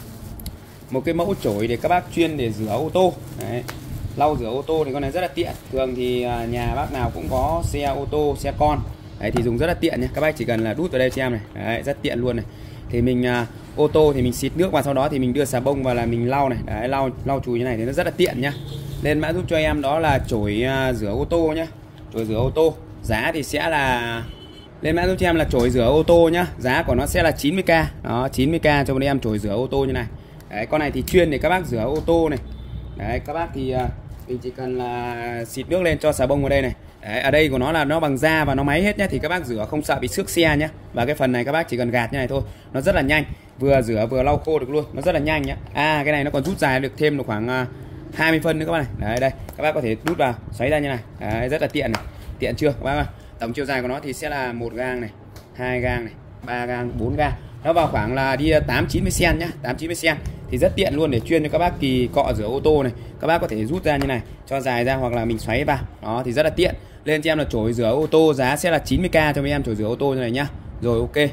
một cái mẫu chổi để các bác chuyên để rửa ô tô. Đấy, lau rửa ô tô thì con này rất là tiện. Thường thì uh, nhà bác nào cũng có xe ô tô, xe con. Đấy, thì dùng rất là tiện nhé. Các bác chỉ cần là đút vào đây cho em này. Đấy, rất tiện luôn này. Thì mình uh, ô tô thì mình xịt nước vào, sau đó thì mình đưa xà bông vào là mình lau này. Đấy, lau lau chùi như này thì nó rất là tiện nhá. Lên mã giúp cho em đó là chổi uh, rửa ô tô nhá. Chổi rửa ô tô. Giá thì sẽ là lên mã giúp cho em là chổi rửa ô tô nhá. Giá của nó sẽ là chín mươi k. Đó, chín mươi k cho bọn em chổi rửa ô tô như này. Đấy, con này thì chuyên để các bác rửa ô tô này. Đấy, các bác thì uh, Mình chỉ cần là xịt nước lên cho xà bông vào đây này. Đấy, ở đây của nó là nó bằng da và nó máy hết nhá, thì các bác rửa không sợ bị xước xe nhá. Và cái phần này các bác chỉ cần gạt như này thôi, nó rất là nhanh, vừa rửa vừa lau khô được luôn, nó rất là nhanh nhá. À cái này nó còn rút dài được thêm được khoảng hai mươi phân nữa các bác này. Đấy đây, các bác có thể đút vào, xoáy ra như này. Đấy, rất là tiện này. Tiện chưa các bác ơi? Tổng chiều dài của nó thì sẽ là một gang này, hai gang này, ba gang, bốn gang. Nó vào khoảng là đi tám chín mươi xen nhá, tám chín mươi xen thì rất tiện luôn để chuyên cho các bác kỳ cọ rửa ô tô này. Các bác có thể rút ra như này, cho dài ra hoặc là mình xoáy vào. Đó thì rất là tiện. Lên cho em là chổi rửa ô tô, giá sẽ là chín mươi k cho mấy em chổi rửa ô tô như này nhá. Rồi ok.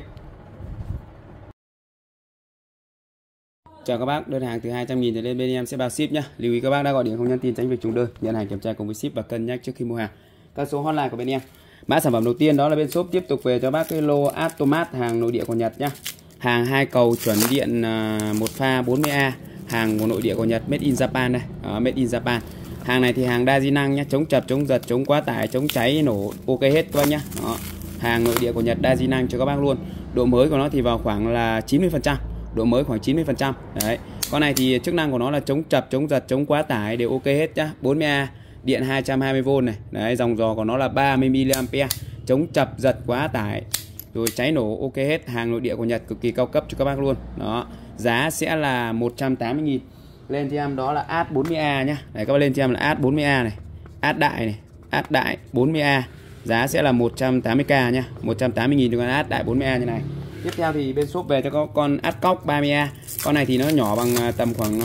Chào các bác, đơn hàng từ hai trăm nghìn trở lên bên em sẽ bao ship nhá. Lưu ý các bác đã gọi điện không nhắn tin tránh việc trùng đơn, nhận hàng kiểm tra cùng với ship và cân nhắc trước khi mua hàng. Các số hotline của bên em. Mã sản phẩm đầu tiên đó là bên shop tiếp tục về cho bác cái lô Automat hàng nội địa của Nhật nhá. Hàng hai cầu chuẩn điện một pha bốn mươi A, hàng của nội địa của Nhật, made in Japan đây. Đó, made in Japan. Hàng này thì hàng đa di năng nhá, chống chập, chống giật, chống quá tải, chống cháy nổ ok hết các bác nhá. Đó. Hàng nội địa của Nhật đa di năng cho các bác luôn. Độ mới của nó thì vào khoảng là chín mươi phần trăm. Độ mới khoảng chín mươi phần trăm. Đấy. Con này thì chức năng của nó là chống chập, chống giật, chống quá tải đều ok hết nhá. bốn mươi A, điện hai trăm hai mươi vôn này. Đấy, dòng giò của nó là ba mươi mi li am pe, chống chập, giật, quá tải, rồi cháy nổ ok hết. Hàng nội địa của Nhật cực kỳ cao cấp cho các bác luôn. Đó. Giá sẽ là một trăm tám mươi nghìn. Lên cho em đó là át bốn mươi A nhá. Đấy các bác lên cho em là át bốn mươi A này. Át đại này, át đại bốn mươi A. Giá sẽ là một trăm tám mươi k nhá. một trăm tám mươi nghìn cho con át đại bốn mươi A như này. Tiếp theo thì bên shop về cho có con át cóc ba mươi A. Con này thì nó nhỏ bằng tầm khoảng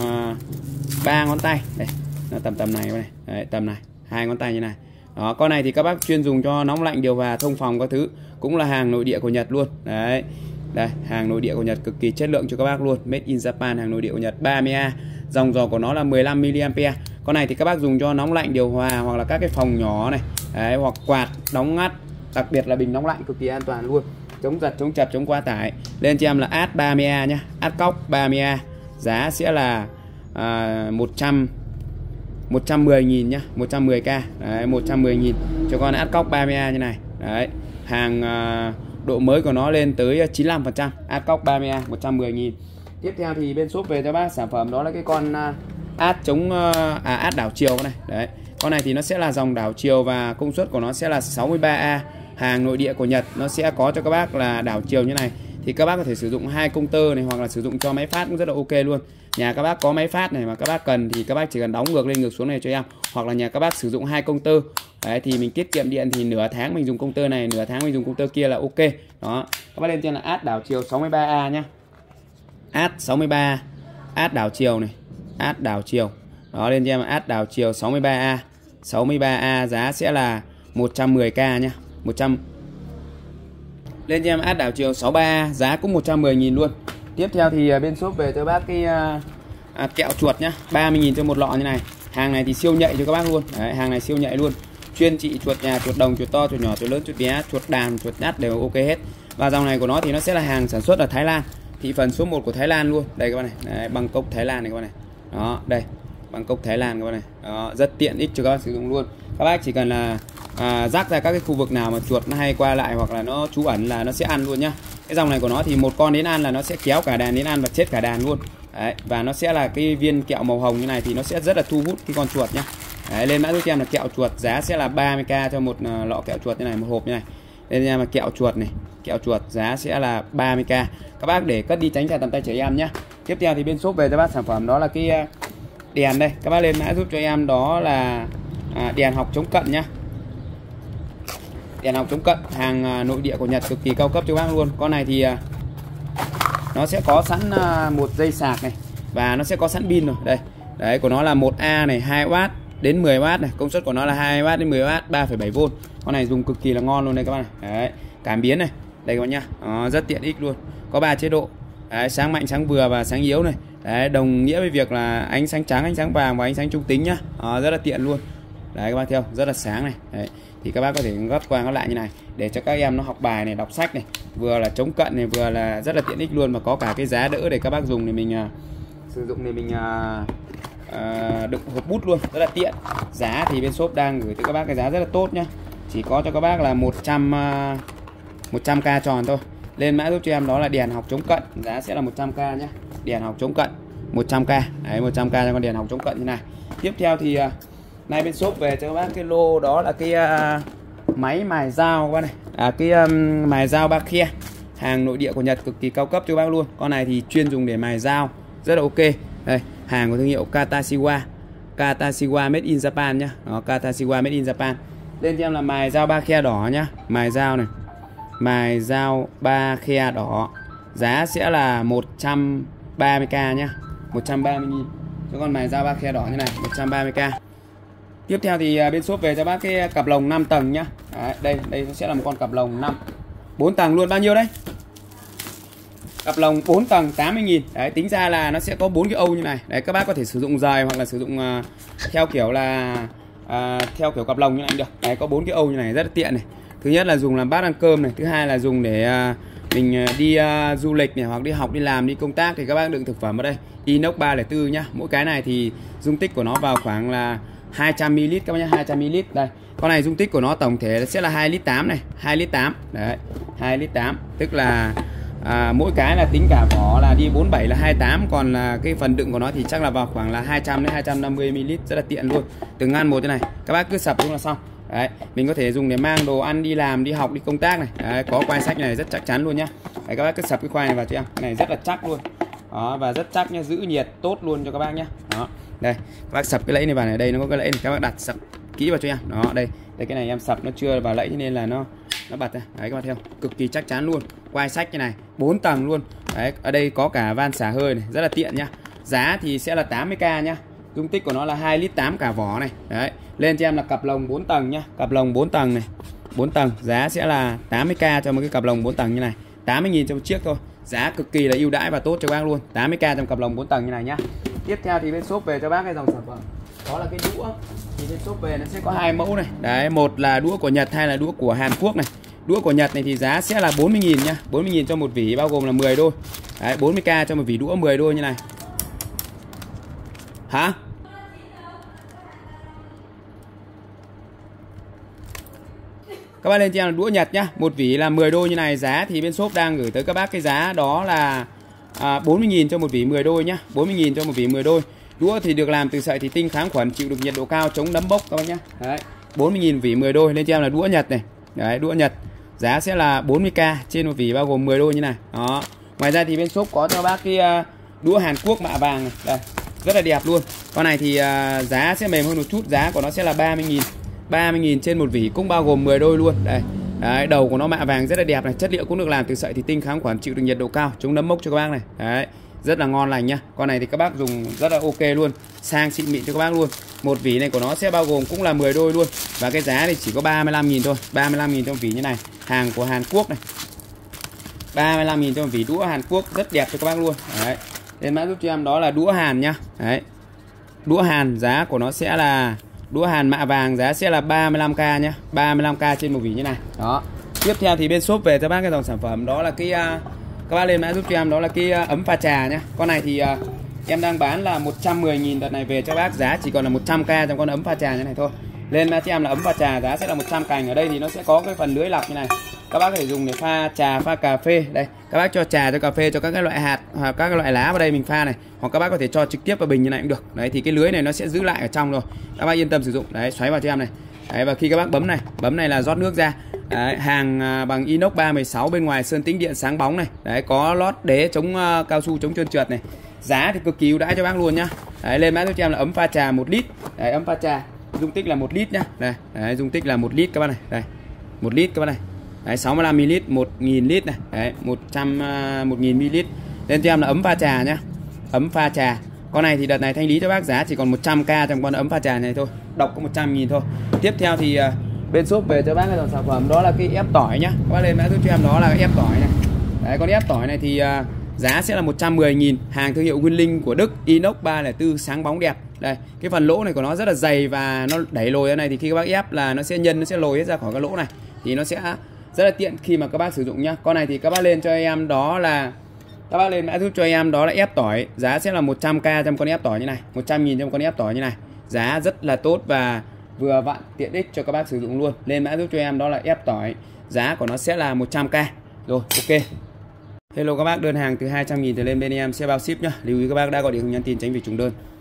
ba ngón tay. Đây, nó tầm tầm này này. Đấy, tầm này, hai ngón tay như này. Đó, con này thì các bác chuyên dùng cho nóng lạnh, điều hòa, thông phòng các thứ, cũng là hàng nội địa của Nhật luôn. Đấy. Đây, hàng nội địa của Nhật cực kỳ chất lượng cho các bác luôn. Made in Japan, hàng nội địa của Nhật, ba mươi A. Dòng giò của nó là mười lăm mi li am pe. Con này thì các bác dùng cho nóng lạnh, điều hòa hoặc là các cái phòng nhỏ này. Đấy, hoặc quạt, đóng ngắt, đặc biệt là bình nóng lạnh cực kỳ an toàn luôn. Chống giật, chống chập, chống quá tải. Lên cho em là át ba mươi A nhá. Át cóc ba mươi A. Giá sẽ là à, một trăm một trăm mười nghìn nhá, một trăm mười k. Đấy, một trăm mười nghìn cho con át cóc ba mươi A như này. Đấy, hàng à, độ mới của nó lên tới chín mươi lăm phần trăm. Át cóc ba mươi A, một trăm mười nghìn. Tiếp theo thì bên shop về cho bác sản phẩm đó là cái con uh, át chống uh, à át đảo chiều này. Đấy. Con này thì nó sẽ là dòng đảo chiều và công suất của nó sẽ là sáu mươi ba A. Hàng nội địa của Nhật nó sẽ có cho các bác là đảo chiều như này. Thì các bác có thể sử dụng hai công tơ này hoặc là sử dụng cho máy phát cũng rất là ok luôn. Nhà các bác có máy phát này mà các bác cần thì các bác chỉ cần đóng ngược lên ngược xuống này cho em. Hoặc là nhà các bác sử dụng hai công tơ. Đấy, thì mình tiết kiệm điện thì nửa tháng mình dùng công tơ này, nửa tháng mình dùng công tơ kia là ok. Đó. Các bác lên trên là át đảo chiều sáu mươi ba A nhá. Át sáu mươi ba, át đảo chiều này, át đảo chiều. Đó, lên cho em át đảo chiều sáu mươi ba A. sáu mươi ba A giá sẽ là một trăm mười k nhá. một trăm. Lên cho em át đảo chiều sáu mươi ba A, giá cũng một trăm mười nghìn luôn. Tiếp theo thì bên shop về cho bác cái à, à, kẹo chuột nhá, ba mươi nghìn cho một lọ như này. Hàng này thì siêu nhạy cho các bác luôn. Đấy, hàng này siêu nhạy luôn. Chuyên trị chuột nhà, chuột đồng, chuột to, chuột nhỏ, chuột lớn, chuột bé, chuột đàn, chuột nhắt đều ok hết. Và dòng này của nó thì nó sẽ là hàng sản xuất ở Thái Lan. Thị phần số một của Thái Lan luôn. Đây các bạn này, đấy, Bangkok Thái Lan này các bạn này. Đó, đây, Bangkok Thái Lan các bạn này. Đó, rất tiện ích cho các bác sử dụng luôn. Các bác chỉ cần là à, rác ra các cái khu vực nào mà chuột nó hay qua lại hoặc là nó trú ẩn là nó sẽ ăn luôn nhá. Cái dòng này của nó thì một con đến ăn là nó sẽ kéo cả đàn đến ăn và chết cả đàn luôn. Đấy, và nó sẽ là cái viên kẹo màu hồng như này thì nó sẽ rất là thu hút cái con chuột nhá. Đấy, lên mã giúp cho em là kẹo chuột, giá sẽ là ba mươi k cho một uh, lọ kẹo chuột như này, một hộp như này. Lên cho em là kẹo chuột này, kẹo chuột giá sẽ là ba mươi k. Các bác để cất đi tránh xa tầm tay trẻ em nhé. Tiếp theo thì bên shop về cho bác sản phẩm đó là cái đèn đây. Các bác lên mã giúp cho em đó là à, đèn học chống cận nhá. Đèn học chống cận, hàng à, nội địa của Nhật cực kỳ cao cấp cho bác luôn. Con này thì à, nó sẽ có sẵn à, một dây sạc này và nó sẽ có sẵn pin rồi. Đây. Đấy, của nó là một A này, hai oát đến mười oát này, công suất của nó là hai oát đến mười oát, ba phẩy bảy vôn. Con này dùng cực kỳ là ngon luôn đây các bác này. Đấy, cảm biến này. Đây các bạn nhá. Đó, rất tiện ích luôn. Có ba chế độ. Đấy, sáng mạnh, sáng vừa và sáng yếu này. Đấy, đồng nghĩa với việc là ánh sáng trắng, ánh sáng vàng và ánh sáng trung tính nhá. Đó, rất là tiện luôn. Đấy các bác theo, rất là sáng này. Đấy, thì các bác có thể gấp qua gấp lại như này để cho các em nó học bài này, đọc sách này, vừa là chống cận này, vừa là rất là tiện ích luôn, mà có cả cái giá đỡ để các bác dùng thì mình uh, sử dụng thì mình uh, uh, đựng hộp bút luôn, rất là tiện. Giá thì bên shop đang gửi tới các bác cái giá rất là tốt nhá. Chỉ có cho các bác là một trăm uh, một trăm k tròn thôi. Lên mã giúp cho em đó là đèn học chống cận, giá sẽ là một trăm k nhá. Đèn học chống cận một trăm k. Đấy, một trăm k cho con đèn học chống cận như này. Tiếp theo thì uh, Nay bên shop về cho các bác cái lô đó là cái uh, máy mài dao các bác này. À, cái um, mài dao Bakea, hàng nội địa của Nhật, cực kỳ cao cấp cho các bác luôn. Con này thì chuyên dùng để mài dao, rất là ok. Đây, hàng của thương hiệu Katashiwa. Katashiwa made in Japan nhá. Đó, Katashiwa made in Japan. Lên cho em là mài dao Bakea đỏ nhá. Mài dao này. Mài dao Bakea đỏ. Giá sẽ là một trăm ba mươi k nhá. một trăm ba mươi nghìn cho con mài dao Bakea đỏ như này, một trăm ba mươi k. Tiếp theo thì bên shop về cho bác cái cặp lồng năm tầng nhá. Đấy, đây đây sẽ là một con cặp lồng năm bốn tầng luôn. Bao nhiêu đấy? Cặp lồng bốn tầng tám mươi nghìn. Đấy, tính ra là nó sẽ có bốn cái âu như này. Đấy, các bác có thể sử dụng rời hoặc là sử dụng uh, theo kiểu là uh, theo kiểu cặp lồng như này cũng được. Đấy, có bốn cái âu như này rất là tiện này. Thứ nhất là dùng làm bát ăn cơm này, thứ hai là dùng để uh, mình đi uh, du lịch này, hoặc đi học, đi làm, đi công tác thì các bác đựng thực phẩm ở đây. Inox ba không bốn nhá. Mỗi cái này thì dung tích của nó vào khoảng là hai trăm mi li lít các bác nhá, hai trăm mi li lít. Đây. Con này dung tích của nó tổng thể sẽ là hai lít tám này, hai lít tám. Đấy, hai lít tám, tức là à, mỗi cái là tính cả vỏ là đi bốn mươi bảy là hai mươi tám, còn là cái phần đựng của nó thì chắc là vào khoảng là hai trăm đến hai trăm năm mươi mi li lít, rất là tiện luôn. Từng ngăn một thế này, các bác cứ sập xuống là xong. Đấy, mình có thể dùng để mang đồ ăn đi làm, đi học, đi công tác này. Đấy, có quai sách này rất chắc chắn luôn nhá. Đấy, các bác cứ sập cái khoai này vào cho em. Cái này rất là chắc luôn. Đó, và rất chắc nhá, giữ nhiệt tốt luôn cho các bác nhá. Đó. Đây, các bác sập cái lẫy này vào này, đây nó có cái lẫy này, các bác đặt sập kỹ vào cho em. Đó, đây, đây cái này em sập nó chưa vào lẫy nên là nó nó bật ra. Đấy các bạn thấy không? Cực kỳ chắc chắn luôn. Quai sách như này, bốn tầng luôn. Đấy, ở đây có cả van xả hơi này, rất là tiện nhá. Giá thì sẽ là tám mươi k nhá. Dung tích của nó là hai lít tám cả vỏ này. Đấy, lên cho em là cặp lồng bốn tầng nhá, cặp lồng bốn tầng này. bốn tầng, giá sẽ là tám mươi k cho một cái cặp lồng bốn tầng như này. tám mươi nghìn cho một chiếc thôi. Giá cực kỳ là ưu đãi và tốt cho các bác luôn. tám mươi k trong cặp lồng bốn tầng như này nhá. Tiếp theo thì bên shop về cho bác cái dòng sản phẩm đó là cái đũa. Thì bên shop về nó sẽ có hai mẫu này. Đấy, một là đũa của Nhật, hay là đũa của Hàn Quốc này. Đũa của Nhật này thì giá sẽ là bốn mươi nghìn nhá, bốn mươi nghìn cho một vỉ, bao gồm là mười đôi. Đấy, bốn mươi k cho một vỉ đũa mười đôi như này. Hả? Các bác lên cho em là đũa Nhật nhá, một vỉ là mười đôi như này. Giá thì bên shop đang gửi tới các bác cái giá đó là à, bốn mươi nghìn cho một vỉ mười đôi nhá, bốn mươi nghìn cho một vỉ mười đôi. Đũa thì được làm từ sợi thủy tinh kháng khuẩn, chịu được nhiệt độ cao, chống nấm bốc các bác nhá. Đấy, bốn mươi nghìn vỉ mười đôi. Lên cho em là đũa Nhật này. Đấy, đũa Nhật. Giá sẽ là bốn mươi k trên một vỉ, bao gồm mười đôi như này. Đó. Ngoài ra thì bên shop có cho bác cái uh, đũa Hàn Quốc mạ vàng này. Đây, rất là đẹp luôn. Con này thì uh, giá sẽ mềm hơn một chút, giá của nó sẽ là ba mươi nghìn. ba mươi nghìn trên một vỉ, cũng bao gồm mười đôi luôn. Đây. Đấy, đầu của nó mạ vàng rất là đẹp này, chất liệu cũng được làm từ sợi thủy tinh kháng khuẩn, chịu được nhiệt độ cao, chống nấm mốc cho các bác này. Đấy, rất là ngon lành nhá. Con này thì các bác dùng rất là ok luôn, sang xịn mịn cho các bác luôn. Một vỉ này của nó sẽ bao gồm cũng là mười đôi luôn, và cái giá thì chỉ có ba mươi lăm nghìn thôi, ba mươi lăm nghìn trong vỉ như này, hàng của Hàn Quốc này. ba mươi lăm nghìn trong vỉ đũa Hàn Quốc, rất đẹp cho các bác luôn. Đấy. Lên mã giúp cho em đó là đũa Hàn nhá. Đấy. Đũa Hàn giá của nó sẽ là đũa Hàn mạ vàng, giá sẽ là ba mươi lăm k nhá, ba mươi lăm k trên một vỉ như này. Đó. Tiếp theo thì bên shop về cho bác cái dòng sản phẩm đó là cái uh, các bác lên mã giúp cho em đó là cái uh, ấm pha trà nhá. Con này thì uh, em đang bán là một trăm mười nghìn, đợt này về cho bác giá chỉ còn là một trăm k trong con ấm pha trà như này thôi. Lên mã cho em là ấm pha trà, giá sẽ là một trăm cành. Ở đây thì nó sẽ có cái phần lưới lọc như này. Các bác có thể dùng để pha trà, pha cà phê. Đây, các bác cho trà, cho cà phê, cho các cái loại hạt hoặc các cái loại lá vào đây mình pha này, hoặc các bác có thể cho trực tiếp vào bình như này cũng được. Đấy, thì cái lưới này nó sẽ giữ lại ở trong rồi. Các bác yên tâm sử dụng. Đấy, xoáy vào cho em này. Đấy, và khi các bác bấm này, bấm này là rót nước ra. Đấy, hàng bằng inox ba mười sáu, bên ngoài sơn tĩnh điện sáng bóng này. Đấy, có lót đế chống uh, cao su chống trơn trượt này. Giá thì cực kỳ ưu đãi cho bác luôn nhá. Đấy, lên mã cho em là ấm pha trà một lít. Đấy, ấm pha trà dung tích là một lít nhá. Đây, đấy, dung tích là một lít các bác này. Đây. một lít các bác này. Đấy, sáu mươi lăm mi li lít, một nghìn lít này. Đấy, một trăm uh, một nghìn mi li lít. Lên cho em là ấm pha trà nhá. Ấm pha trà. Con này thì đợt này thanh lý cho bác giá chỉ còn một trăm k trong con ấm pha trà này thôi. Độc có một trăm nghìn thôi. Tiếp theo thì uh, bên shop về cho bác cái dòng sản phẩm đó là cái ép tỏi nhá. Các bác lên mã giúp cho em đó là cái ép tỏi này. Đấy, con ép tỏi này thì uh, giá sẽ là một trăm mười nghìn, hàng thương hiệu Winling của Đức, inox ba không bốn, sáng bóng đẹp. Đây, cái phần lỗ này của nó rất là dày và nó đẩy lồi ra này, thì khi các bác ép là nó sẽ nhân, nó sẽ lồi hết ra khỏi cái lỗ này, thì nó sẽ rất là tiện khi mà các bác sử dụng nhá. Con này thì các bác lên cho em đó là các bác lên mã giúp cho em đó là ép tỏi, giá sẽ là một trăm k trong con ép tỏi như này, một trăm nghìn trong con ép tỏi như này. Giá rất là tốt và vừa vặn tiện ích cho các bác sử dụng luôn. Lên mã giúp cho em đó là ép tỏi, giá của nó sẽ là một trăm k. Rồi, ok. Hello các bác, đơn hàng từ hai trăm nghìn trở lên bên em sẽ bao ship nhá. Lưu ý các bác đã gọi điện nhắn tin tránh việc trùng đơn.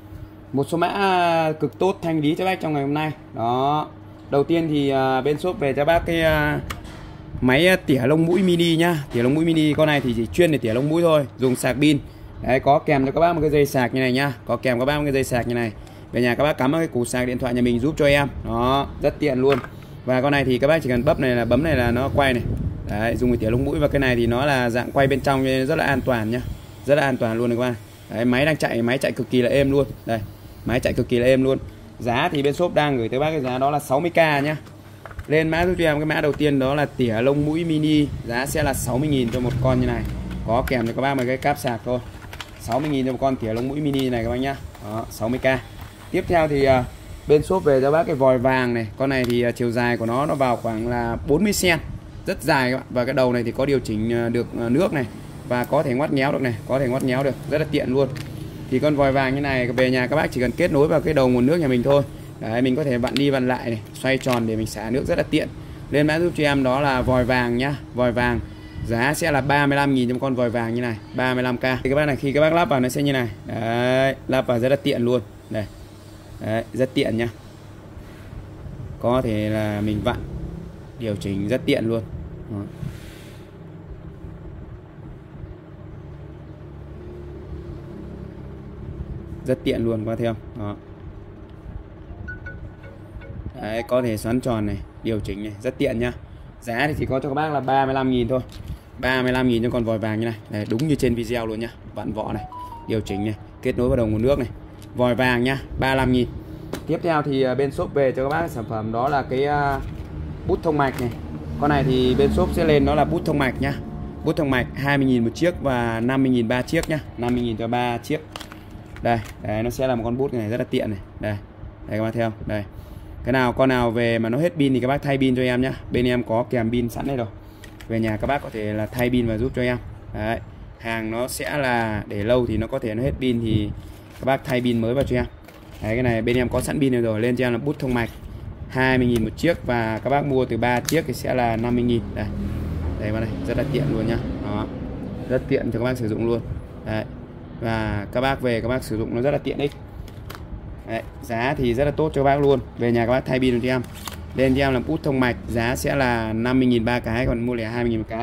một số mã cực tốt thanh lý cho bác trong ngày hôm nay. Đó. Đầu tiên thì uh, bên shop về cho bác cái uh, máy tỉa lông mũi mini nhá. Tỉa lông mũi mini con này thì chỉ chuyên để tỉa lông mũi thôi, dùng sạc pin. Đấy, có kèm cho các bác một cái dây sạc như này nhá. Có kèm các bác một cái dây sạc như này. Về nhà các bác cắm vào cái củ sạc điện thoại nhà mình giúp cho em. Đó, rất tiện luôn. Và con này thì các bác chỉ cần bấm này là bấm này là nó quay này. Đấy, dùng để tỉa lông mũi. Và cái này thì nó là dạng quay bên trong nên rất là an toàn nhá. Rất là an toàn luôn này các bác. Đấy, máy đang chạy, máy chạy cực kỳ là êm luôn. Đây, máy chạy cực kỳ là êm luôn. Giá thì bên shop đang gửi tới bác cái giá đó là sáu mươi k nhá. Lên mã giúp cho em cái mã đầu tiên đó là tỉa lông mũi mini, giá sẽ là sáu mươi nghìn cho một con như này. Có kèm cho các bác một cái cáp sạc thôi. sáu mươi nghìn cho một con tỉa lông mũi mini này các bác nhá. Đó, sáu mươi k. Tiếp theo thì uh, bên shop về cho bác cái vòi vàng này. Con này thì uh, chiều dài của nó nó vào khoảng là bốn mươi xăng-ti-mét, rất dài các bạn. Và cái đầu này thì có điều chỉnh uh, được uh, nước này và có thể ngoắt nhéo được này, có thể ngoắt nhéo được, rất là tiện luôn. Thì con vòi vàng như này về nhà các bác chỉ cần kết nối vào cái đầu nguồn nước nhà mình thôi. Đấy, mình có thể vặn đi vặn lại này, xoay tròn để mình xả nước rất là tiện. Lên mã giúp cho em đó là vòi vàng nhá, vòi vàng. Giá sẽ là ba mươi lăm nghìn cho một con vòi vàng như này, ba mươi lăm k. Thì các bác này khi các bác lắp vào nó sẽ như này. Đấy, lắp vào rất là tiện luôn. Đây. Đấy, rất tiện nhá. Có thể là mình vặn điều chỉnh rất tiện luôn. Đó. Rất tiện luôn, có thấy không? Đó. Đấy, có thể xoắn tròn này, điều chỉnh này, rất tiện nhá. Giá thì chỉ có cho các bác là ba mươi lăm nghìn thôi. ba mươi lăm nghìn cho con vòi vàng như này. Đấy, đúng như trên video luôn nhá. Vặn vỏ này, điều chỉnh này, kết nối vào đầu nguồn nước này. Vòi vàng nhá, ba mươi lăm nghìn. Tiếp theo thì bên shop về cho các bác sản phẩm đó là cái uh, bút thông mạch này. Con này thì bên shop sẽ lên đó là bút thông mạch nhá. Bút thông mạch hai mươi nghìn một chiếc và năm mươi nghìn ba chiếc nhá. năm mươi nghìn cho ba chiếc. Đây, đấy, nó sẽ là một con bút này rất là tiện này. Đây. Đây các bác thấy không? Đây. Cái nào con nào về mà nó hết pin thì các bác thay pin cho em nhá. Bên em có kèm pin sẵn đây rồi. Về nhà các bác có thể là thay pin và giúp cho em. Đấy. Hàng nó sẽ là để lâu thì nó có thể nó hết pin thì các bác thay pin mới vào cho em. Đấy, cái này bên em có sẵn pin rồi. Lên cho em là bút thông mạch hai mươi nghìn một chiếc và các bác mua từ ba chiếc thì sẽ là năm mươi nghìn. Đây. Đây vào đây, rất là tiện luôn nhá. Đó. Rất tiện cho các bác sử dụng luôn. Đấy. Và các bác về các bác sử dụng nó rất là tiện ích. Đấy, giá thì rất là tốt cho các bác luôn. Về nhà các bác thay pin cho em. Lên cho em là bút thông mạch, giá sẽ là năm mươi nghìn ba cái, còn mua lẻ hai mươi nghìn một cái.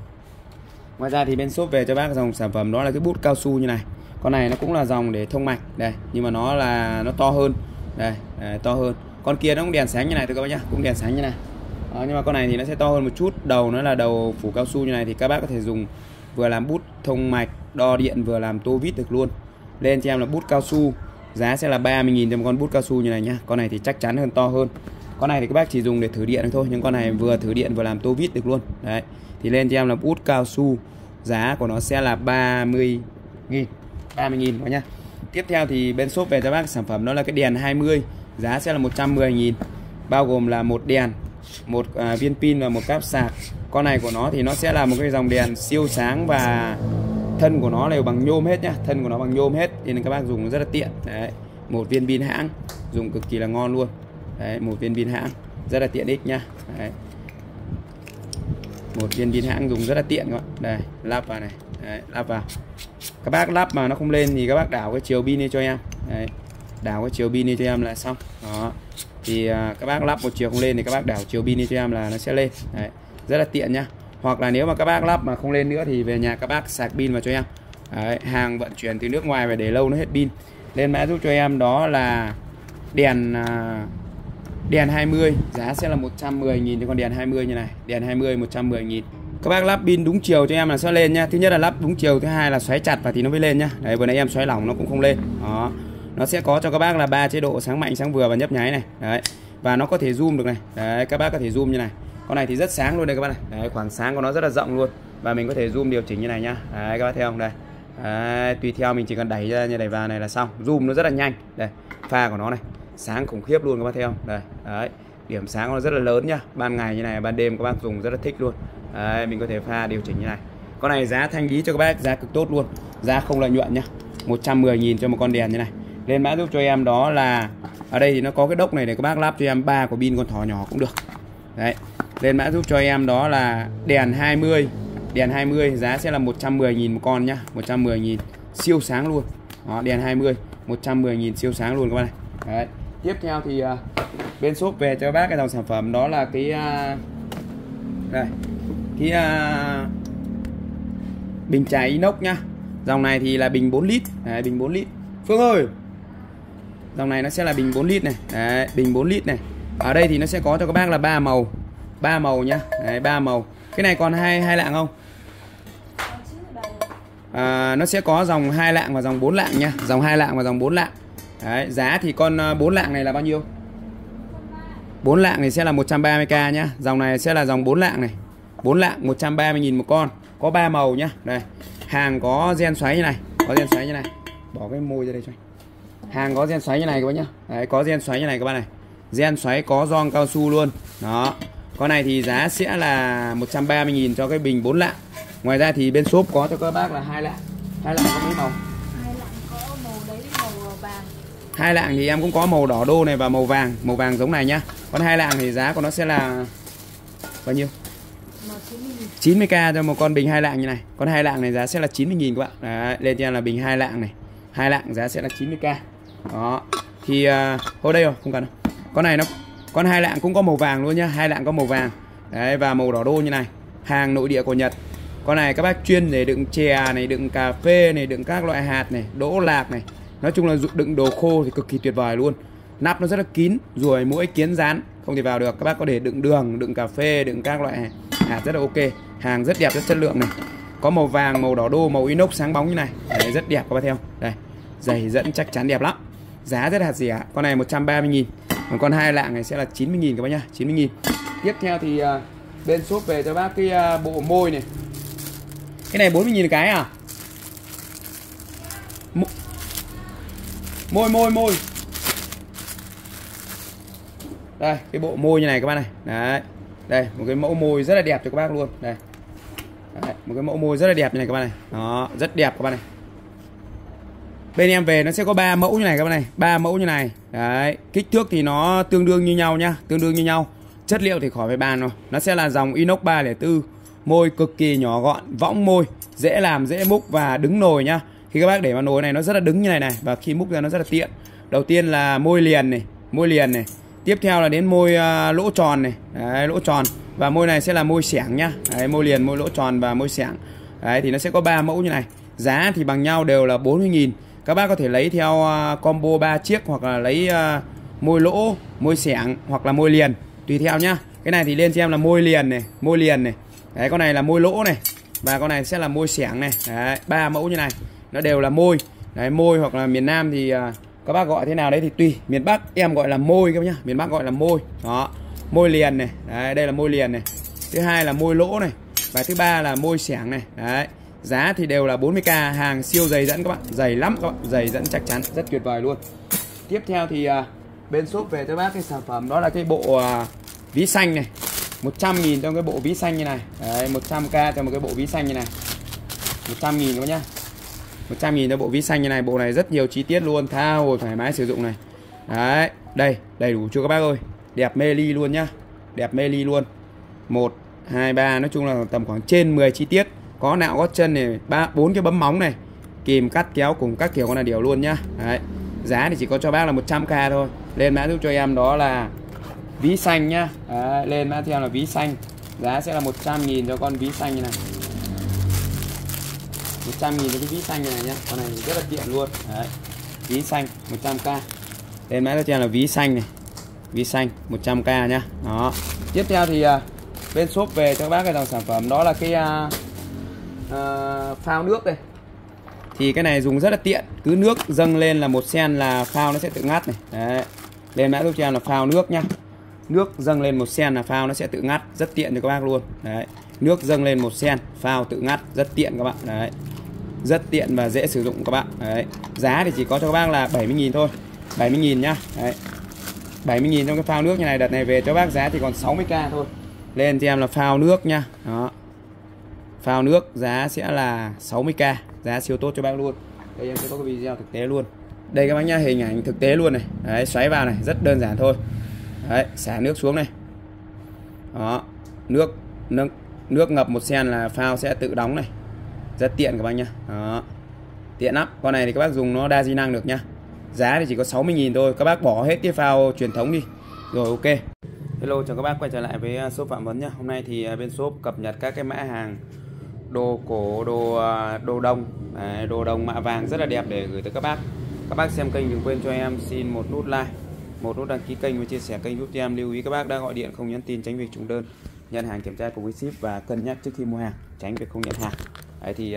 Ngoài ra thì bên shop về cho bác dòng sản phẩm đó là cái bút cao su như này. Con này nó cũng là dòng để thông mạch đây, nhưng mà nó là nó to hơn. Đây, đây to hơn. Con kia nó cũng đèn sáng như này thôi các bác nhá, cũng đèn sáng như này. Đó, nhưng mà con này thì nó sẽ to hơn một chút, đầu nó là đầu phủ cao su như này thì các bác có thể dùng vừa làm bút thông mạch, đo điện vừa làm tô vít được luôn. Lên cho em là bút cao su, giá sẽ là ba mươi nghìn cho một con bút cao su như này nhá. Con này thì chắc chắn hơn, to hơn. Con này thì các bác chỉ dùng để thử điện thôi, nhưng con này vừa thử điện vừa làm tô vít được luôn. Đấy. Thì lên cho em là bút cao su, giá của nó sẽ là ba mươi nghìn, ba mươi nghìn nhá. Tiếp theo thì bên shop về cho bác sản phẩm đó là cái đèn hai mươi, giá sẽ là một trăm mười nghìn, bao gồm là một đèn, một à, viên pin và một cáp sạc. Con này của nó thì nó sẽ là một cái dòng đèn siêu sáng và thân của nó đều bằng nhôm hết nhá, thân của nó bằng nhôm hết nên các bác dùng rất là tiện. Đấy, một viên pin hãng dùng cực kỳ là ngon luôn. Đấy, một viên pin hãng rất là tiện ích nhá. Đấy. Một viên pin hãng dùng rất là tiện các bạn. Đây, lắp vào này. Đấy, lắp vào. Các bác lắp mà nó không lên thì các bác đảo cái chiều pin đi cho em. Đấy. Đảo cái chiều pin đi cho em là xong. Đó. Thì à, các bác lắp một chiều không lên thì các bác đảo chiều pin đi cho em là nó sẽ lên. Đấy. Rất là tiện nhá. Hoặc là nếu mà các bác lắp mà không lên nữa thì về nhà các bác sạc pin vào cho em. Đấy, hàng vận chuyển từ nước ngoài về để lâu nó hết pin. Lên mã giúp cho em đó là đèn à, đèn hai mươi, giá sẽ là một trăm mười nghìn cho con đèn hai mươi như này. Đèn hai mươi một trăm mười nghìn. Các bác lắp pin đúng chiều cho em là sẽ lên nhá. Thứ nhất là lắp đúng chiều, thứ hai là xoáy chặt và thì nó mới lên nhá. Đấy, vừa nãy em xoáy lỏng nó cũng không lên. Đó. Nó sẽ có cho các bác là ba chế độ: sáng mạnh, sáng vừa và nhấp nháy này. Đấy. Và nó có thể zoom được này. Đấy, các bác có thể zoom như này. Con này thì rất sáng luôn đây các bác này. Đấy, khoảng sáng của nó rất là rộng luôn. Và mình có thể zoom điều chỉnh như này nhá. Đấy, các bác thấy không? Đây. Đấy, tùy theo mình chỉ cần đẩy ra như đẩy vào này là xong. Zoom nó rất là nhanh. Đây, pha của nó này. Sáng khủng khiếp luôn các bác thấy không? Đây. Đấy. Điểm sáng của nó rất là lớn nhá. Ban ngày như này, ban đêm các bác dùng rất là thích luôn. Đấy, mình có thể pha điều chỉnh như này. Con này giá thanh lý cho các bác, giá cực tốt luôn. Giá không lợi nhuận nhá. một trăm mười nghìn cho một con đèn như này. Lên mã giúp cho em đó là ở đây thì nó có cái đốc này để các bác lắp cho em ba quả pin con thỏ nhỏ cũng được. Đấy. Lên mã giúp cho em đó là đèn hai mươi. Đèn hai mươi giá sẽ là một trăm mười nghìn một con nhá, một trăm mười nghìn. Siêu sáng luôn. Đó, đèn hai mươi. một trăm mười nghìn siêu sáng luôn các bạn này. Đấy. Tiếp theo thì uh, bên shop về cho bác cái dòng sản phẩm đó là cái uh, đây cái uh, bình trà inox nhá. Dòng này thì là bình bốn lít. Đấy, bình bốn lít. Phương ơi, dòng này nó sẽ là bình bốn lít này. Đấy, bình bốn lít này. Ở đây thì nó sẽ có cho các bác là ba màu, ba màu nhá. Đấy, ba màu. Cái này còn hai hai lạng không? À, nó sẽ có dòng hai lạng và dòng bốn lạng nha, dòng hai lạng và dòng bốn lạng. Đấy, giá thì con bốn lạng này là bao nhiêu? bốn lạng này sẽ là một trăm ba mươi k nhá. Dòng này sẽ là dòng bốn lạng này. bốn lạng một trăm ba mươi nghìn một con. Có ba màu nhá. Đây. Hàng có gen xoáy như này, có gen xoáy như này. Bỏ cái môi ra đây cho anh. Hàng có gen xoáy như này các bác nhá. Đấy, có gen xoáy như này các bạn này. Gen xoáy có gioăng cao su luôn. Đó. Con này thì giá sẽ là một trăm ba mươi nghìn cho cái bình bốn lạng. Ngoài ra thì bên shop có cho các bác là hai lạng. Hai lạng có mấy màu? Hai lạng có màu đấy màu vàng. Hai lạng thì em cũng có màu đỏ đô này và màu vàng, màu vàng giống này nhá. Còn hai lạng thì giá của nó sẽ là bao nhiêu? chín mươi k cho một con bình hai lạng như này. Con hai lạng này giá sẽ là chín mươi nghìn các bạn. Đấy, lên cho em là bình hai lạng này. Hai lạng giá sẽ là chín mươi k. Đó. Thì uh, hồi đây rồi, không cần đâu. Con này nó con hai lạng cũng có màu vàng luôn nhá, hai lạng có màu vàng. Đấy, và màu đỏ đô như này. Hàng nội địa của Nhật. Con này các bác chuyên để đựng chè này, đựng cà phê này, đựng các loại hạt này, đỗ lạc này. Nói chung là đựng đồ khô thì cực kỳ tuyệt vời luôn. Nắp nó rất là kín, ruồi muỗi kiến rán không thể vào được. Các bác có thể đựng đường, đựng cà phê, đựng các loại hạt rất là ok. Hàng rất đẹp, rất chất lượng này. Có màu vàng, màu đỏ đô, màu inox sáng bóng như này. Đấy, rất đẹp các bác theo. Đây, giày dẫn chắc chắn đẹp lắm. Giá rất hạt rẻ. Con này một trăm ba mươi nghìn. Còn con hai lạng này sẽ là chín mươi nghìn các bác nhá, chín mươi nghìn. Tiếp theo thì uh, bên shop về cho bác cái uh, bộ môi này. Cái này bốn mươi nghìn cái à? Môi môi môi. Đây, cái bộ môi như này các bác này. Đấy. Đây, một cái mẫu môi rất là đẹp cho các bác luôn. Đây. Đấy, một cái mẫu môi rất là đẹp như này các bác này. Đó, rất đẹp các bác này. Bên em về nó sẽ có ba mẫu như này các bác này, ba mẫu như này. Đấy, kích thước thì nó tương đương như nhau nhá, tương đương như nhau. Chất liệu thì khỏi phải bàn rồi. Nó sẽ là dòng inox ba không bốn. Môi cực kỳ nhỏ gọn, võng môi, dễ làm, dễ múc và đứng nồi nhá. Khi các bác để vào nồi này nó rất là đứng như này này và khi múc ra nó rất là tiện. Đầu tiên là môi liền này, môi liền này. Tiếp theo là đến môi uh, lỗ tròn này. Đấy, lỗ tròn. Và môi này sẽ là môi xẻng nhá. Đấy, môi liền, môi lỗ tròn và môi xẻng. Đấy, thì nó sẽ có ba mẫu như này. Giá thì bằng nhau đều là bốn mươi nghìn. Các bác có thể lấy theo uh, combo ba chiếc hoặc là lấy uh, môi lỗ, môi xẻng hoặc là môi liền. Tùy theo nhá. Cái này thì lên cho em là môi liền này, môi liền này. Đấy, con này là môi lỗ này. Và con này sẽ là môi xẻng này. Đấy, ba mẫu như này. Nó đều là môi. Đấy, môi hoặc là miền Nam thì uh, các bác gọi thế nào đấy thì tùy. Miền Bắc em gọi là môi các bác nhá. Miền Bắc gọi là môi. Đó. Môi liền này. Đấy, đây là môi liền này. Thứ hai là môi lỗ này. Và thứ ba là môi xẻng này. Đấy. Giá thì đều là bốn mươi k. Hàng siêu dày dẫn các bạn. Dày lắm các bạn. Dày dẫn chắc chắn. Rất tuyệt vời luôn. Tiếp theo thì uh, bên shop về cho bác cái sản phẩm đó là cái bộ uh, ví xanh này. một trăm nghìn cho cái bộ ví xanh như này. Đấy, một trăm k cho một cái bộ ví xanh như này. một trăm nghìn các bác nhá. một trăm nghìn cho bộ ví xanh như này. Bộ này rất nhiều chi tiết luôn. Tha hồ thoải mái sử dụng này. Đấy, đây, đầy đủ chưa các bác ơi. Đẹp mê ly luôn nhá. Đẹp mê ly luôn. một, hai, ba, nói chung là tầm khoảng trên mười chi tiết. Có nạo gót chân này, ba, bốn cái bấm móng này. Kìm cắt kéo cùng các kiểu con là đều luôn nhá. Đấy. Giá thì chỉ có cho bác là một trăm k thôi. Lên mã giúp cho em đó là ví xanh nhá. Đấy, lên mã theo là ví xanh. Giá sẽ là một trăm nghìn cho con ví xanh như này. một trăm nghìn cho cái ví xanh như này nhá. Con này rất là tiện luôn. Đấy. Ví xanh một trăm k. Lên mã cho em là ví xanh này. Ví xanh một trăm k nhá. Đó. Tiếp theo thì uh, bên shop về cho các bác cái dòng sản phẩm đó là cái uh, uh, phao nước đây. Thì cái này dùng rất là tiện. Cứ nước dâng lên là một sen là phao nó sẽ tự ngắt này. Đấy. Lên mã giúp cho em là phao nước nhá. Nước dâng lên một sen là phao nó sẽ tự ngắt. Rất tiện cho các bác luôn. Đấy. Nước dâng lên một sen, phao tự ngắt. Rất tiện các bạn. Đấy. Rất tiện và dễ sử dụng các bạn. Đấy. Giá thì chỉ có cho các bác là bảy mươi nghìn thôi. bảy mươi nghìn nhá. Đấy. bảy mươi nghìn trong cái phao nước như này. Đợt này về cho bác giá thì còn sáu mươi k thôi. Lên cho em là phao nước nhá. Đó. Phao nước giá sẽ là sáu mươi k. Giá siêu tốt cho bác luôn. Đây em sẽ có cái video thực tế luôn. Đây các bác nhá, hình ảnh thực tế luôn này. Đấy, xoáy vào này, rất đơn giản thôi. Đấy, xả nước xuống này. Đó, nước nước nước ngập một sen là phao sẽ tự đóng này. Rất tiện các bác nhá. Đó. Tiện lắm. Con này thì các bác dùng nó đa di năng được nhá. Giá thì chỉ có sáu mươi nghìn thôi. Các bác bỏ hết cái phao truyền thống đi. Rồi ok. Hello, chào các bác quay trở lại với shop Phạm Vấn nhá. Hôm nay thì bên shop cập nhật các cái mã hàng đồ cổ, đồ đồ đồng, đấy, đồ đồng mạ vàng rất là đẹp để gửi tới các bác. Các bác xem kênh đừng quên cho em xin một nút like, một nút đăng ký kênh và chia sẻ kênh giúp cho em. Lưu ý các bác đã gọi điện không nhắn tin tránh việc trùng đơn, nhận hàng kiểm tra cùng với ship và cân nhắc trước khi mua hàng, tránh việc không nhận hàng. Đấy thì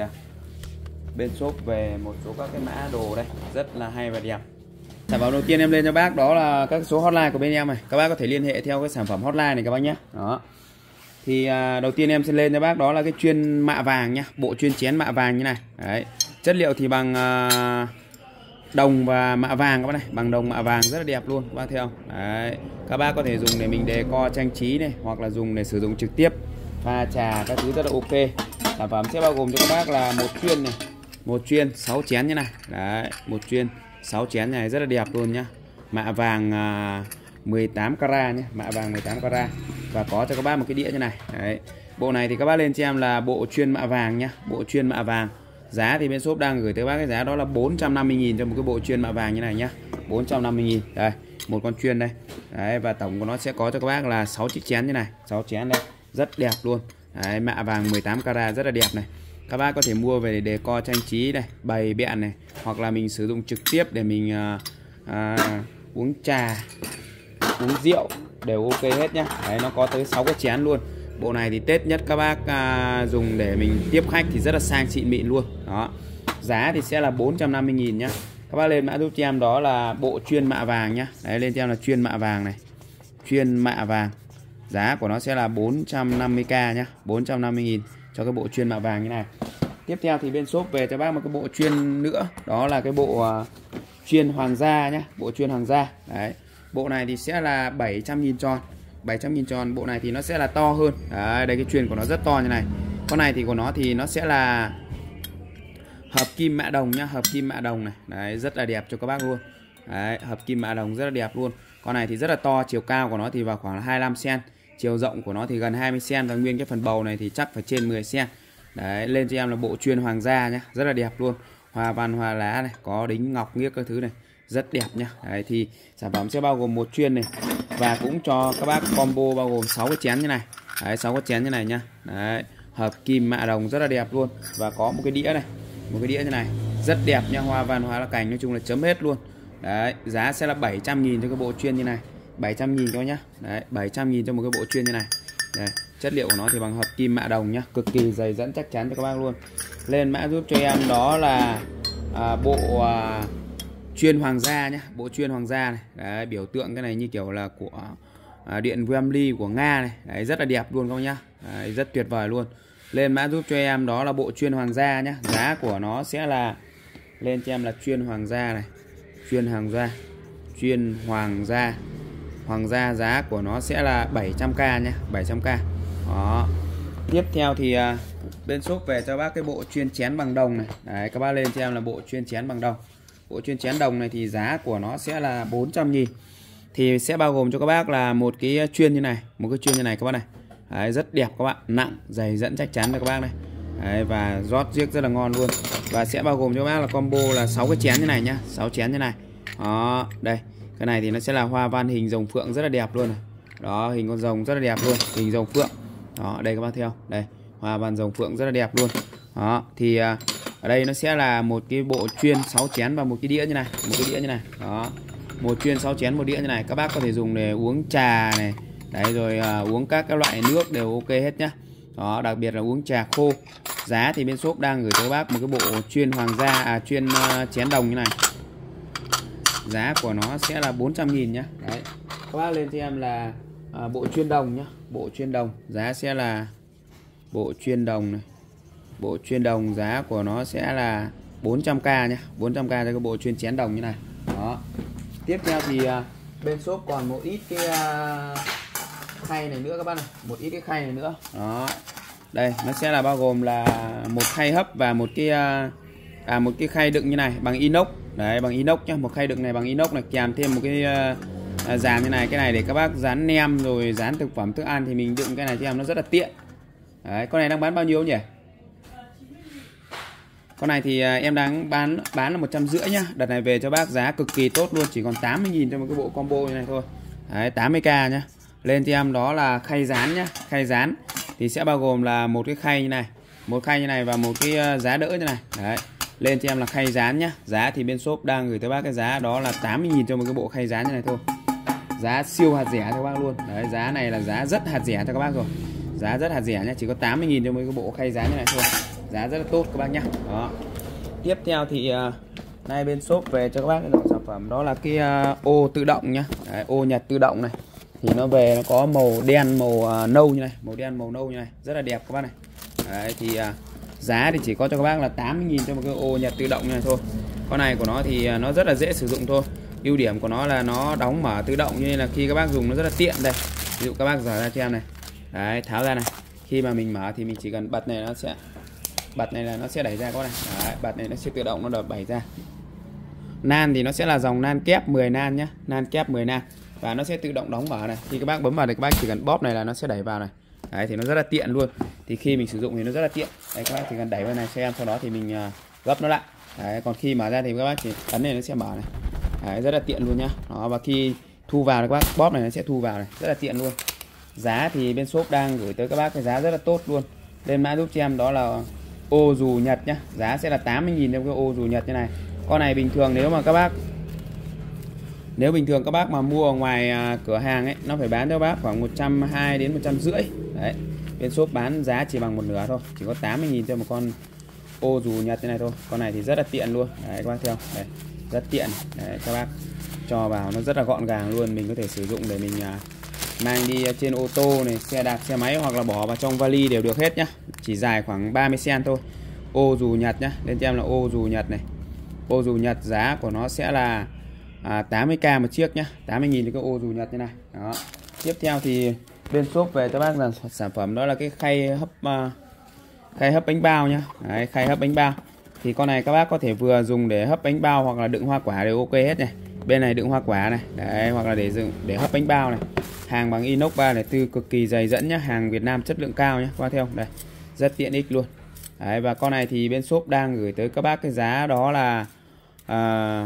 bên shop về một số các cái mã đồ đây rất là hay và đẹp. Sản phẩm đầu tiên em lên cho bác đó là các số hotline của bên em này. Các bác có thể liên hệ theo cái sản phẩm hotline này các bác nhé. Đó. Thì à, đầu tiên em sẽ lên cho bác đó là cái chuyên mạ vàng nhá, bộ chuyên chén mạ vàng như này. Đấy. Chất liệu thì bằng à, đồng và mạ vàng các bác này, bằng đồng mạ vàng rất là đẹp luôn các bác thấy không? Đấy. Các bác có thể dùng để mình decor trang trí này, hoặc là dùng để sử dụng trực tiếp pha trà các thứ rất là ok. Sản phẩm sẽ bao gồm cho các bác là một chuyên này, một chuyên sáu chén như này. Đấy, một chuyên sáu chén này rất là đẹp luôn nhá. Mạ vàng à, mười tám carat nhé, mạ vàng mười tám carat và có cho các bác một cái đĩa như này. Đấy. Bộ này thì các bác lên cho em là bộ chuyên mạ vàng nhá, bộ chuyên mạ vàng. Giá thì bên shop đang gửi tới bác cái giá đó là bốn trăm năm mươi nghìn cho một cái bộ chuyên mạ vàng như này nhá. bốn trăm năm mươi nghìn. Đây, một con chuyên đây. Đấy, và tổng của nó sẽ có cho các bác là sáu chiếc chén như này, sáu chén đây. Rất đẹp luôn. Đấy, mạ vàng mười tám carat rất là đẹp này. Các bác có thể mua về để decor trang trí này, bày biện này, hoặc là mình sử dụng trực tiếp để mình à, à, uống trà, uống rượu đều ok hết nhá. Đấy, nó có tới sáu cái chén luôn. Bộ này thì Tết nhất các bác à, dùng để mình tiếp khách thì rất là sang xịn mịn luôn. Đó. Giá thì sẽ là bốn trăm năm mươi nghìn nhá. Các bác lên mã giúp cho em đó là bộ chuyên mạ vàng nhá. Đấy, lên cho em là chuyên mạ vàng này. Chuyên mạ vàng. Giá của nó sẽ là bốn trăm năm mươi k nhá, bốn trăm năm mươi nghìn cho cái bộ chuyên mạ vàng như này. Tiếp theo thì bên shop về cho bác một cái bộ chuyên nữa, đó là cái bộ uh, chuyên hoàng gia nhá, bộ chuyên hoàng gia. Đấy. Bộ này thì sẽ là bảy trăm nghìn tròn, bảy trăm nghìn tròn. Bộ này thì nó sẽ là to hơn. Đấy, đây cái chuyên của nó rất to như này. Con này thì của nó thì nó sẽ là hợp kim mạ đồng nhá, hợp kim mạ đồng này. Đấy, rất là đẹp cho các bác luôn. Đấy, hợp kim mạ đồng rất là đẹp luôn. Con này thì rất là to, chiều cao của nó thì vào khoảng hai mươi lăm xăng-ti-mét, chiều rộng của nó thì gần hai mươi xăng-ti-mét và nguyên cái phần bầu này thì chắc phải trên mười xăng-ti-mét. Đấy, lên cho em là bộ chuyên hoàng gia nhá, rất là đẹp luôn. Hoa văn hoa lá này, có đính ngọc nghiếc các thứ này, rất đẹp nhá. Đấy thì sản phẩm sẽ bao gồm một chuyên này và cũng cho các bác combo bao gồm sáu cái chén như này. Đấy, sáu cái chén như này nhá. Đấy, hợp kim mạ đồng rất là đẹp luôn và có một cái đĩa này, một cái đĩa như này, rất đẹp nha, hoa văn hoa lá cành nói chung là chấm hết luôn. Đấy, giá sẽ là bảy trăm nghìn cho cái bộ chuyên như này, bảy trăm nghìn thôi nhá. Đấy, bảy trăm nghìn cho một cái bộ chuyên như này. Đây, chất liệu của nó thì bằng hợp kim mạ đồng nhá, cực kỳ dày dẫn chắc chắn cho các bác luôn. Lên mã giúp cho em đó là à, bộ à, chuyên hoàng gia nhá, bộ chuyên hoàng gia này. Đấy, biểu tượng cái này như kiểu là của à, điện Wembley của Nga này. Đấy, rất là đẹp luôn các bác nhá. Đấy, rất tuyệt vời luôn. Lên mã giúp cho em đó là bộ chuyên hoàng gia nhá. Giá của nó sẽ là, lên cho em là chuyên hoàng gia này, chuyên hoàng gia, chuyên hoàng gia. Hoàng gia giá của nó sẽ là bảy trăm k nhé, bảy trăm k. Đó. Tiếp theo thì uh, bên shop về cho bác cái bộ chuyên chén bằng đồng này. Đấy, các bác lên cho em là bộ chuyên chén bằng đồng. Bộ chuyên chén đồng này thì giá của nó sẽ là bốn trăm nghìn. Thì sẽ bao gồm cho các bác là một cái chuyên như này, một cái chuyên như này các bác này. Đấy, rất đẹp các bạn, nặng, dày dẫn chắc chắn cho các bác này. Đấy, và rót riếc rất là ngon luôn. Và sẽ bao gồm cho các bác là combo là sáu cái chén như này nhá, sáu chén như này. Đó, đây. Cái này thì nó sẽ là hoa văn hình rồng phượng rất là đẹp luôn này. Đó, hình con rồng rất là đẹp luôn, hình rồng phượng. Đó, đây các bác theo. Đây, hoa văn rồng phượng rất là đẹp luôn. Đó, thì à, ở đây nó sẽ là một cái bộ chuyên sáu chén và một cái đĩa như này, một cái đĩa như này. Đó. Một chuyên sáu chén một đĩa như này, các bác có thể dùng để uống trà này. Đấy rồi à, uống các cái loại nước đều ok hết nhá. Đó, đặc biệt là uống trà khô. Giá thì bên shop đang gửi cho các bác một cái bộ chuyên hoàng gia à chuyên uh, chén đồng như này. Giá của nó sẽ là bốn trăm nghìn nhá. Đấy. Các bác lên cho em là à, bộ chuyên đồng nhá, bộ chuyên đồng. Giá sẽ là bộ chuyên đồng này. Bộ chuyên đồng giá của nó sẽ là bốn trăm k nhá, bốn trăm k cho cái bộ chuyên chén đồng như này. Đó. Tiếp theo thì à, bên shop còn một ít cái à, khay này nữa các bác này, một ít cái khay này nữa. Đó. Đây, nó sẽ là bao gồm là một khay hấp và một cái à, à, một cái khay đựng như này bằng inox. Đấy, bằng inox nhá, một khay đựng này bằng inox này, kèm thêm một cái uh, dàn như này, cái này để các bác dán nem rồi dán thực phẩm thức ăn thì mình đựng cái này cho em nó rất là tiện. Đấy, con này đang bán bao nhiêu nhỉ? Con này thì em đang bán bán là một trăm rưỡi nhá. Đợt này về cho bác giá cực kỳ tốt luôn, chỉ còn tám mươi nghìn cho một cái bộ combo như này thôi. Đấy, tám mươi k nhá. Lên cho em đó là khay dán nhá. Khay dán thì sẽ bao gồm là một cái khay như này, một khay như này và một cái giá đỡ như này. Đấy, lên cho em là khay dán nhá. Giá thì bên shop đang gửi tới bác cái giá đó là tám mươi nghìn cho một cái bộ khay dán như này thôi. Giá siêu hạt rẻ cho các bác luôn. Đấy, giá này là giá rất hạt rẻ cho các bác rồi. Giá rất hạt rẻ nhá, chỉ có tám mươi nghìn cho một cái bộ khay dán như này thôi. Giá rất là tốt các bác nhá. Đó. Tiếp theo thì uh, nay bên shop về cho các bác cái dòng sản phẩm đó là cái uh, ô tự động nhá. Đấy, ô nhặt tự động này. Thì nó về nó có màu đen, màu uh, nâu như này, màu đen màu nâu như này, rất là đẹp các bác này. Đấy, thì uh, giá thì chỉ có cho các bác là tám mươi nghìn cho một cái ô nhặt tự động như này thôi. Con này của nó thì uh, nó rất là dễ sử dụng thôi. Ưu điểm của nó là nó đóng mở tự động, như là khi các bác dùng nó rất là tiện đây. Ví dụ các bác dở ra cho em này. Đấy, tháo ra này. Khi mà mình mở thì mình chỉ cần bật này nó sẽ bật này là nó sẽ đẩy ra các bác này. Đấy, bật này nó sẽ tự động nó đẩy đẩy ra. Nan thì nó sẽ là dòng nan kép mười nan nhá, nan kép mười nan và nó sẽ tự động đóng mở này. Khi các bác bấm vào thì các bác chỉ cần bóp này là nó sẽ đẩy vào này. Đấy, thì nó rất là tiện luôn. Thì khi mình sử dụng thì nó rất là tiện. Đấy, các bác chỉ cần đẩy vào này cho em, sau đó thì mình uh, gấp nó lại. Đấy, còn khi mở ra thì các bác chỉ ấn này nó sẽ mở này. Đấy, rất là tiện luôn nhá. Đó, và khi thu vào thì các bác bóp này nó sẽ thu vào này, rất là tiện luôn. Giá thì bên shop đang gửi tới các bác cái giá rất là tốt luôn. Lên mã giúp cho em đó là ô dù Nhật nhá. Giá sẽ là tám mươi nghìn cho cái ô dù Nhật như này. Con này bình thường nếu mà các bác Nếu bình thường các bác mà mua ở ngoài à, cửa hàng ấy, nó phải bán cho bác khoảng một trăm hai mươi đến một trăm rưỡi. Đấy, bên shop bán giá chỉ bằng một nửa thôi, chỉ có tám mươi nghìn cho một con ô dù Nhật như này thôi. Con này thì rất là tiện luôn. Đấy, các bác thấy không? Đấy, rất tiện. Đấy, các bác cho vào nó rất là gọn gàng luôn. Mình có thể sử dụng để mình à, mang đi trên ô tô này, xe đạp, xe máy, hoặc là bỏ vào trong vali đều được hết nhá. Chỉ dài khoảng ba mươi xăng-ti-mét thôi. Ô dù Nhật nhá. Lên cho em là ô dù Nhật này. Ô dù Nhật giá của nó sẽ là à, tám mươi k một chiếc nhá. tám mươi nghìn cho cái ô dù Nhật như này. Đó. Tiếp theo thì bên shop về cho bác là sản phẩm đó là cái khay hấp uh, khay hấp bánh bao nhá. Đấy, khay hấp bánh bao. Thì con này các bác có thể vừa dùng để hấp bánh bao hoặc là đựng hoa quả đều ok hết này. Bên này đựng hoa quả này. Đấy, hoặc là để dựng để hấp bánh bao này. Hàng bằng inox ba này, tư cực kỳ dày dẫn nhá, hàng Việt Nam chất lượng cao nhá. Qua theo đây. Rất tiện ích luôn. Đấy, và con này thì bên shop đang gửi tới các bác cái giá đó là à,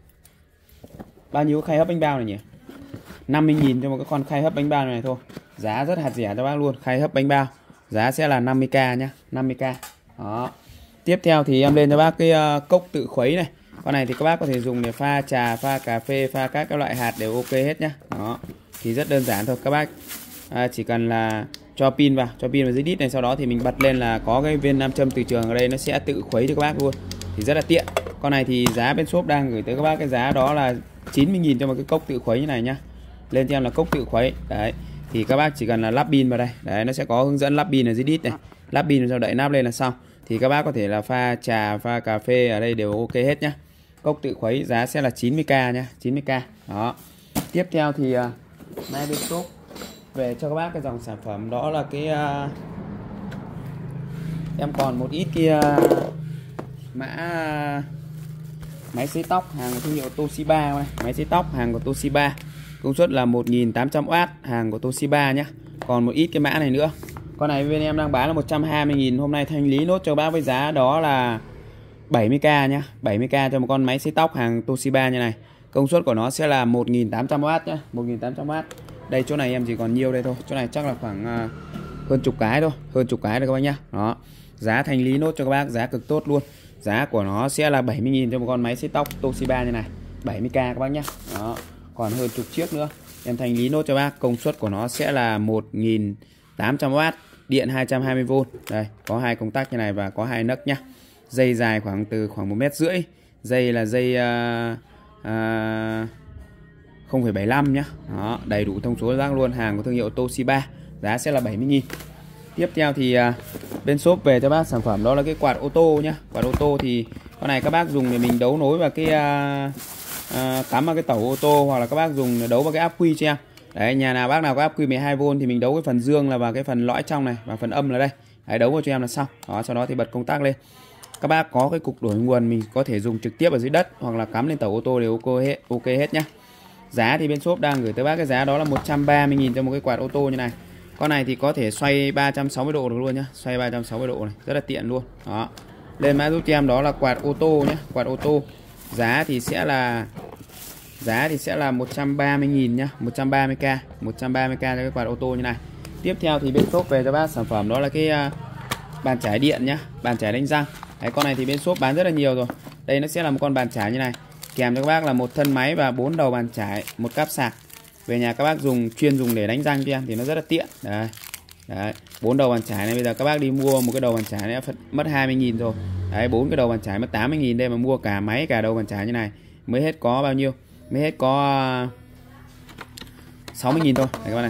bao nhiêu khay hấp bánh bao này nhỉ? năm mươi nghìn cho một cái con khay hấp bánh bao này thôi. Giá rất hạt rẻ cho bác luôn. Khay hấp bánh bao giá sẽ là năm mươi k nhá, năm mươi k. Đó. Tiếp theo thì em lên cho bác cái uh, cốc tự khuấy này. Con này thì các bác có thể dùng để pha trà, pha cà phê, pha các các loại hạt đều ok hết nhá. Đó. Thì rất đơn giản thôi, các bác à, chỉ cần là cho pin vào, cho pin vào dưới đít này, sau đó thì mình bật lên là có cái viên nam châm từ trường ở đây, nó sẽ tự khuấy cho các bác luôn. Thì rất là tiện. Con này thì giá bên shop đang gửi tới các bác cái giá đó là chín mươi nghìn cho một cái cốc tự khuấy như này nhá. Lên cho em là cốc tự khuấy. Đấy. Thì các bác chỉ cần là lắp pin vào đây. Đấy, nó sẽ có hướng dẫn lắp pin ở dưới đít này. Lắp pin rồi đậy nắp lên là xong. Thì các bác có thể là pha trà, pha cà phê ở đây đều ok hết nhá. Cốc tự khuấy giá sẽ là chín mươi k nhá, chín mươi k. Đó. Tiếp theo thì uh, nay bên shop về cho các bác cái dòng sản phẩm đó là cái uh, em còn một ít kia uh, mã uh, máy sấy tóc hàng của thương hiệu Toshiba này. Máy sấy tóc hàng của Toshiba, công suất là một nghìn tám trăm oát, hàng của Toshiba nhá. Còn một ít cái mã này nữa. Con này bên em đang bán là một trăm hai mươi nghìn. Hôm nay thanh lý nốt cho bác với giá đó là bảy mươi k nhá, bảy mươi k cho một con máy sấy tóc hàng Toshiba như này. Công suất của nó sẽ là một nghìn tám trăm oát nhá, một nghìn tám trăm oát. Đây chỗ này em chỉ còn nhiều đây thôi. Chỗ này chắc là khoảng uh, hơn chục cái thôi, hơn chục cái rồi các bác nhá. Đó. Giá thanh lý nốt cho các bác, giá cực tốt luôn. Giá của nó sẽ là bảy mươi nghìn cho một con máy sấy tóc Toshiba như này, bảy mươi k các bác nhá. Đó. Còn hơn chục chiếc nữa. Em thanh lý nốt cho bác, công suất của nó sẽ là một nghìn tám trăm oát, điện hai trăm hai mươi vôn. Đây, có hai công tắc như này và có hai nấc nhá. Dây dài khoảng từ khoảng một mét rưỡi. Dây là dây uh, uh, không phẩy bảy lăm nhá. Đó, đầy đủ thông số rác luôn, hàng của thương hiệu Toshiba. Giá sẽ là bảy mươi nghìn. Tiếp theo thì uh, bên shop về cho bác sản phẩm đó là cái quạt ô tô nhá. Quạt ô tô thì con này các bác dùng để mình đấu nối vào cái uh, uh, cắm vào cái tẩu ô tô, hoặc là các bác dùng để đấu vào cái áp quy cho em. Đấy, nhà nào bác nào có áp quy mười hai vôn thì mình đấu cái phần dương là vào cái phần lõi trong này, và phần âm là đây. Đấy, đấu vào cho em là xong. Đó, sau đó thì bật công tắc lên. Các bác có cái cục đổi nguồn mình có thể dùng trực tiếp ở dưới đất hoặc là cắm lên tàu ô tô đều ok hết, ok hết nhá. Giá thì bên shop đang gửi tới bác cái giá đó là một trăm ba mươi nghìn cho một cái quạt ô tô như này. Con này thì có thể xoay ba trăm sáu mươi độ được luôn nhá, xoay ba trăm sáu mươi độ này, rất là tiện luôn. Đó. Lên mã giúp cho em đó là quạt ô tô nhé, quạt ô tô. Giá thì sẽ là giá thì sẽ là một trăm ba mươi nghìn nhá, một trăm ba mươi k, một trăm ba mươi k cho cái quạt ô tô như này. Tiếp theo thì bên shop về cho bác sản phẩm đó là cái uh, bàn chải điện nhá, bàn chải đánh răng. Đấy, con này thì bên shop bán rất là nhiều rồi. Đây nó sẽ là một con bàn chải như này, kèm cho các bác là một thân máy và bốn đầu bàn chải, một cáp sạc. Về nhà các bác dùng chuyên dùng để đánh răng cho em thì nó rất là tiện. Đấy. Đấy, bốn đầu bàn chải này bây giờ các bác đi mua một cái đầu bàn chải này mất hai mươi nghìn rồi. Đấy, bốn cái đầu bàn chải mất tám mươi nghìn, đây mà mua cả máy cả đầu bàn chải như này mới hết có bao nhiêu? Mới hết có sáu mươi nghìn thôi. Đấy các bạn này.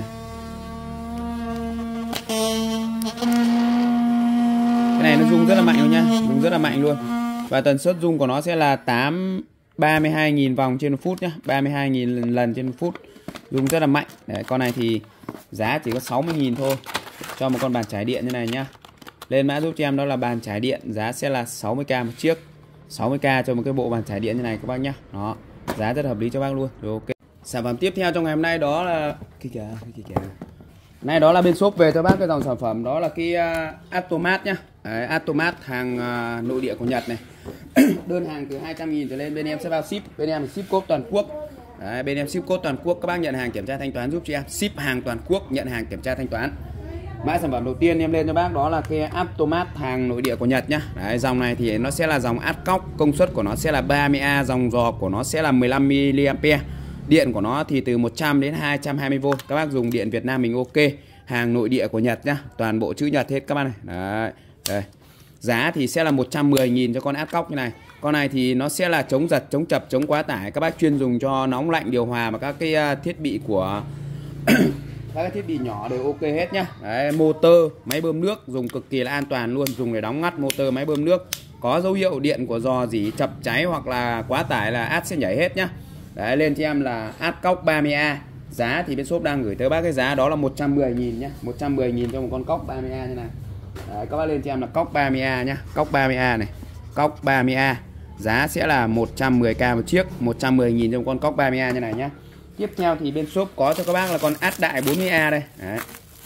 Cái này nó rung rất là mạnh luôn nhá, rung rất là mạnh luôn. Và tần suất rung của nó sẽ là tám ba mươi hai nghìn vòng trên một phút nhá, ba mươi hai nghìn lần trên một phút. Rung rất là mạnh. Đấy, con này thì giá chỉ có sáu mươi nghìn thôi cho một con bàn chải điện như này nhá. Lên mã giúp cho em đó là bàn chải điện, giá sẽ là sáu mươi k một chiếc. sáu mươi k cho một cái bộ bàn chải điện như này các bác nhá. Đó, giá rất hợp lý cho bác luôn. Rồi, ok. Sản phẩm tiếp theo trong ngày hôm nay đó là cái kìa, cái kìa. Này đó là bên shop về cho bác cái dòng sản phẩm đó là cái uh, Automat nhá. Đấy, Automat hàng uh, nội địa của Nhật này. Đơn hàng từ hai trăm nghìn trở lên bên em sẽ bao ship, bên em ship code toàn quốc. Đấy, bên em ship code toàn quốc, các bác nhận hàng kiểm tra thanh toán giúp cho em, ship hàng toàn quốc, nhận hàng kiểm tra thanh toán. Mã sản phẩm đầu tiên em lên cho bác đó là cái Automat hàng nội địa của Nhật nhá. Đấy, dòng này thì nó sẽ là dòng Adcock, công suất của nó sẽ là ba mươi A, dòng giò của nó sẽ là mười lăm mi li am pe. Điện của nó thì từ một trăm đến hai trăm hai mươi vôn. Các bác dùng điện Việt Nam mình ok. Hàng nội địa của Nhật nhá, toàn bộ chữ Nhật hết các bác này. Đấy. Đây. Giá thì sẽ là một trăm mười nghìn cho con Adcock như này. Con này thì nó sẽ là chống giật, chống chập, chống quá tải. Các bác chuyên dùng cho nóng lạnh, điều hòa và các cái thiết bị của các cái thiết bị nhỏ đều ok hết nhá. Đấy, motor, máy bơm nước dùng cực kỳ là an toàn luôn, dùng để đóng ngắt motor, máy bơm nước. Có dấu hiệu điện của rò rỉ, chập cháy hoặc là quá tải là át sẽ nhảy hết nhá. Đấy, lên cho em là Adcock ba mươi A. Giá thì bên shop đang gửi tới bác cái giá đó là một trăm mười nghìn nhá, một trăm mười nghìn cho một con cóc ba mươi A như này. Đấy, các bác lên cho em là cóc ba mươi A nhá, cóc ba mươi A này, cóc ba mươi A. Giá sẽ là một trăm mười k một chiếc, một trăm mười nghìn cho một con cóc ba mươi A như này nhá. Tiếp theo thì bên shop có cho các bác là con át đại bốn mươi A đây. Đấy.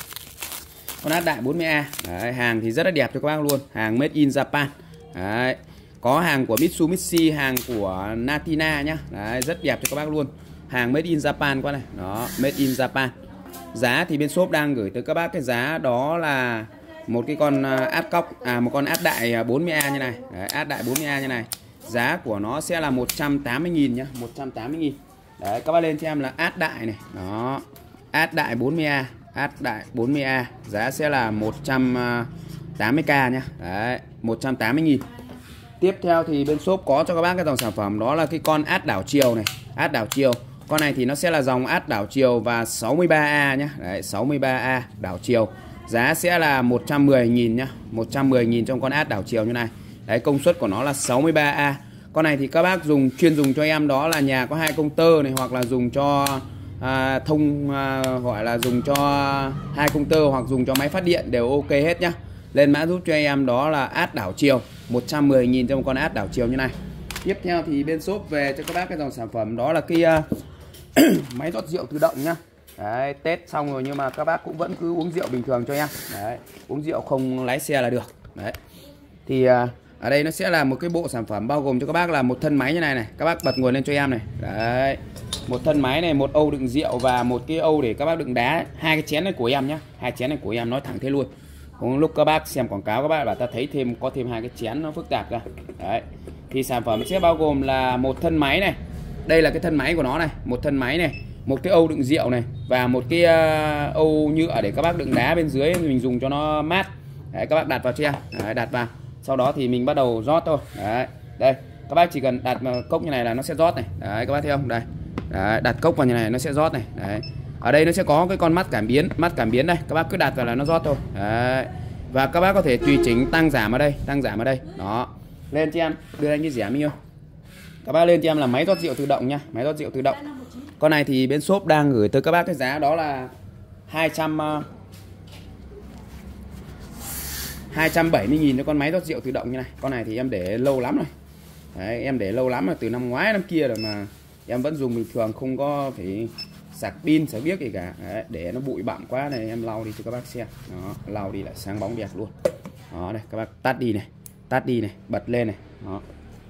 Con át đại bốn mươi A. Đấy, hàng thì rất là đẹp cho các bác luôn, hàng made in Japan. Đấy. Có hàng của Mitsubishi, hàng của Natina nhá. Đấy, rất đẹp cho các bác luôn. Hàng made in Japan qua này. Đó, made in Japan. Giá thì bên shop đang gửi tới các bác cái giá đó là một cái con Adcock, à một con át đại bốn mươi A như này. Đấy, át đại bốn mươi A như này. Giá của nó sẽ là một trăm tám mươi nghìn nhá, một trăm tám mươi nghìn. Đấy, các bác lên cho em là át đại này. Đó. Át đại bốn mươi A, át đại bốn mươi A, giá sẽ là một trăm tám mươi k nhá. Đấy, một trăm tám mươi nghìn. Tiếp theo thì bên shop có cho các bác cái dòng sản phẩm đó là cái con át đảo chiều này, át đảo chiều. Con này thì nó sẽ là dòng át đảo chiều và sáu mươi ba A nhá. Đấy, sáu mươi ba A đảo chiều. Giá sẽ là một trăm mười nghìn nhá, một trăm mười nghìn trong con át đảo chiều như này. Đấy, công suất của nó là sáu mươi ba A. Con này thì các bác dùng chuyên dùng cho em đó là nhà có hai công tơ này, hoặc là dùng cho à, thông à, gọi là dùng cho hai công tơ hoặc dùng cho máy phát điện đều ok hết nhá. Lên mã giúp cho em đó là át đảo chiều, một trăm mười nghìn cho một con át đảo chiều như này. Tiếp theo thì bên shop về cho các bác cái dòng sản phẩm đó là cái uh, máy rót rượu tự động nhá. Đấy, Tết xong rồi nhưng mà các bác cũng vẫn cứ uống rượu bình thường cho em. Đấy, uống rượu không lái xe là được. Đấy. Thì uh, ở đây nó sẽ là một cái bộ sản phẩm bao gồm cho các bác là một thân máy như này này. Các bác bật nguồn lên cho em này. Đấy. Một thân máy này, một âu đựng rượu và một cái âu để các bác đựng đá. Hai cái chén này của em nhá. Hai chén này của em, nói thẳng thế luôn. Cũng lúc các bác xem quảng cáo các bác bảo ta thấy thêm có thêm hai cái chén nó phức tạp ra. Đấy. Thì sản phẩm sẽ bao gồm là một thân máy này. Đây là cái thân máy của nó này, một thân máy này, một cái âu đựng rượu này và một cái uh, âu nhựa để các bác đựng đá bên dưới mình dùng cho nó mát. Đấy, các bác đặt vào cho em. Đấy, đặt vào. Sau đó thì mình bắt đầu rót thôi. Đấy. Đây, các bác chỉ cần đặt vào cốc như này là nó sẽ rót này. Đấy, các bác thấy không? Đây. Đấy, đặt cốc vào như này nó sẽ rót này. Đấy. Ở đây nó sẽ có cái con mắt cảm biến, mắt cảm biến đây, các bác cứ đặt vào là nó rót thôi. Đấy. Và các bác có thể tùy chỉnh tăng giảm ở đây, tăng giảm ở đây. Đó. Lên cho em, đưa anh cái rẻ bao nhiêu. Các bác lên cho em là máy rót rượu tự động nha, máy rót rượu tự động. Con này thì bên shop đang gửi tới các bác cái giá đó là hai trăm hai trăm bảy mươi nghìn cho con máy rót rượu tự động như này. Con này thì em để lâu lắm rồi. Đấy, em để lâu lắm rồi, từ năm ngoái năm kia rồi mà em vẫn dùng bình thường, không có phải sạc pin sạc biếc gì cả. Đấy, để nó bụi bặm quá này em lau đi cho các bác xem. Đó, lau đi lại sáng bóng đẹp luôn. Đó đây, các bác tắt đi này. tắt đi này, bật lên này. Đó.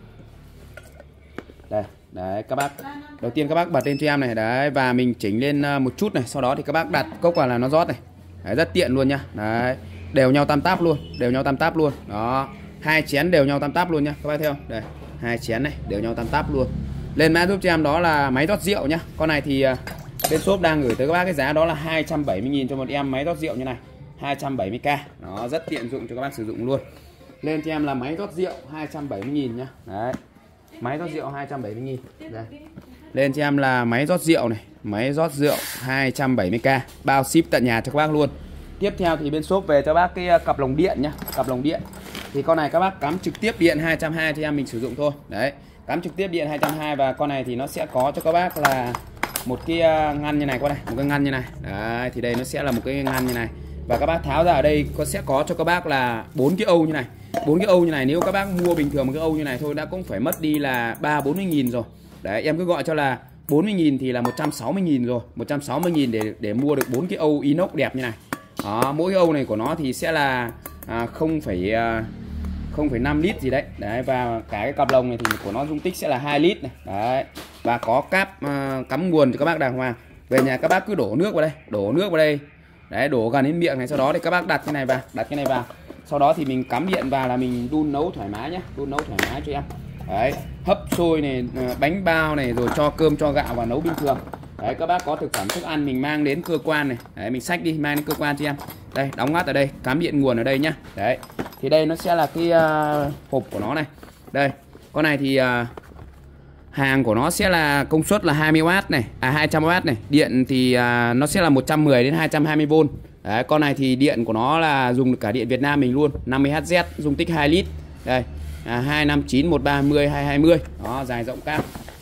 Đây, đấy các bác. Đầu tiên các bác bật lên cho em này, đấy, và mình chỉnh lên một chút này, sau đó thì các bác đặt cốc vào là nó rót này. Đấy, rất tiện luôn nhá. Đấy, đều nhau tam táp luôn, đều nhau tam táp luôn. Đó, hai chén đều nhau tam táp luôn nhá. Các bác thấy không? Đây, hai chén này đều nhau tam táp luôn. Lên mã giúp cho em đó là máy rót rượu nhá. Con này thì bên shop đang gửi tới các bác cái giá đó là hai trăm bảy mươi nghìn cho một em máy rót rượu như này, hai trăm bảy mươi k. Nó rất tiện dụng cho các bác sử dụng luôn. Lên cho em là máy rót rượu hai trăm bảy mươi nghìn nhá. Đấy, máy rót rượu hai trăm bảy mươi nghìn. Đây. Lên cho em là máy rót rượu này, máy rót rượu hai trăm bảy mươi k, bao ship tận nhà cho các bác luôn. Tiếp theo thì bên shop về cho bác cái cặp lồng điện nhá, cặp lồng điện. Thì con này các bác cắm trực tiếp điện hai trăm hai mươi cho em mình sử dụng thôi. Đấy, cắm trực tiếp điện hai trăm hai mươi và con này thì nó sẽ có cho các bác là một cái ngăn như này, qua đây, một cái ngăn như này. Đấy, thì đây nó sẽ là một cái ngăn như này. Và các bác tháo ra ở đây có sẽ có cho các bác là bốn cái âu như này. bốn cái âu như này nếu các bác mua bình thường một cái âu như này thôi đã cũng phải mất đi là ba bốn mươi nghìn rồi. Đấy, em cứ gọi cho là bốn mươi nghìn thì là một trăm sáu mươi nghìn rồi, một trăm sáu mươi nghìn để để mua được bốn cái âu inox đẹp như này. Đó, mỗi cái âu này của nó thì sẽ là à, không phẩy năm lít gì đấy. Đấy, và cả cái cặp lồng này thì của nó dung tích sẽ là hai lít này. Đấy. Và có cáp à, cắm nguồn cho các bác đàng hoàng. Về nhà các bác cứ đổ nước vào đây, đổ nước vào đây. Đấy, đổ gần đến miệng này, sau đó thì các bác đặt cái này vào, đặt cái này vào. Sau đó thì mình cắm điện vào là mình đun nấu thoải mái nhé, đun nấu thoải mái cho em. Đấy, hấp xôi này, bánh bao này, rồi cho cơm cho gạo vào nấu bình thường. Đấy, các bác có thực phẩm thức ăn mình mang đến cơ quan này, đấy, mình xách đi mang đến cơ quan cho em. Đây, đóng ngắt ở đây, cắm điện nguồn ở đây nhá. Đấy, thì đây nó sẽ là cái uh, hộp của nó này. Đây, con này thì uh, hàng của nó sẽ là công suất là hai mươi oát này, à hai trăm oát này. Điện thì uh, nó sẽ là một trăm mười đến hai trăm hai mươi vôn. Đấy, con này thì điện của nó là dùng được cả điện Việt Nam mình luôn, năm mươi héc zét, dung tích hai lít. Đây, à, hai năm chín một ba mươi hai hai mươi. Đó, dài rộng cao.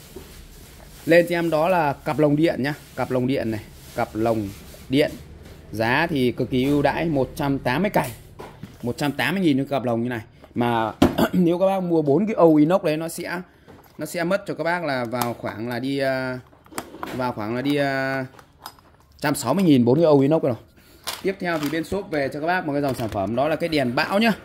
Lên cho em đó là cặp lồng điện nhá, cặp lồng điện này, cặp lồng điện. Giá thì cực kỳ ưu đãi, một trăm tám mươi cành, một trăm tám mươi nghìn cho cặp lồng như này. Mà nếu các bác mua bốn cái âu inox đấy nó sẽ nó sẽ mất cho các bác là vào khoảng là đi uh, vào khoảng là đi uh, một trăm sáu mươi nghìn bốn cái âu inox rồi. Tiếp theo thì bên shop về cho các bác một cái dòng sản phẩm đó là cái đèn bão nhá.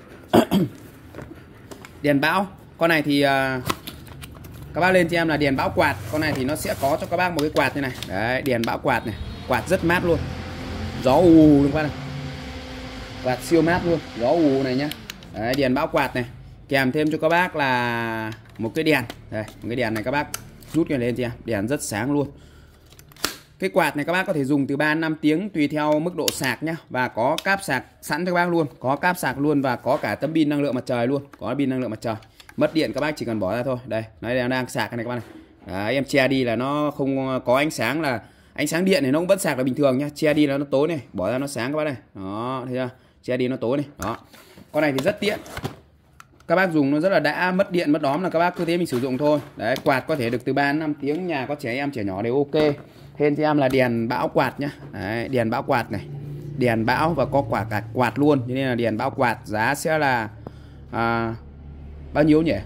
Đèn bão, con này thì uh, các bác lên cho em là đèn bão quạt. Con này thì nó sẽ có cho các bác một cái quạt như này. Đấy, đèn bão quạt này, quạt rất mát luôn, gió ù ù các bác này, quạt siêu mát luôn, gió ù này nhá. Đấy, đèn bão quạt này, kèm thêm cho các bác là một cái đèn. Đây, một cái đèn này các bác rút cái lên cho em, đèn rất sáng luôn. Cái quạt này các bác có thể dùng từ ba đến năm tiếng tùy theo mức độ sạc nhá. Và có cáp sạc sẵn cho các bác luôn, có cáp sạc luôn và có cả tấm pin năng lượng mặt trời luôn, có pin năng lượng mặt trời. Mất điện các bác chỉ cần bỏ ra thôi. Đây, nó đang, đang sạc cái này các bác này. Đấy, em che đi là nó không có ánh sáng, là ánh sáng điện này nó cũng vẫn sạc là bình thường nhá. Che đi là nó tối này, bỏ ra nó sáng các bác này. Đó, thấy chưa? Che đi nó tối này. Đó. Con này thì rất tiện. Các bác dùng nó rất là đã, mất điện mất đóm là các bác cứ thế mình sử dụng thôi. Đấy, quạt có thể được từ ba đến năm tiếng, nhà có trẻ em trẻ nhỏ đều ok. Thêm cho em là đèn bão quạt nhá. Đấy, đèn bão quạt này, đèn bão và có quả cả quạt luôn, cho nên là đèn bão quạt giá sẽ là à, bao nhiêu nhỉ?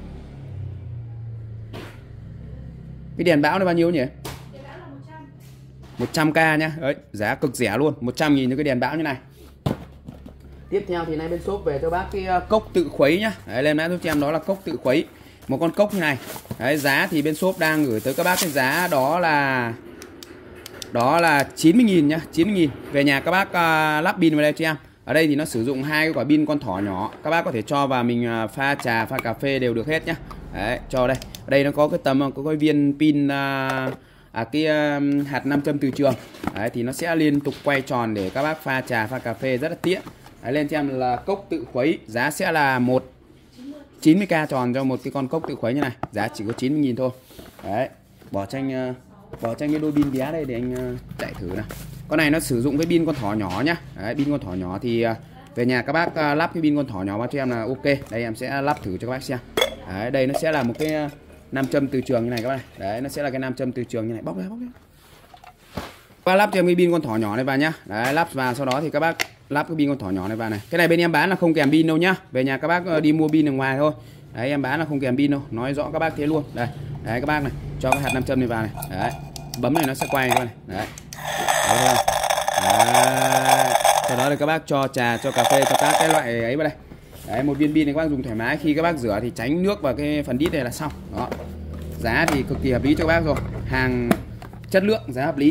Cái đèn bão này bao nhiêu nhỉ? một trăm k nhá. Đấy, giá cực rẻ luôn, một trăm nghìn cho cái đèn bão như này. Tiếp theo thì nay bên shop về cho bác cái cốc tự khuấy nhá. Đấy, lên mã giúp cho em đó là cốc tự khuấy, một con cốc như này. Đấy, giá thì bên shop đang gửi tới các bác cái giá đó là đó là chín mươi nghìn nhá, chín mươi nghìn. Về nhà các bác uh, lắp pin vào đây cho em. Ở đây thì nó sử dụng hai cái quả pin con thỏ nhỏ. Các bác có thể cho vào mình uh, pha trà, pha cà phê đều được hết nhá. Đấy, cho đây. Ở đây nó có cái tầm có cái viên pin uh, à, cái uh, hạt nam châm từ trường. Đấy, thì nó sẽ liên tục quay tròn để các bác pha trà, pha cà phê rất là tiện. Đấy, lên cho em là cốc tự khuấy, giá sẽ là một chín mươi k tròn cho một cái con cốc tự khuấy như này, giá chỉ có chín mươi nghìn thôi. Đấy, bỏ cho anh uh, bỏ cho anh cái đôi pin bé đây để anh uh, chạy thử nào. Con này nó sử dụng cái pin con thỏ nhỏ nhá. Đấy, pin con thỏ nhỏ thì uh, về nhà các bác uh, lắp cái pin con thỏ nhỏ vào cho em là ok. Đây em sẽ lắp thử cho các bác xem. Đấy, đây nó sẽ là một cái uh, nam châm từ trường như này các bác này. Đấy, nó sẽ là cái nam châm từ trường như này, bóc ra bóc ra. Các bác lắp cho em cái pin con thỏ nhỏ này vào nhá. Đấy, lắp vào sau đó thì các bác lắp cái pin con thỏ nhỏ này vào này. Cái này bên em bán là không kèm pin đâu nhá. Về nhà các bác uh, đi mua pin ở ngoài thôi. Đấy, em bán là không kèm pin đâu, nói rõ các bác thế luôn. Đây, đấy các bác này, cho cái hạt nam châm này vào này. Đấy, bấm này nó sẽ quay các bác này. Đấy. Đấy, đấy. Sau đó thì các bác cho trà, cho cà phê, cho các cái loại ấy vào đây. Đấy, một viên pin này các bác dùng thoải mái, khi các bác rửa thì tránh nước vào cái phần đít này là xong. Đó. Giá thì cực kỳ hợp lý cho các bác rồi. Hàng chất lượng, giá hợp lý.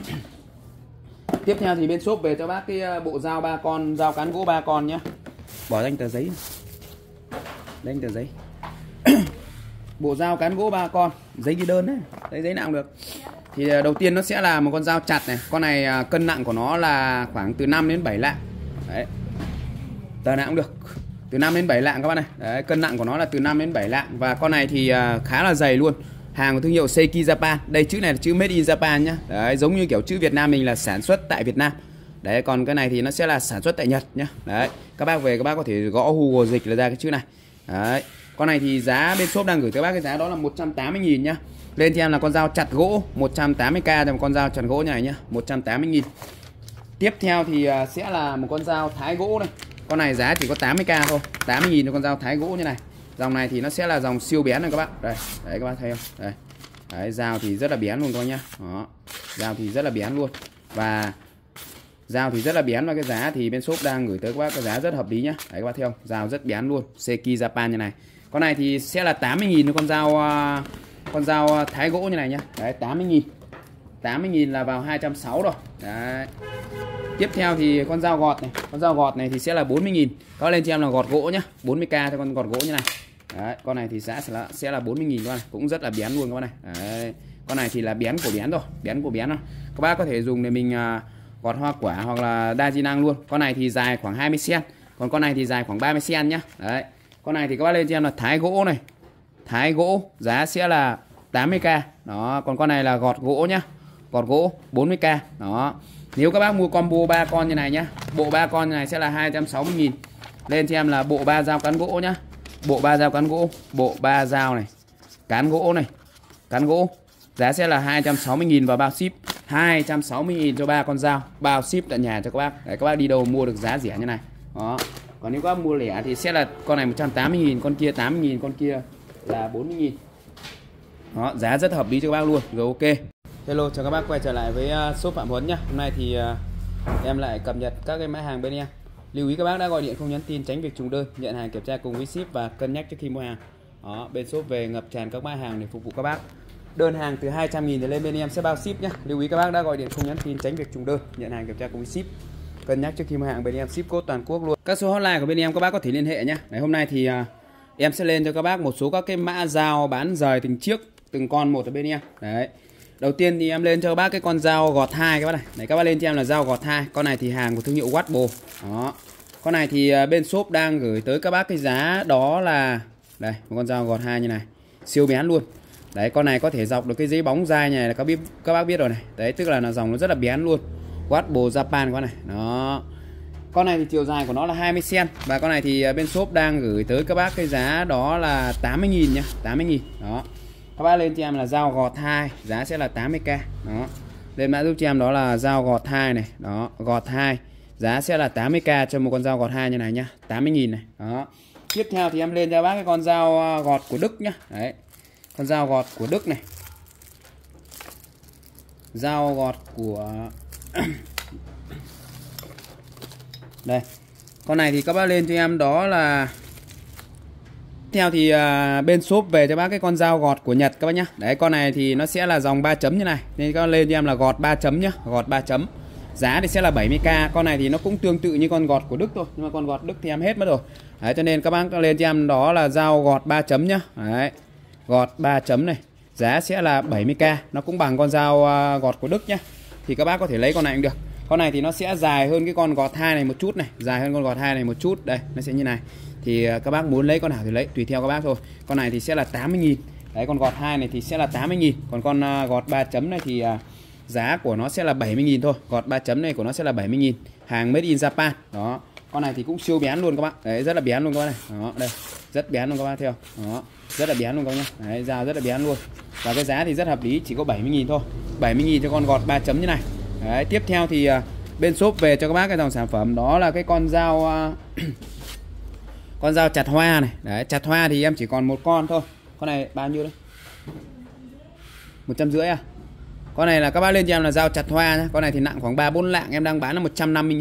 Tiếp theo thì bên shop về cho bác cái bộ dao ba con, dao cán gỗ ba con nhá. Bỏ ra anh tờ giấy. Đây anh tờ giấy. Bộ dao cán gỗ ba con, giấy ghi đơn đấy. Đấy, giấy nào cũng được. Thì đầu tiên nó sẽ là một con dao chặt này. Con này cân nặng của nó là khoảng từ năm đến bảy lạng. Đấy. Tờ nào cũng được. Từ năm đến bảy lạng các bạn này. Đấy, cân nặng của nó là từ năm đến bảy lạng. Và con này thì khá là dày luôn. Hàng của thương hiệu Seiki Japan. Đây chữ này là chữ Made in Japan nhá. Đấy, giống như kiểu chữ Việt Nam mình là sản xuất tại Việt Nam. Đấy, còn cái này thì nó sẽ là sản xuất tại Nhật nhá. Đấy, các bác về các bác có thể gõ Google dịch là ra cái chữ này. Đấy. Con này thì giá bên shop đang gửi tới bác cái giá đó là một trăm tám mươi nghìn nhá. Lên cho em là con dao chặt gỗ một trăm tám mươi k cho một con dao chặt gỗ như này nhá, một trăm tám mươi nghìn. Tiếp theo thì sẽ là một con dao thái gỗ này. Con này giá chỉ có tám mươi k thôi, tám mươi nghìn cho con dao thái gỗ như này. Dòng này thì nó sẽ là dòng siêu bén này các bạn. Đây, đấy các bạn thấy không? Đây. Đấy, dao thì rất là bén luôn các bác nhá. Đó. Dao thì rất là bén luôn. Và dao thì rất là bén, và cái giá thì bên shop đang gửi tới các bác cái giá rất hợp lý nhá. Đấy các bác thấy không? Dao rất bén luôn, Seiki Japan như này. Con này thì sẽ là tám mươi nghìn cho con dao con dao thái gỗ như này nhá. Đấy, tám mươi nghìn. tám mươi nghìn là vào hai trăm sáu mươi rồi. Đấy. Tiếp theo thì con dao gọt này, con dao gọt này thì sẽ là bốn mươi nghìn. Có lên cho em là gọt gỗ nhá, bốn mươi k cho con gọt gỗ như này. Đấy, con này thì giá sẽ là sẽ là bốn mươi nghìn các bạn, cũng rất là bén luôn các bạn này. Đấy. Con này thì là bén của bén rồi, bén của bén rồi. Các bác có thể dùng để mình uh, gọt hoa quả hoặc là đa di năng luôn. Con này thì dài khoảng hai mươi xăng-ti-mét, còn con này thì dài khoảng ba mươi xăng-ti-mét nhá. Đấy. Con này thì các bác lên cho em là thái gỗ này. Thái gỗ giá sẽ là tám mươi k. Đó, còn con này là gọt gỗ nhá. Gọt gỗ bốn mươi k. Đó. Nếu các bác mua combo ba con như này nhá, bộ ba con như này sẽ là hai trăm sáu mươi nghìn. Lên cho em là bộ ba dao cán gỗ nhá. Bộ ba dao cán gỗ, bộ ba dao này, cán gỗ này, cán gỗ. Giá sẽ là hai trăm sáu mươi nghìn và bao ship. hai trăm sáu mươi nghìn cho ba con dao, bao ship tận nhà cho các bác. Đấy, các bác đi đâu mua được giá rẻ như này. Đó. Còn nếu các bác mua lẻ thì sẽ là con này một trăm tám mươi nghìn, con kia tám mươi nghìn, con kia là bốn mươi nghìn. Đó, giá rất hợp lý cho các bác luôn. Rồi ok. Hello, chào các bác quay trở lại với shop Phạm Huấn nhá. Hôm nay thì uh, em lại cập nhật các cái mã hàng bên em. Lưu ý các bác đã gọi điện không nhắn tin, tránh việc trùng đơn, nhận hàng kiểm tra cùng với ship và cân nhắc trước khi mua hàng. Đó, bên shop về ngập tràn các mã hàng để phục vụ các bác. Đơn hàng từ hai trăm nghìn thì lên bên em sẽ bao ship nhá. Lưu ý các bác đã gọi điện không nhắn tin, tránh việc trùng đơn, nhận hàng kiểm tra cùng với ship, cân nhắc trước khi mua hàng. Bên em ship code toàn quốc luôn. Các số hotline của bên em các bác có thể liên hệ nhá. Ngày hôm nay thì uh, em sẽ lên cho các bác một số các cái mã dao bán rời từng chiếc, từng con một ở bên em. Đấy. Đầu tiên thì em lên cho các bác cái con dao gọt hai các bác này. Đấy, các bác lên cho em là dao gọt hai. Con này thì hàng của thương hiệu Watbo. Đó. Con này thì bên shop đang gửi tới các bác cái giá đó là đây, một con dao gọt hai như này. Siêu bén luôn. Đấy, con này có thể dọc được cái giấy bóng dai này là các biết các bác biết rồi này. Đấy, tức là nó dòng nó rất là bén luôn. Watbo Japan con này. Đó. Con này thì chiều dài của nó là hai mươi xăng-ti-mét và con này thì bên shop đang gửi tới các bác cái giá đó là tám mươi nghìn nhá, tám mươi nghìn. Đó. Các bác lên cho em là dao gọt hai, giá sẽ là tám mươi k. Đó. Lên mã giúp cho em đó là dao gọt hai này, đó, gọt hai, giá sẽ là tám mươi k cho một con dao gọt hai như này nhá, tám mươi nghìn này. Đó. Tiếp theo thì em lên cho bác cái con dao gọt của Đức nhá. Đấy. Con dao gọt của Đức này. Dao gọt của đây. Con này thì các bác lên cho em đó là theo thì uh, bên shop về cho bác cái con dao gọt của Nhật các bác nhá. Đấy, con này thì nó sẽ là dòng ba chấm như này. Nên các bác lên cho em là gọt ba chấm nhá, gọt ba chấm. Giá thì sẽ là bảy mươi k. Con này thì nó cũng tương tự như con gọt của Đức thôi, nhưng mà con gọt Đức thì em hết mất rồi. Đấy, cho nên các bác lên cho em đó là dao gọt ba chấm nhá. Đấy. Gọt ba chấm này. Giá sẽ là bảy mươi k. Nó cũng bằng con dao uh, gọt của Đức nhá. Thì các bác có thể lấy con này cũng được. Con này thì nó sẽ dài hơn cái con gọt hai này một chút này, dài hơn con gọt hai này một chút. Đây, nó sẽ như này. Thì các bác muốn lấy con nào thì lấy, tùy theo các bác thôi. Con này thì sẽ là tám mươi nghìn. Đấy, con gọt hai này thì sẽ là tám mươi nghìn. Còn con uh, gọt ba chấm này thì uh, giá của nó sẽ là bảy mươi nghìn thôi. Gọt ba chấm này của nó sẽ là bảy mươi nghìn. Hàng made in Japan. Đó. Con này thì cũng siêu bén luôn các bác. Đấy, rất là bén luôn các bác này. Đó, đây. Rất bén luôn các bác theo. Đó. Rất là bén luôn các bác nhá. Đấy, dao rất là bén luôn. Và cái giá thì rất hợp lý, chỉ có bảy mươi nghìn thôi. bảy mươi nghìn cho con gọt ba chấm như này. Đấy, tiếp theo thì uh, bên shop về cho các bác cái dòng sản phẩm đó là cái con dao uh, con dao chặt hoa này. Đấy, chặt hoa thì em chỉ còn một con thôi. Con này bao nhiêu đấy? một trăm rưỡi à? Con này là các bác lên cho em là dao chặt hoa nhá. Con này thì nặng khoảng ba bốn lạng, em đang bán là một trăm năm mươi nghìn.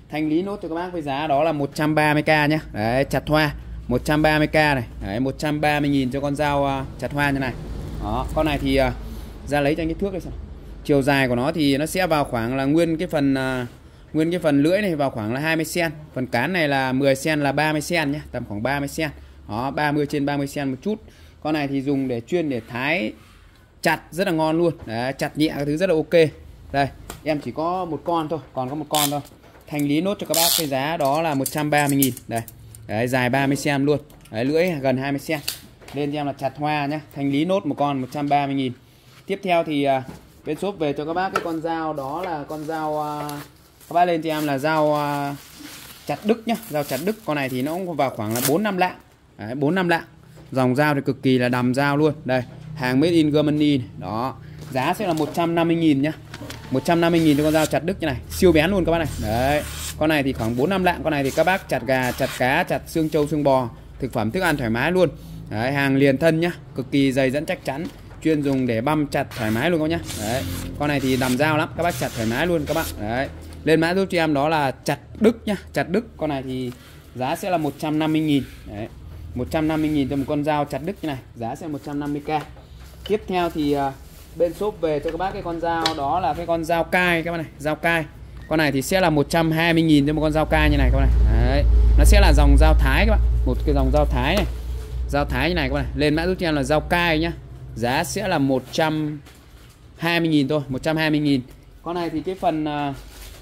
thanh lý nốt cho các bác với giá đó là một trăm ba mươi k nhé. Đấy, chặt hoa một trăm ba mươi k này. Đấy, một trăm ba mươi nghìn cho con dao uh, chặt hoa như này. Đó, con này thì uh, ra lấy cho anh cái thước đây xem. Chiều dài của nó thì nó sẽ vào khoảng là nguyên cái phần uh, nguyên cái phần lưỡi này vào khoảng là hai mươi xăng ti mét. Phần cán này là mười xăng ti mét là ba mươi xăng ti mét nhé, tầm khoảng ba mươi xăng ti mét. Đó, ba mươi trên ba mươi xăng ti mét một chút. Con này thì dùng để chuyên để thái chặt rất là ngon luôn. Đấy, chặt nhẹ cái thứ rất là ok. Đây, em chỉ có một con thôi, còn có một con thôi. Thanh lý nốt cho các bác cái giá đó là một trăm ba mươi nghìn. Đây. Đấy, dài ba mươi xăng ti mét luôn. Đấy, lưỡi gần hai mươi xăng ti mét. Lên cho em là chặt hoa nhé. Thanh lý nốt một con một trăm ba mươi nghìn. Tiếp theo thì uh, bên shop về cho các bác cái con dao đó là con dao uh, các bác lên cho em là dao uh, chặt đứt nhá, dao chặt đứt. Con này thì nó cũng vào khoảng là bốn năm lạng. Đấy, bốn năm lạng. Dòng dao thì cực kỳ là đầm dao luôn. Đây, hàng made in Germany này. Đó. Giá sẽ là một trăm năm mươi nghìn nhá. một trăm năm mươi nghìn cho con dao chặt đứt như này, siêu bén luôn các bác này. Đấy. Con này thì khoảng bốn năm lạng. Con này thì các bác chặt gà, chặt cá, chặt xương trâu, xương bò, thực phẩm thức ăn thoải mái luôn. Đấy, hàng liền thân nhá, cực kỳ dày dẫn chắc chắn, chuyên dùng để băm chặt thoải mái luôn các nhá. Đấy. Con này thì đầm dao lắm, các bác chặt thoải mái luôn các bạn. Đấy. Lên mã giúp cho em đó là chặt đứt nhá, chặt đứt. Con này thì giá sẽ là một trăm năm mươi nghìn. Đấy. một trăm năm mươi nghìn cho một con dao chặt đứt như này, giá sẽ một trăm năm mươi k. Tiếp theo thì uh, bên shop về cho các bác cái con dao đó là cái con dao cai các bạn này, dao cai. Con này thì sẽ là một trăm hai mươi nghìn cho một con dao cai như này các bạn này. Đấy. Nó sẽ là dòng dao thái các bạn, một cái dòng dao thái này. Dao thái như này các bạn này. Lên mã giúp cho em là dao cai nhá. Giá sẽ là một trăm hai mươi nghìn thôi, một trăm hai mươi nghìn. Con này thì cái phần uh,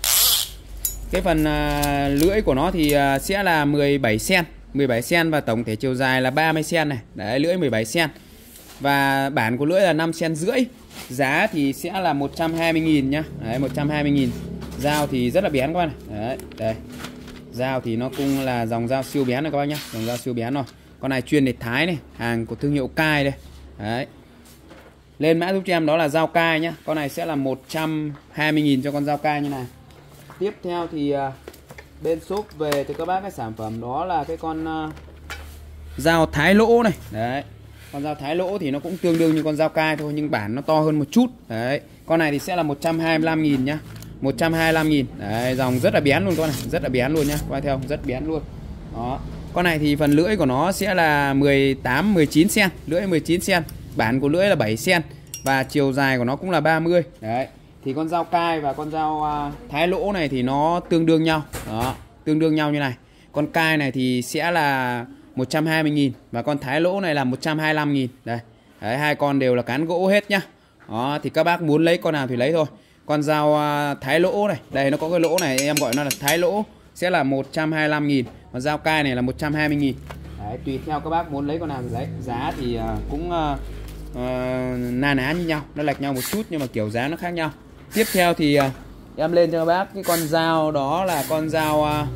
cái phần uh, lưỡi của nó thì uh, sẽ là mười bảy xăng ti mét, mười bảy xăng ti mét và tổng thể chiều dài là ba mươi xăng ti mét này. Đấy, lưỡi mười bảy xăng ti mét. Và bản của lưỡi là năm xăng ti mét rưỡi. Giá thì sẽ là một trăm hai mươi nghìn nhá. Đấy, một trăm hai mươi nghìn. Dao thì rất là bén các bạn này. Đấy, đây. Dao thì nó cũng là dòng dao siêu bén này các bác nhá, dòng dao siêu bén rồi. Con này chuyên để thái này, hàng của thương hiệu Cai đây. Đấy. Lên mã giúp cho em đó là dao Cai nhá. Con này sẽ là một trăm hai mươi nghìn cho con dao Cai như này. Tiếp theo thì uh, bên shop về thì các bác cái sản phẩm đó là cái con uh, dao thái lỗ này. Đấy. Con dao thái lỗ thì nó cũng tương đương như con dao Cai thôi, nhưng bản nó to hơn một chút. Đấy. Con này thì sẽ là một trăm hai mươi lăm nghìn nhá. một trăm hai mươi lăm nghìn. Đấy, dòng rất là bén luôn con này, rất là bén luôn nhá. Qua theo rất bén luôn. Đó. Con này thì phần lưỡi của nó sẽ là mười tám mười chín xăng ti mét, lưỡi mười chín xăng ti mét, bản của lưỡi là bảy xăng ti mét và chiều dài của nó cũng là ba mươi. Đấy. Thì con dao Cai và con dao uh, thái lỗ này thì nó tương đương nhau. Đó, tương đương nhau như này. Con Cai này thì sẽ là một trăm hai mươi nghìn và con thái lỗ này là một trăm hai mươi lăm nghìn. Đây. Đấy, hai con đều là cán gỗ hết nhá. Đó, thì các bác muốn lấy con nào thì lấy thôi. Con dao uh, thái lỗ này, đây nó có cái lỗ này, em gọi nó là thái lỗ, sẽ là một trăm hai mươi lăm nghìn. Còn dao Cai này là một trăm hai mươi nghìn. Đấy, tùy theo các bác muốn lấy con nào thì lấy. Giá thì uh, cũng uh, uh, na ná như nhau, nó lệch nhau một chút nhưng mà kiểu giá nó khác nhau. Tiếp theo thì uh, em lên cho các bác cái con dao đó là con dao uh,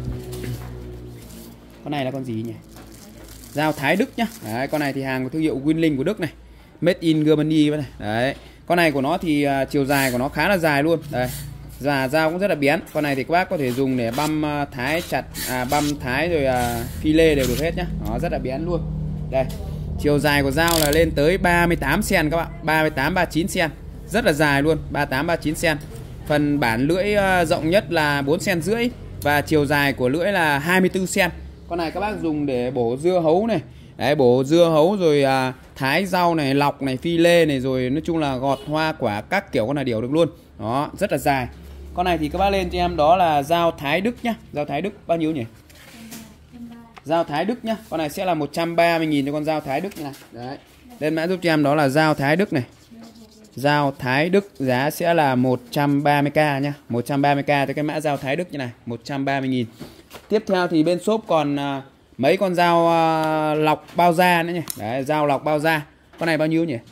con này là con gì nhỉ? Dao thái Đức nhá. Đấy, con này thì hàng của thương hiệu Winling của Đức này, made in Germany này. Đấy. Con này của nó thì uh, chiều dài của nó khá là dài luôn. Đây. Và dao cũng rất là bén. Con này thì các bác có thể dùng để băm uh, thái chặt, à, băm thái rồi uh, phi lê đều được hết nhá. Nó rất là bén luôn. Đây. Chiều dài của dao là lên tới ba mươi tám xăng ti mét các bạn, ba mươi tám ba mươi chín xăng ti mét. Rất là dài luôn, ba mươi tám ba mươi chín xăng ti mét. Phần bản lưỡi uh, rộng nhất là bốn xăng ti mét rưỡi và chiều dài của lưỡi là hai mươi tư xăng ti mét. Con này các bác dùng để bổ dưa hấu này. Đấy, bổ dưa hấu rồi à, thái rau này, lọc này, phi lê này, rồi nói chung là gọt hoa quả các kiểu con này đều được luôn. Đó, rất là dài. Con này thì các bác lên cho em đó là dao thái Đức nhá. Dao thái Đức bao nhiêu nhỉ? Dao thái Đức nhá. Con này sẽ là một trăm ba mươi nghìn cho con dao thái Đức như này. Đấy. Lên mã giúp cho em đó là dao thái Đức này. Dao thái Đức giá sẽ là một trăm ba mươi k nhá. một trăm ba mươi k cho cái mã dao thái Đức như này, một trăm ba mươi nghìn. Tiếp theo thì bên shop còn à, mấy con dao uh, lọc bao da nữa nhỉ. Đấy, dao lọc bao da. Con này bao nhiêu nhỉ?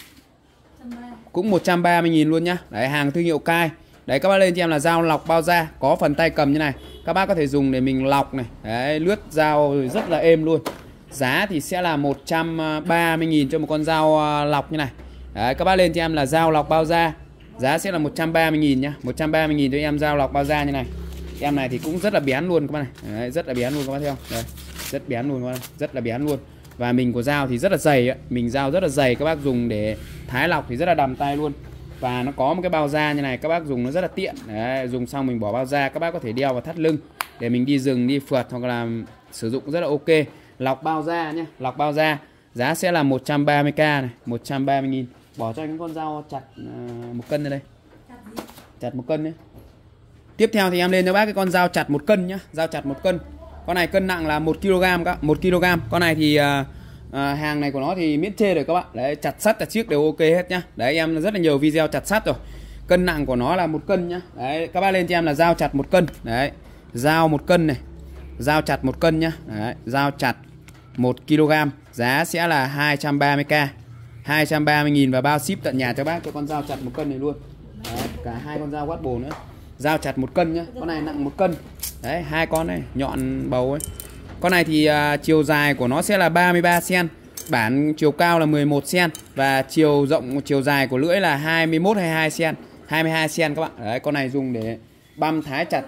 Cũng một trăm ba mươi nghìn luôn nhá. Đấy, hàng thương hiệu Cai. Đấy, các bác lên cho em là dao lọc bao da, có phần tay cầm như này. Các bác có thể dùng để mình lọc này. Đấy, lướt dao rất là êm luôn. Giá thì sẽ là một trăm ba mươi nghìn cho một con dao uh, lọc như này. Đấy, các bác lên cho em là dao lọc bao da. Giá sẽ là một trăm ba mươi nghìn nhá. một trăm ba mươi nghìn cho em dao lọc bao da như này. Em này thì cũng rất là bén luôn các bác này. Đấy, rất là bén luôn các bác thấy không? Đây, rất bén luôn các bác, rất là bén luôn. Và mình của dao thì rất là dày ấy. Mình dao rất là dày, các bác dùng để thái lọc thì rất là đầm tay luôn. và nó có một cái bao da như này, các bác dùng nó rất là tiện. Đấy, dùng xong mình bỏ bao da, các bác có thể đeo vào thắt lưng để mình đi rừng, đi phượt hoặc là sử dụng rất là ok. Lọc bao da nhé, lọc bao da. Giá sẽ là một trăm ba mươi k này, một trăm ba mươi nghìn. Bỏ cho anh con dao chặt uh, một cân ở đây. Chặt một cân nhé. Tiếp theo thì em lên cho bác cái con dao chặt một cân nhá, dao chặt một cân. Con này cân nặng là một ki lô gam các, một ki lô gam. Con này thì uh, uh, hàng này của nó thì miễn chê rồi các bạn. Đấy, chặt sắt chặt chiếc đều ok hết nhá. Đấy, em rất là nhiều video chặt sắt rồi. Cân nặng của nó là một cân nhá. Đấy, các bác lên cho em là dao chặt một cân. Đấy, dao một cân này. Dao chặt một cân nhá. Đấy, dao chặt một ki lô gam. Giá sẽ là hai trăm ba mươi k, hai trăm ba mươi nghìn và bao ship tận nhà cho bác cho con dao chặt một cân này luôn. Đấy, cả hai con dao quát bồ nữa. Dao chặt một cân nhá. Con này nặng một cân. Đấy, hai con này nhọn bầu ấy. Con này thì uh, chiều dài của nó sẽ là ba mươi ba xăng-ti-mét, bản chiều cao là mười một xăng-ti-mét và chiều rộng chiều dài của lưỡi là hai mươi mốt hay hai mươi hai xăng-ti-mét, hai mươi hai xăng-ti-mét các bạn. Đấy, con này dùng để băm thái chặt.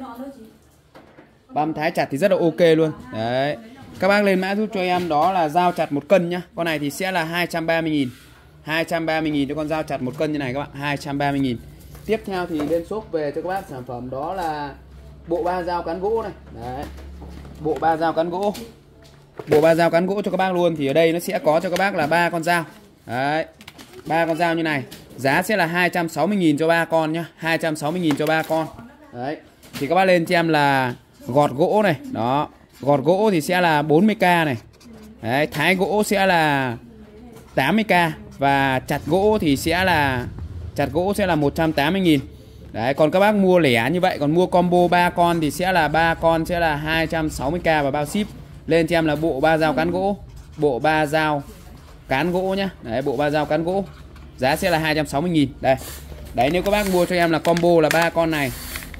Băm thái chặt thì rất là ok luôn. Đấy. Các bác lên mã giúp cho em đó là dao chặt một cân nhá. Con này thì sẽ là hai trăm ba mươi nghìn. hai trăm ba mươi nghìn cho con dao chặt một cân như này các bạn, hai trăm ba mươi nghìn. Tiếp theo thì bên shop về cho các bác sản phẩm đó là bộ ba dao cán gỗ này. Đấy. Bộ ba dao cán gỗ. Bộ ba dao cán gỗ cho các bác luôn, thì ở đây nó sẽ có cho các bác là ba con dao. Đấy. ba con dao như này. Giá sẽ là hai trăm sáu mươi nghìn cho ba con nhá, hai trăm sáu mươi nghìn cho ba con. Đấy. Thì các bác lên cho em là gọt gỗ này, đó. Gọt gỗ thì sẽ là bốn mươi k này. Đấy, thái gỗ sẽ là tám mươi k và chặt gỗ thì sẽ là chặt gỗ sẽ là một trăm tám mươi nghìn. Đấy, còn các bác mua lẻ như vậy, còn mua combo ba con thì sẽ là ba con sẽ là hai trăm sáu mươi k và bao ship. Lên cho em là bộ ba dao cán gỗ, bộ ba dao cán gỗ nhá. Đấy, bộ ba dao cán gỗ. Giá sẽ là hai trăm sáu mươi nghìn. Đây. Đấy, nếu các bác mua cho em là combo là ba con này.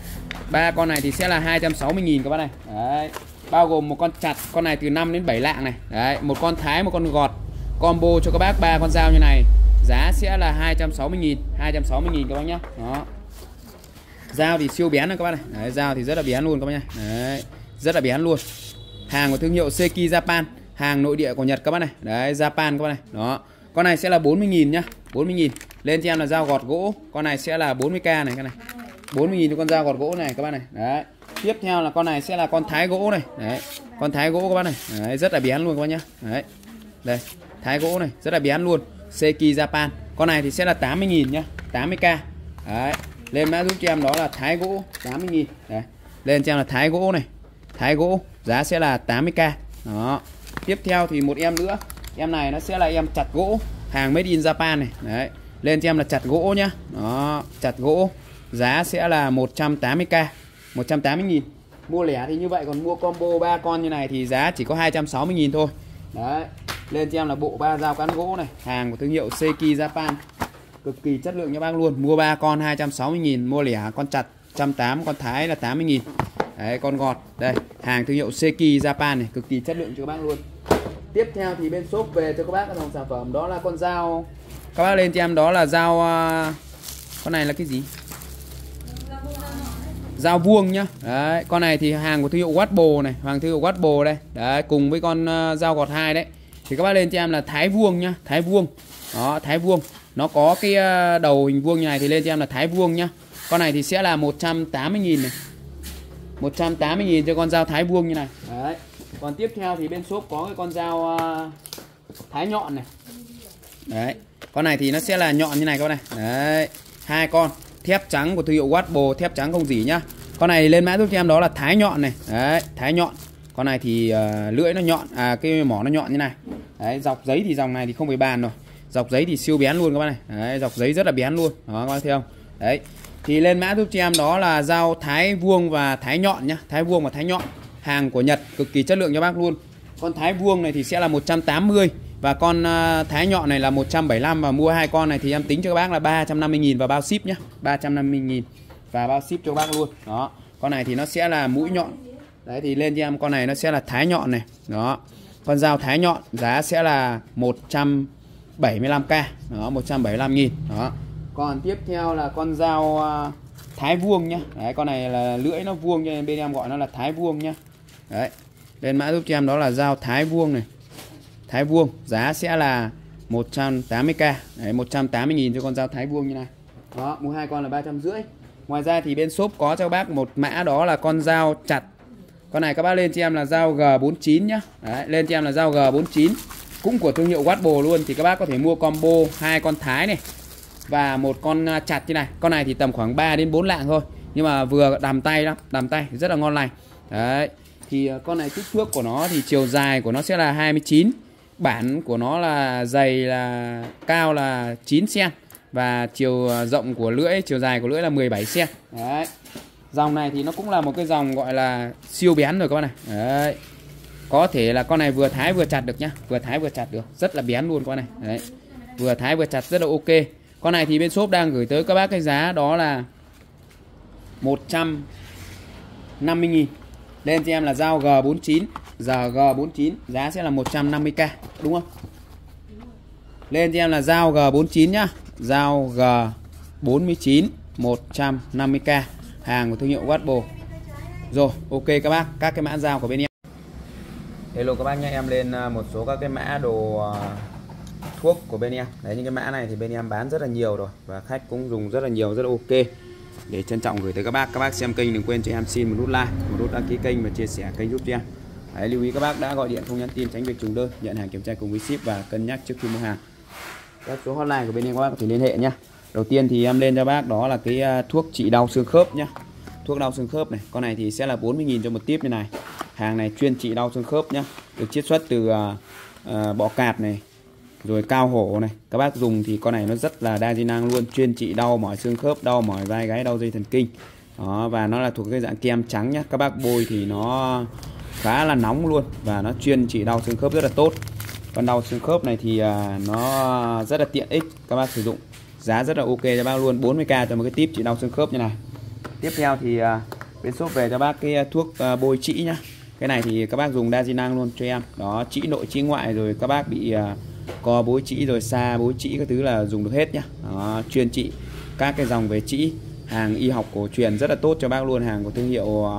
ba con này thì sẽ là hai trăm sáu mươi nghìn các bác này. Đấy. Bao gồm một con chặt, con này từ năm đến bảy lạng này. Đấy, một con thái, một con gọt. Combo cho các bác ba con dao như này. Giá sẽ là hai trăm sáu mươi nghìn, hai trăm sáu mươi nghìn các bác nhá. Đó. Dao thì siêu bén này các bác này. Đấy, dao thì rất là bén luôn các bác nhá. Đấy, rất là bén luôn. Hàng của thương hiệu Seiki Japan, hàng nội địa của Nhật các bác này. Đấy, Japan các bác này. Đó. Con này sẽ là bốn mươi nghìn nhá, bốn mươi nghìn. Lên cho em là dao gọt gỗ. Con này sẽ là bốn mươi k này cái này. bốn mươi nghìn cho con dao gọt gỗ này các bác này. Đấy. Tiếp theo là con này sẽ là con thái gỗ này. Đấy. Con thái gỗ các bác này. Đấy, rất là bén luôn các bác nhá. Đấy. Đây, thái gỗ này, rất là bén luôn. Seiki Japan. Con này thì sẽ là tám mươi nghìn nhá, tám mươi k. Đấy. Lên mã giúp cho em đó là thái gỗ tám mươi nghìn. Đấy. Lên cho em là thái gỗ này. Thái gỗ, giá sẽ là tám mươi k. Đó. Tiếp theo thì một em nữa. Em này nó sẽ là em chặt gỗ, hàng made in Japan này. Đấy. Lên cho em là chặt gỗ nhá. Đó, chặt gỗ. Giá sẽ là một trăm tám mươi k, một trăm tám mươi nghìn. Mua lẻ thì như vậy, còn mua combo ba con như này thì giá chỉ có hai trăm sáu mươi nghìn thôi. Đấy. Lên cho em là bộ ba dao cán gỗ này, hàng của thương hiệu Seiki Japan. Cực kỳ chất lượng cho bác luôn. Mua ba con hai trăm sáu mươi nghìn, mua lẻ con chặt một trăm tám mươi, con thái là tám mươi nghìn. Đấy, con gọt. Đây, hàng thương hiệu Seiki Japan này, cực kỳ chất lượng cho các bác luôn. Tiếp theo thì bên shop về cho các bác cái dòng sản phẩm đó là con dao. Các bác lên cho em đó là dao uh... con này là cái gì? Dao vuông nhá. Đấy, con này thì hàng của thương hiệu Watbo này, hàng thương hiệu Watbo đây. Đấy, cùng với con uh, dao gọt hai đấy. Thì các bác lên cho em là thái vuông nhá, thái vuông. Đó, thái vuông. Nó có cái uh, đầu hình vuông như này thì lên cho em là thái vuông nhá. Con này thì sẽ là một trăm tám mươi nghìn này. một trăm tám mươi nghìn cho con dao thái vuông như này. Đấy. Còn tiếp theo thì bên shop có cái con dao uh, thái nhọn này. Đấy. Con này thì nó sẽ là nhọn như này các bác này. Đấy. Hai con thép trắng của thương hiệu Watbo, thép trắng không dỉ nhá. Con này lên mã giúp cho em đó là thái nhọn này. Đấy, thái nhọn. Con này thì uh, lưỡi nó nhọn, à cái mỏ nó nhọn như này. Đấy, dọc giấy thì dòng này thì không phải bàn rồi. Dọc giấy thì siêu bén luôn các bác này. Đấy, dọc giấy rất là bén luôn. Đó các bác thấy không? Đấy. Thì lên mã giúp cho em đó là dao thái vuông và thái nhọn nhá, thái vuông và thái nhọn. Hàng của Nhật, cực kỳ chất lượng cho bác luôn. Con thái vuông này thì sẽ là một trăm tám mươi và con uh, thái nhọn này là một trăm bảy mươi lăm, và mua hai con này thì em tính cho các bác là ba trăm năm mươi nghìn và bao ship nhá, ba trăm năm mươi nghìn và bao ship cho các bác luôn. Đó. Con này thì nó sẽ là mũi nhọn. Đấy, thì lên cho em con này nó sẽ là thái nhọn này. Đó. Con dao thái nhọn giá sẽ là một trăm bảy mươi lăm k. Đó, một trăm bảy mươi lăm nghìn. Đó. Còn tiếp theo là con dao uh, thái vuông nhá. Đấy, con này là lưỡi nó vuông cho nên bên em gọi nó là thái vuông nhá. Đấy. Lên mã giúp cho em đó là dao thái vuông này. Thái vuông giá sẽ là một trăm tám mươi k. Đấy, một trăm tám mươi nghìn cho con dao thái vuông như này. Đó, mua hai con là ba trăm rưỡi. Ngoài ra thì bên shop có cho các bác một mã, đó là con dao chặt. Con này các bác lên cho em là dao G bốn mươi chín nhá. Đấy, lên cho em là dao G bốn mươi chín, cũng của thương hiệu Watbo luôn. Thì các bác có thể mua combo hai con thái này và một con chặt như này. Con này thì tầm khoảng ba đến bốn lạng thôi, nhưng mà vừa đầm tay lắm, đầm tay rất là ngon lành. Đấy. Thì con này kích thước của nó thì chiều dài của nó sẽ là hai mươi chín, bản của nó là dày là cao là chín xăng-ti-mét và chiều rộng của lưỡi, chiều dài của lưỡi là mười bảy xăng-ti-mét. Đấy. Dòng này thì nó cũng là một cái dòng gọi là siêu bén rồi các bạn này. Đấy. Có thể là con này vừa thái vừa chặt được nhá, vừa thái vừa chặt được, rất là bén luôn con này. Đấy. Vừa thái vừa chặt rất là ok. Con này thì bên shop đang gửi tới các bác cái giá đó là một trăm năm mươi nghìn. Lên cho em là dao G bốn mươi chín, giờ G bốn mươi chín giá sẽ là một trăm năm mươi k, đúng không? Lên cho em là dao G bốn mươi chín nhá, dao G bốn mươi chín một trăm năm mươi k, hàng của thương hiệu Watbo. Rồi, ok các bác, các cái mã dao của bên em. Hello các bác nhé, em lên một số các cái mã đồ thuốc của bên em. Đấy, những cái mã này thì bên em bán rất là nhiều rồi và khách cũng dùng rất là nhiều, rất là ok. Để trân trọng gửi tới các bác. Các bác xem kênh đừng quên cho em xin một nút like, một nút đăng ký kênh và chia sẻ kênh giúp cho em. Đấy, lưu ý các bác đã gọi điện không nhắn tin tránh việc trùng đơn, nhận hàng kiểm tra cùng với ship và cân nhắc trước khi mua hàng. Các số hotline của bên em các bác có thể liên hệ nhé. Đầu tiên thì em lên cho bác đó là cái thuốc trị đau xương khớp nhá. Thuốc đau xương khớp này, con này thì sẽ là bốn mươi nghìn cho một tiếp như này. Hàng này chuyên trị đau xương khớp nhá, được chiết xuất từ uh, uh, bọ cạp này, rồi cao hổ này. Các bác dùng thì con này nó rất là đa di năng luôn, chuyên trị đau mỏi xương khớp, đau mỏi vai gáy, đau dây thần kinh. Đó, và nó là thuộc cái dạng kem trắng nhá. Các bác bôi thì nó khá là nóng luôn và nó chuyên trị đau xương khớp rất là tốt. Con đau xương khớp này thì uh, nó rất là tiện ích, các bác sử dụng giá rất là ok cho bác luôn, bốn mươi k cho một cái tip trị đau xương khớp như này. Tiếp theo thì uh, bên shop về cho bác cái thuốc uh, bôi trĩ nhá. Cái này thì các bác dùng đa di năng luôn cho em. Đó, trĩ nội trĩ ngoại, rồi các bác bị uh, co bối trĩ rồi xa bối trĩ các thứ là dùng được hết nhá. Đó, chuyên trị các cái dòng về trĩ, hàng y học cổ truyền rất là tốt cho bác luôn, hàng của thương hiệu uh,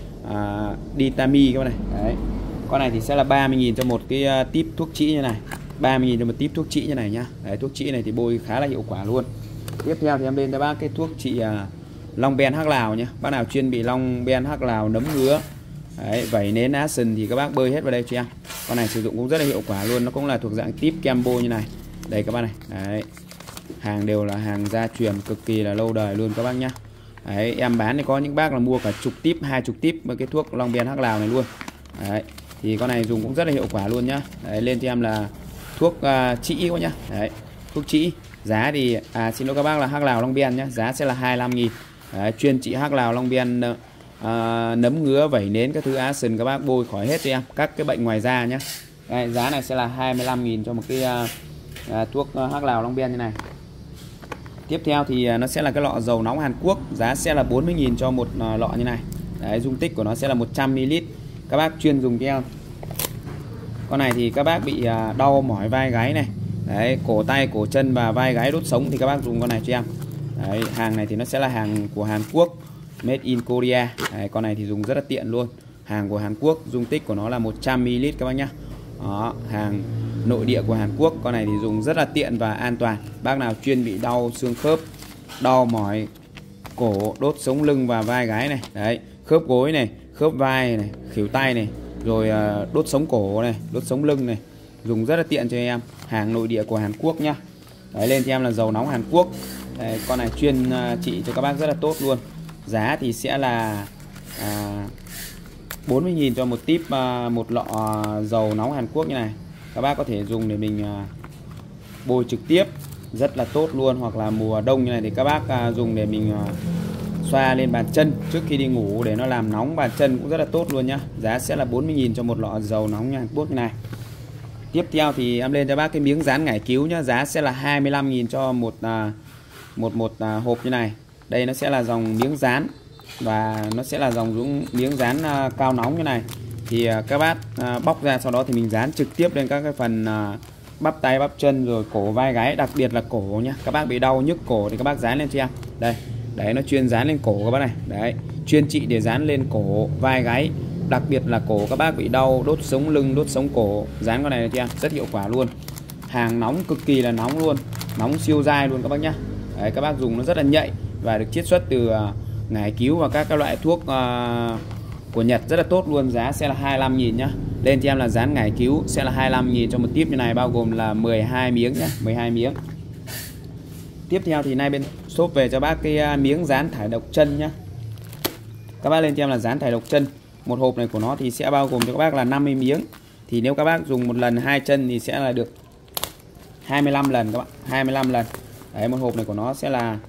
uh, Ditami các bạn này. Đấy. Con này thì sẽ là ba mươi nghìn cho một cái uh, tip thuốc trĩ như này. ba mươi nghìn cho một tip thuốc trĩ như này nhá. Đấy, thuốc trĩ này thì bôi khá là hiệu quả luôn. Tiếp theo thì em lên cho bác cái thuốc trị uh, long ben hắc lào nhé. Bác nào chuyên bị long ben hắc lào, nấm ngứa, đấy, vẩy nến á sừng thì các bác bơi hết vào đây cho em. Con này sử dụng cũng rất là hiệu quả luôn, nó cũng là thuộc dạng tip kembo như này. Đây các bác này. Đấy. Hàng đều là hàng gia truyền cực kỳ là lâu đời luôn các bác nhá. Đấy, em bán thì có những bác là mua cả chục tip, hai chục tip với cái thuốc long ben hắc lào này luôn. Đấy. Thì con này dùng cũng rất là hiệu quả luôn nhá. Đấy, lên cho em là thuốc uh, trĩ quá nhá. Đấy, thuốc trĩ. Giá thì à xin lỗi các bác là hắc lào long ben nhá, giá sẽ là hai mươi lăm nghìn. Đấy, chuyên trị hắc lào long ben, à, nấm ngứa, vẩy nến các thứ á sừng, các bác bôi khỏi hết cho em, các cái bệnh ngoài da nhá. Đây, giá này sẽ là hai mươi lăm nghìn cho một cái à, à, thuốc hắc lào long ben như này. Tiếp theo thì à, nó sẽ là cái lọ dầu nóng Hàn Quốc, giá sẽ là bốn mươi nghìn cho một à, lọ như này. Đấy, dung tích của nó sẽ là một trăm mi li lít. Các bác chuyên dùng cho em. Con này thì các bác bị à, đau mỏi vai gáy này, đấy, cổ tay, cổ chân và vai gáy đốt sống thì các bác dùng con này cho em. Đấy, hàng này thì nó sẽ là hàng của Hàn Quốc, made in Korea. Đấy, con này thì dùng rất là tiện luôn, hàng của Hàn Quốc, dung tích của nó là một trăm mi li lít các bác nhá. Đó, hàng nội địa của Hàn Quốc, con này thì dùng rất là tiện và an toàn. Bác nào chuyên bị đau xương khớp, đau mỏi cổ, đốt sống lưng và vai gáy này, đấy, khớp gối này, khớp vai này, khuỷu tay này, rồi đốt sống cổ này, đốt sống lưng này, dùng rất là tiện cho em, hàng nội địa của Hàn Quốc nhá. Đấy, lên cho em là dầu nóng Hàn Quốc. Đấy, con này chuyên uh, trị cho các bác rất là tốt luôn. Giá thì sẽ là uh, bốn mươi nghìn cho một tip uh, một lọ uh, dầu nóng Hàn Quốc như này. Các bác có thể dùng để mình uh, bôi trực tiếp rất là tốt luôn, hoặc là mùa đông như này thì các bác uh, dùng để mình uh, xoa lên bàn chân trước khi đi ngủ để nó làm nóng bàn chân cũng rất là tốt luôn nhá. Giá sẽ là bốn mươi nghìn cho một lọ dầu nóng Hàn Quốc như này. Tiếp theo thì em lên cho bác cái miếng dán ngải cứu nhá, giá sẽ là hai mươi lăm nghìn cho một uh, một một uh, hộp như này. Đây nó sẽ là dòng miếng dán và nó sẽ là dòng miếng dán uh, cao nóng như này. Thì uh, các bác uh, bóc ra, sau đó thì mình dán trực tiếp lên các cái phần uh, bắp tay, bắp chân, rồi cổ, vai gáy, đặc biệt là cổ nhá. Các bác bị đau nhức cổ thì các bác dán lên cho em. Đây, đấy, nó chuyên dán lên cổ các bác này. Đấy, chuyên trị để dán lên cổ, vai gáy, đặc biệt là cổ các bác bị đau đốt sống lưng, đốt sống cổ, dán con này cho em, rất hiệu quả luôn. Hàng nóng, cực kỳ là nóng luôn, nóng siêu dai luôn các bác nhá. Đấy, các bác dùng nó rất là nhạy và được chiết xuất từ uh, ngải cứu và các các loại thuốc uh, của Nhật rất là tốt luôn. Giá sẽ là hai mươi lăm nghìn nhá. Lên cho em là dán ngải cứu sẽ là hai mươi lăm nghìn cho một tiếp như này, bao gồm là mười hai miếng nhá, mười hai miếng. Tiếp theo thì nay bên shop về cho bác cái miếng dán thải độc chân nhá. Các bác lên cho em là dán thải độc chân. Một hộp này của nó thì sẽ bao gồm cho các bác là năm mươi miếng. Thì nếu các bác dùng một lần hai chân thì sẽ là được hai mươi lăm lần các bạn, hai mươi lăm lần. Đấy, một hộp này của nó sẽ là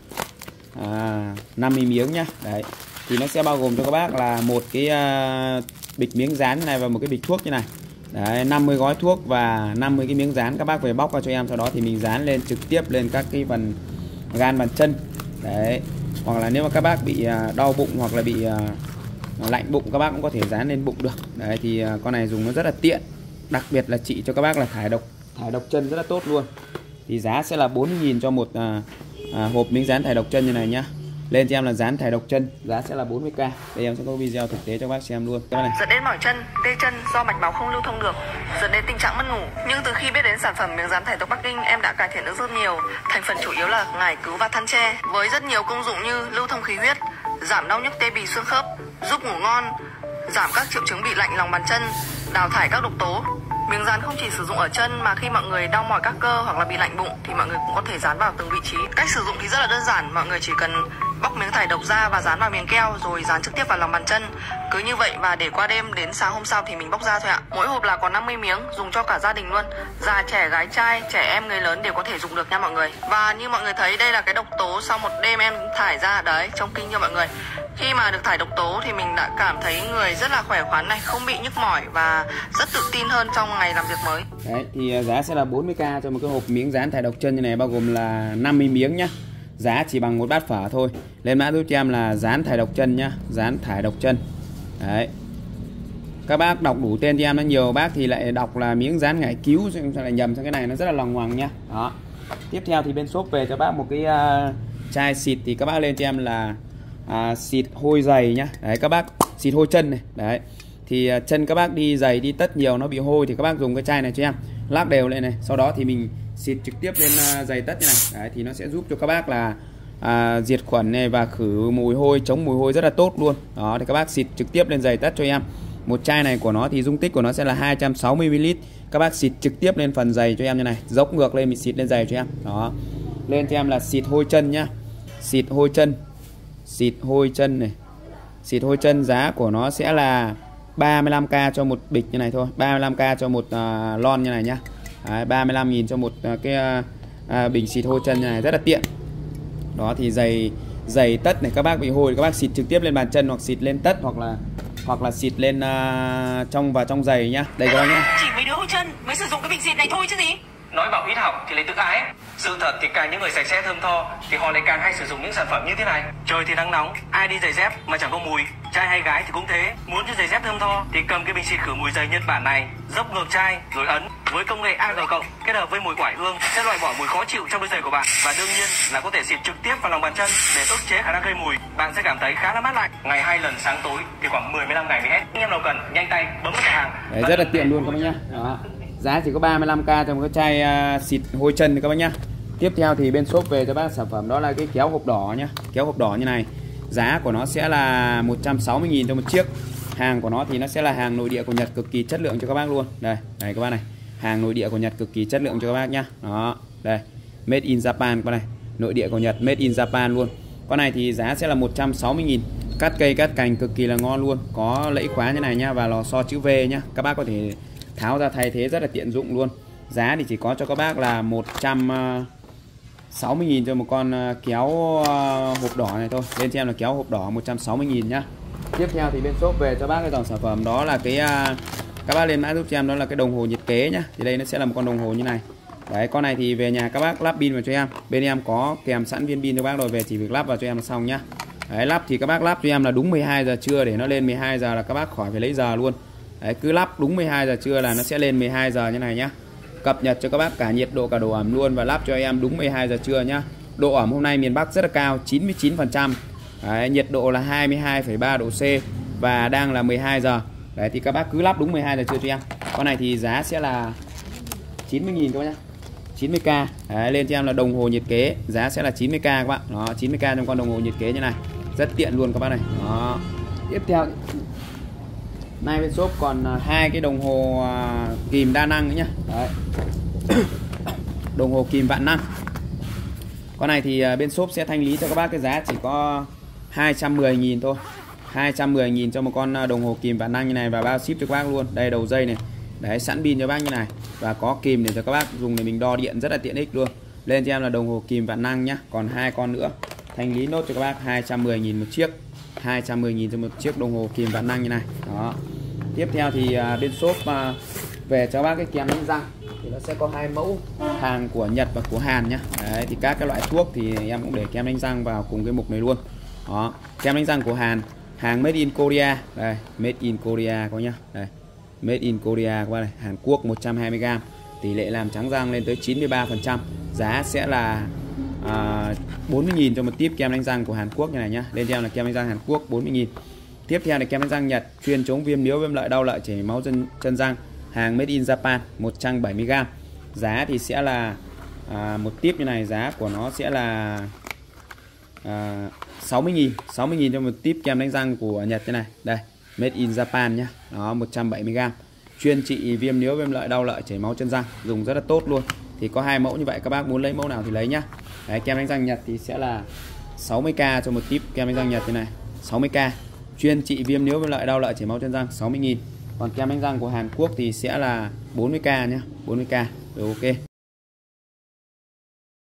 à, năm mươi miếng nhá. Đấy. Thì nó sẽ bao gồm cho các bác là một cái uh, bịch miếng dán này và một cái bịch thuốc như này. Đấy, năm mươi gói thuốc và năm mươi cái miếng dán. Các bác về bóc vào cho em, sau đó thì mình dán lên trực tiếp lên các cái phần gan bàn chân. Đấy. Hoặc là nếu mà các bác bị uh, đau bụng hoặc là bị uh, lạnh bụng, các bác cũng có thể dán lên bụng được. Đấy, thì uh, con này dùng nó rất là tiện. Đặc biệt là trị cho các bác là thải độc thải độc chân rất là tốt luôn. Thì giá sẽ là bốn mươi nghìn cho một uh, uh, hộp miếng dán thải độc chân như này nhá. Lên cho em là dán thải độc chân, giá sẽ là bốn mươi k. Đây em sẽ có video thực tế cho các bác xem luôn. Các này. Dẫn đến mỏi chân, tê chân do mạch máu không lưu thông được, dẫn đến tình trạng mất ngủ. Nhưng từ khi biết đến sản phẩm miếng dán thải độc Bắc Kinh, em đã cải thiện được rất nhiều. Thành phần chủ yếu là ngải cứu và than tre, với rất nhiều công dụng như lưu thông khí huyết, giảm đau nhức tê bì xương khớp, giúp ngủ ngon, giảm các triệu chứng bị lạnh lòng bàn chân, đào thải các độc tố. Miếng dán không chỉ sử dụng ở chân mà khi mọi người đau mỏi các cơ hoặc là bị lạnh bụng thì mọi người cũng có thể dán vào từng vị trí. Cách sử dụng thì rất là đơn giản, mọi người chỉ cần bóc miếng thải độc ra và dán vào miếng keo rồi dán trực tiếp vào lòng bàn chân. Cứ như vậy và để qua đêm, đến sáng hôm sau thì mình bóc ra thôi ạ. Mỗi hộp là có năm mươi miếng, dùng cho cả gia đình luôn. Già trẻ, gái trai, trẻ em, người lớn đều có thể dùng được nha mọi người. Và như mọi người thấy đây là cái độc tố sau một đêm em thải ra đấy, trông kinh cho mọi người. Khi mà được thải độc tố thì mình đã cảm thấy người rất là khỏe khoắn này, không bị nhức mỏi và rất tự tin hơn trong ngày làm việc mới. Đấy, thì giá sẽ là bốn mươi k cho một cái hộp miếng dán thải độc chân như này, bao gồm là năm mươi miếng nhá. Giá chỉ bằng một bát phở thôi. Lên mã giúp cho em là dán thải độc chân nhá, dán thải độc chân. Đấy. Các bác đọc đủ tên cho em nó nhiều bác thì lại đọc là miếng dán ngải cứu sẽ lại nhầm sang cái này, nó rất là lòng hoàng nhá. Đó. Tiếp theo thì bên shop về cho bác một cái uh, chai xịt thì các bác lên cho em là uh, xịt hôi giày nhá. Đấy, các bác xịt hôi chân này. Đấy. Thì uh, chân các bác đi giày đi tất nhiều nó bị hôi thì các bác dùng cái chai này cho em, lắc đều lên này, sau đó thì mình xịt trực tiếp lên uh, giày tất như này. Đấy, thì nó sẽ giúp cho các bác là uh, diệt khuẩn này và khử mùi hôi, chống mùi hôi rất là tốt luôn. Đó, thì các bác xịt trực tiếp lên giày tất cho em. Một chai này của nó thì dung tích của nó sẽ là hai trăm sáu mươi mi li lít. Các bác xịt trực tiếp lên phần giày cho em như này, dốc ngược lên mình xịt lên giày cho em. Đó. Lên cho em là xịt hôi chân nhá. Xịt hôi chân. Xịt hôi chân này. Xịt hôi chân giá của nó sẽ là ba mươi lăm k cho một bịch như này thôi, ba mươi lăm k cho một uh, lon như này nhá. Đấy, ba mươi lăm nghìn cho một uh, cái uh, uh, bình xịt hôi chân như này, rất là tiện. Đó, thì giày giày tất này các bác bị hôi các bác xịt trực tiếp lên bàn chân hoặc xịt lên tất hoặc là hoặc là xịt lên uh, trong và trong giày nhá. Đây các bác nhá. Chỉ mấy đứa hôi chân mới sử dụng cái bình xịt này thôi chứ gì. Nói bảo ít học thì lấy tự ái. Sự thật thì càng những người sạch sẽ thơm tho thì họ lại càng hay sử dụng những sản phẩm như thế này. Trời thì nắng nóng, ai đi giày dép mà chẳng có mùi. Trai hay gái thì cũng thế. Muốn cho giày dép thơm tho thì cầm cái bình xịt khử mùi giày Nhật Bản này, dốc ngược chai rồi ấn với công nghệ a giê cộng kết hợp với mùi oải hương sẽ loại bỏ mùi khó chịu trong đôi giày của bạn, và đương nhiên là có thể xịt trực tiếp vào lòng bàn chân để ức chế khả năng gây mùi. Bạn sẽ cảm thấy khá là mát lạnh. Ngày hai lần sáng tối thì khoảng mười đến mười lăm ngày mới hết. Nhưng em nào cần nhanh tay bấm vào hàng. Đấy, rất là tiện luôn các bác nhá. Đó. Giá chỉ có ba mươi lăm k cho một cái chai uh, xịt hôi chân các bác nhá. Tiếp theo thì bên shop về cho bác sản phẩm đó là cái kéo hộp đỏ nhá. Kéo hộp đỏ như này. Giá của nó sẽ là một trăm sáu mươi nghìn cho một chiếc. Hàng của nó thì nó sẽ là hàng nội địa của Nhật, cực kỳ chất lượng cho các bác luôn. Đây, đây các bác này. Hàng nội địa của Nhật cực kỳ chất lượng cho các bác nhá. Đó, đây. Made in Japan con này. Nội địa của Nhật, made in Japan luôn. Con này thì giá sẽ là một trăm sáu mươi nghìn. Cắt cây cắt cành cực kỳ là ngon luôn. Có lẫy khóa như này nhá và lò xo chữ V nhá. Các bác có thể tháo ra thay thế rất là tiện dụng luôn. Giá thì chỉ có cho các bác là một trăm sáu mươi nghìn cho một con kéo hộp đỏ này thôi. Bên cho em là kéo hộp đỏ một trăm sáu mươi nghìn nhá. Tiếp theo thì bên shop về cho bác cái dòng sản phẩm đó là cái các bác lên mã giúp cho em đó là cái đồng hồ nhiệt kế nhá. Thì đây nó sẽ là một con đồng hồ như này. Đấy, con này thì về nhà các bác lắp pin vào cho em. Bên em có kèm sẵn viên pin cho bác rồi, về chỉ việc lắp vào cho em là xong nhá. Đấy, lắp thì các bác lắp cho em là đúng mười hai giờ trưa, để nó lên mười hai giờ là các bác khỏi phải lấy giờ luôn. Đấy, cứ lắp đúng mười hai giờ trưa là nó sẽ lên mười hai giờ như này nhá. Cập nhật cho các bác cả nhiệt độ cả độ ẩm luôn, và lắp cho em đúng mười hai giờ trưa nhá. Độ ẩm hôm nay miền Bắc rất là cao, chín mươi chín phần trăm. Đấy, nhiệt độ là hai mươi hai phẩy ba độ C và đang là mười hai giờ. Đấy, thì các bác cứ lắp đúng mười hai giờ trưa cho em. Con này thì giá sẽ là chín mươi nghìn các bác nhá. chín mươi k. Đấy, lên cho em là đồng hồ nhiệt kế, giá sẽ là chín mươi k các bạn. Đó, chín mươi k trong con đồng hồ nhiệt kế như này. Rất tiện luôn các bác này. Đó. Tiếp theo nay bên shop còn hai cái đồng hồ kìm đa năng nữa nhá. Đấy. Đồng hồ kìm vạn năng. Con này thì bên shop sẽ thanh lý cho các bác cái giá chỉ có hai trăm mười nghìn thôi. hai trăm mười nghìn cho một con đồng hồ kìm vạn năng như này và bao ship cho các bác luôn. Đây đầu dây này. Đấy, sẵn pin cho bác như này và có kìm để cho các bác dùng để mình đo điện rất là tiện ích luôn. Lên cho em là đồng hồ kìm vạn năng nhá. Còn hai con nữa thanh lý nốt cho các bác hai trăm mười nghìn một chiếc. hai trăm mười nghìn cho một chiếc đồng hồ kìm vạn năng như này. Đó. Tiếp theo thì bên shop về cho bác cái kem đánh răng thì nó sẽ có hai mẫu hàng của Nhật và của Hàn nhá. Đấy, thì các cái loại thuốc thì em cũng để kem đánh răng vào cùng cái mục này luôn. Đó, kem đánh răng của Hàn, hàng made in Korea. Đây, made in Korea có nhá. Đây, made in Korea các bạn này, Hàn Quốc một trăm hai mươi gam, tỷ lệ làm trắng răng lên tới chín mươi ba phần trăm. Giá sẽ là à, bốn mươi nghìn cho một tiếp kem đánh răng của Hàn Quốc như này nhá. Lên cho em là kem đánh răng Hàn Quốc bốn mươi nghìn. Tiếp theo là kem đánh răng Nhật chuyên chống viêm níu, viêm lợi, đau lợi, chảy máu chân chân răng, hàng made in Japan một trăm bảy mươi gam. Giá thì sẽ là à, một tiếp như này, giá của nó sẽ là à, sáu mươi nghìn, sáu mươi nghìn cho một tiếp kem đánh răng của Nhật như này. Đây, made in Japan nhá. Đó, một trăm bảy mươi gam. Chuyên trị viêm níu, viêm lợi, đau lợi, chảy máu chân răng, dùng rất là tốt luôn. Thì có hai mẫu như vậy, các bác muốn lấy mẫu nào thì lấy nhá. Đấy, kem đánh răng Nhật thì sẽ là sáu mươi k cho một tiếp kem đánh răng Nhật như này, sáu mươi k. Chuyên trị viêm níu, viêm lợi, đau lợi, chảy máu chân răng sáu mươi nghìn. Còn kem đánh răng của Hàn Quốc thì sẽ là bốn mươi k nhá, bốn mươi k. Rồi ok.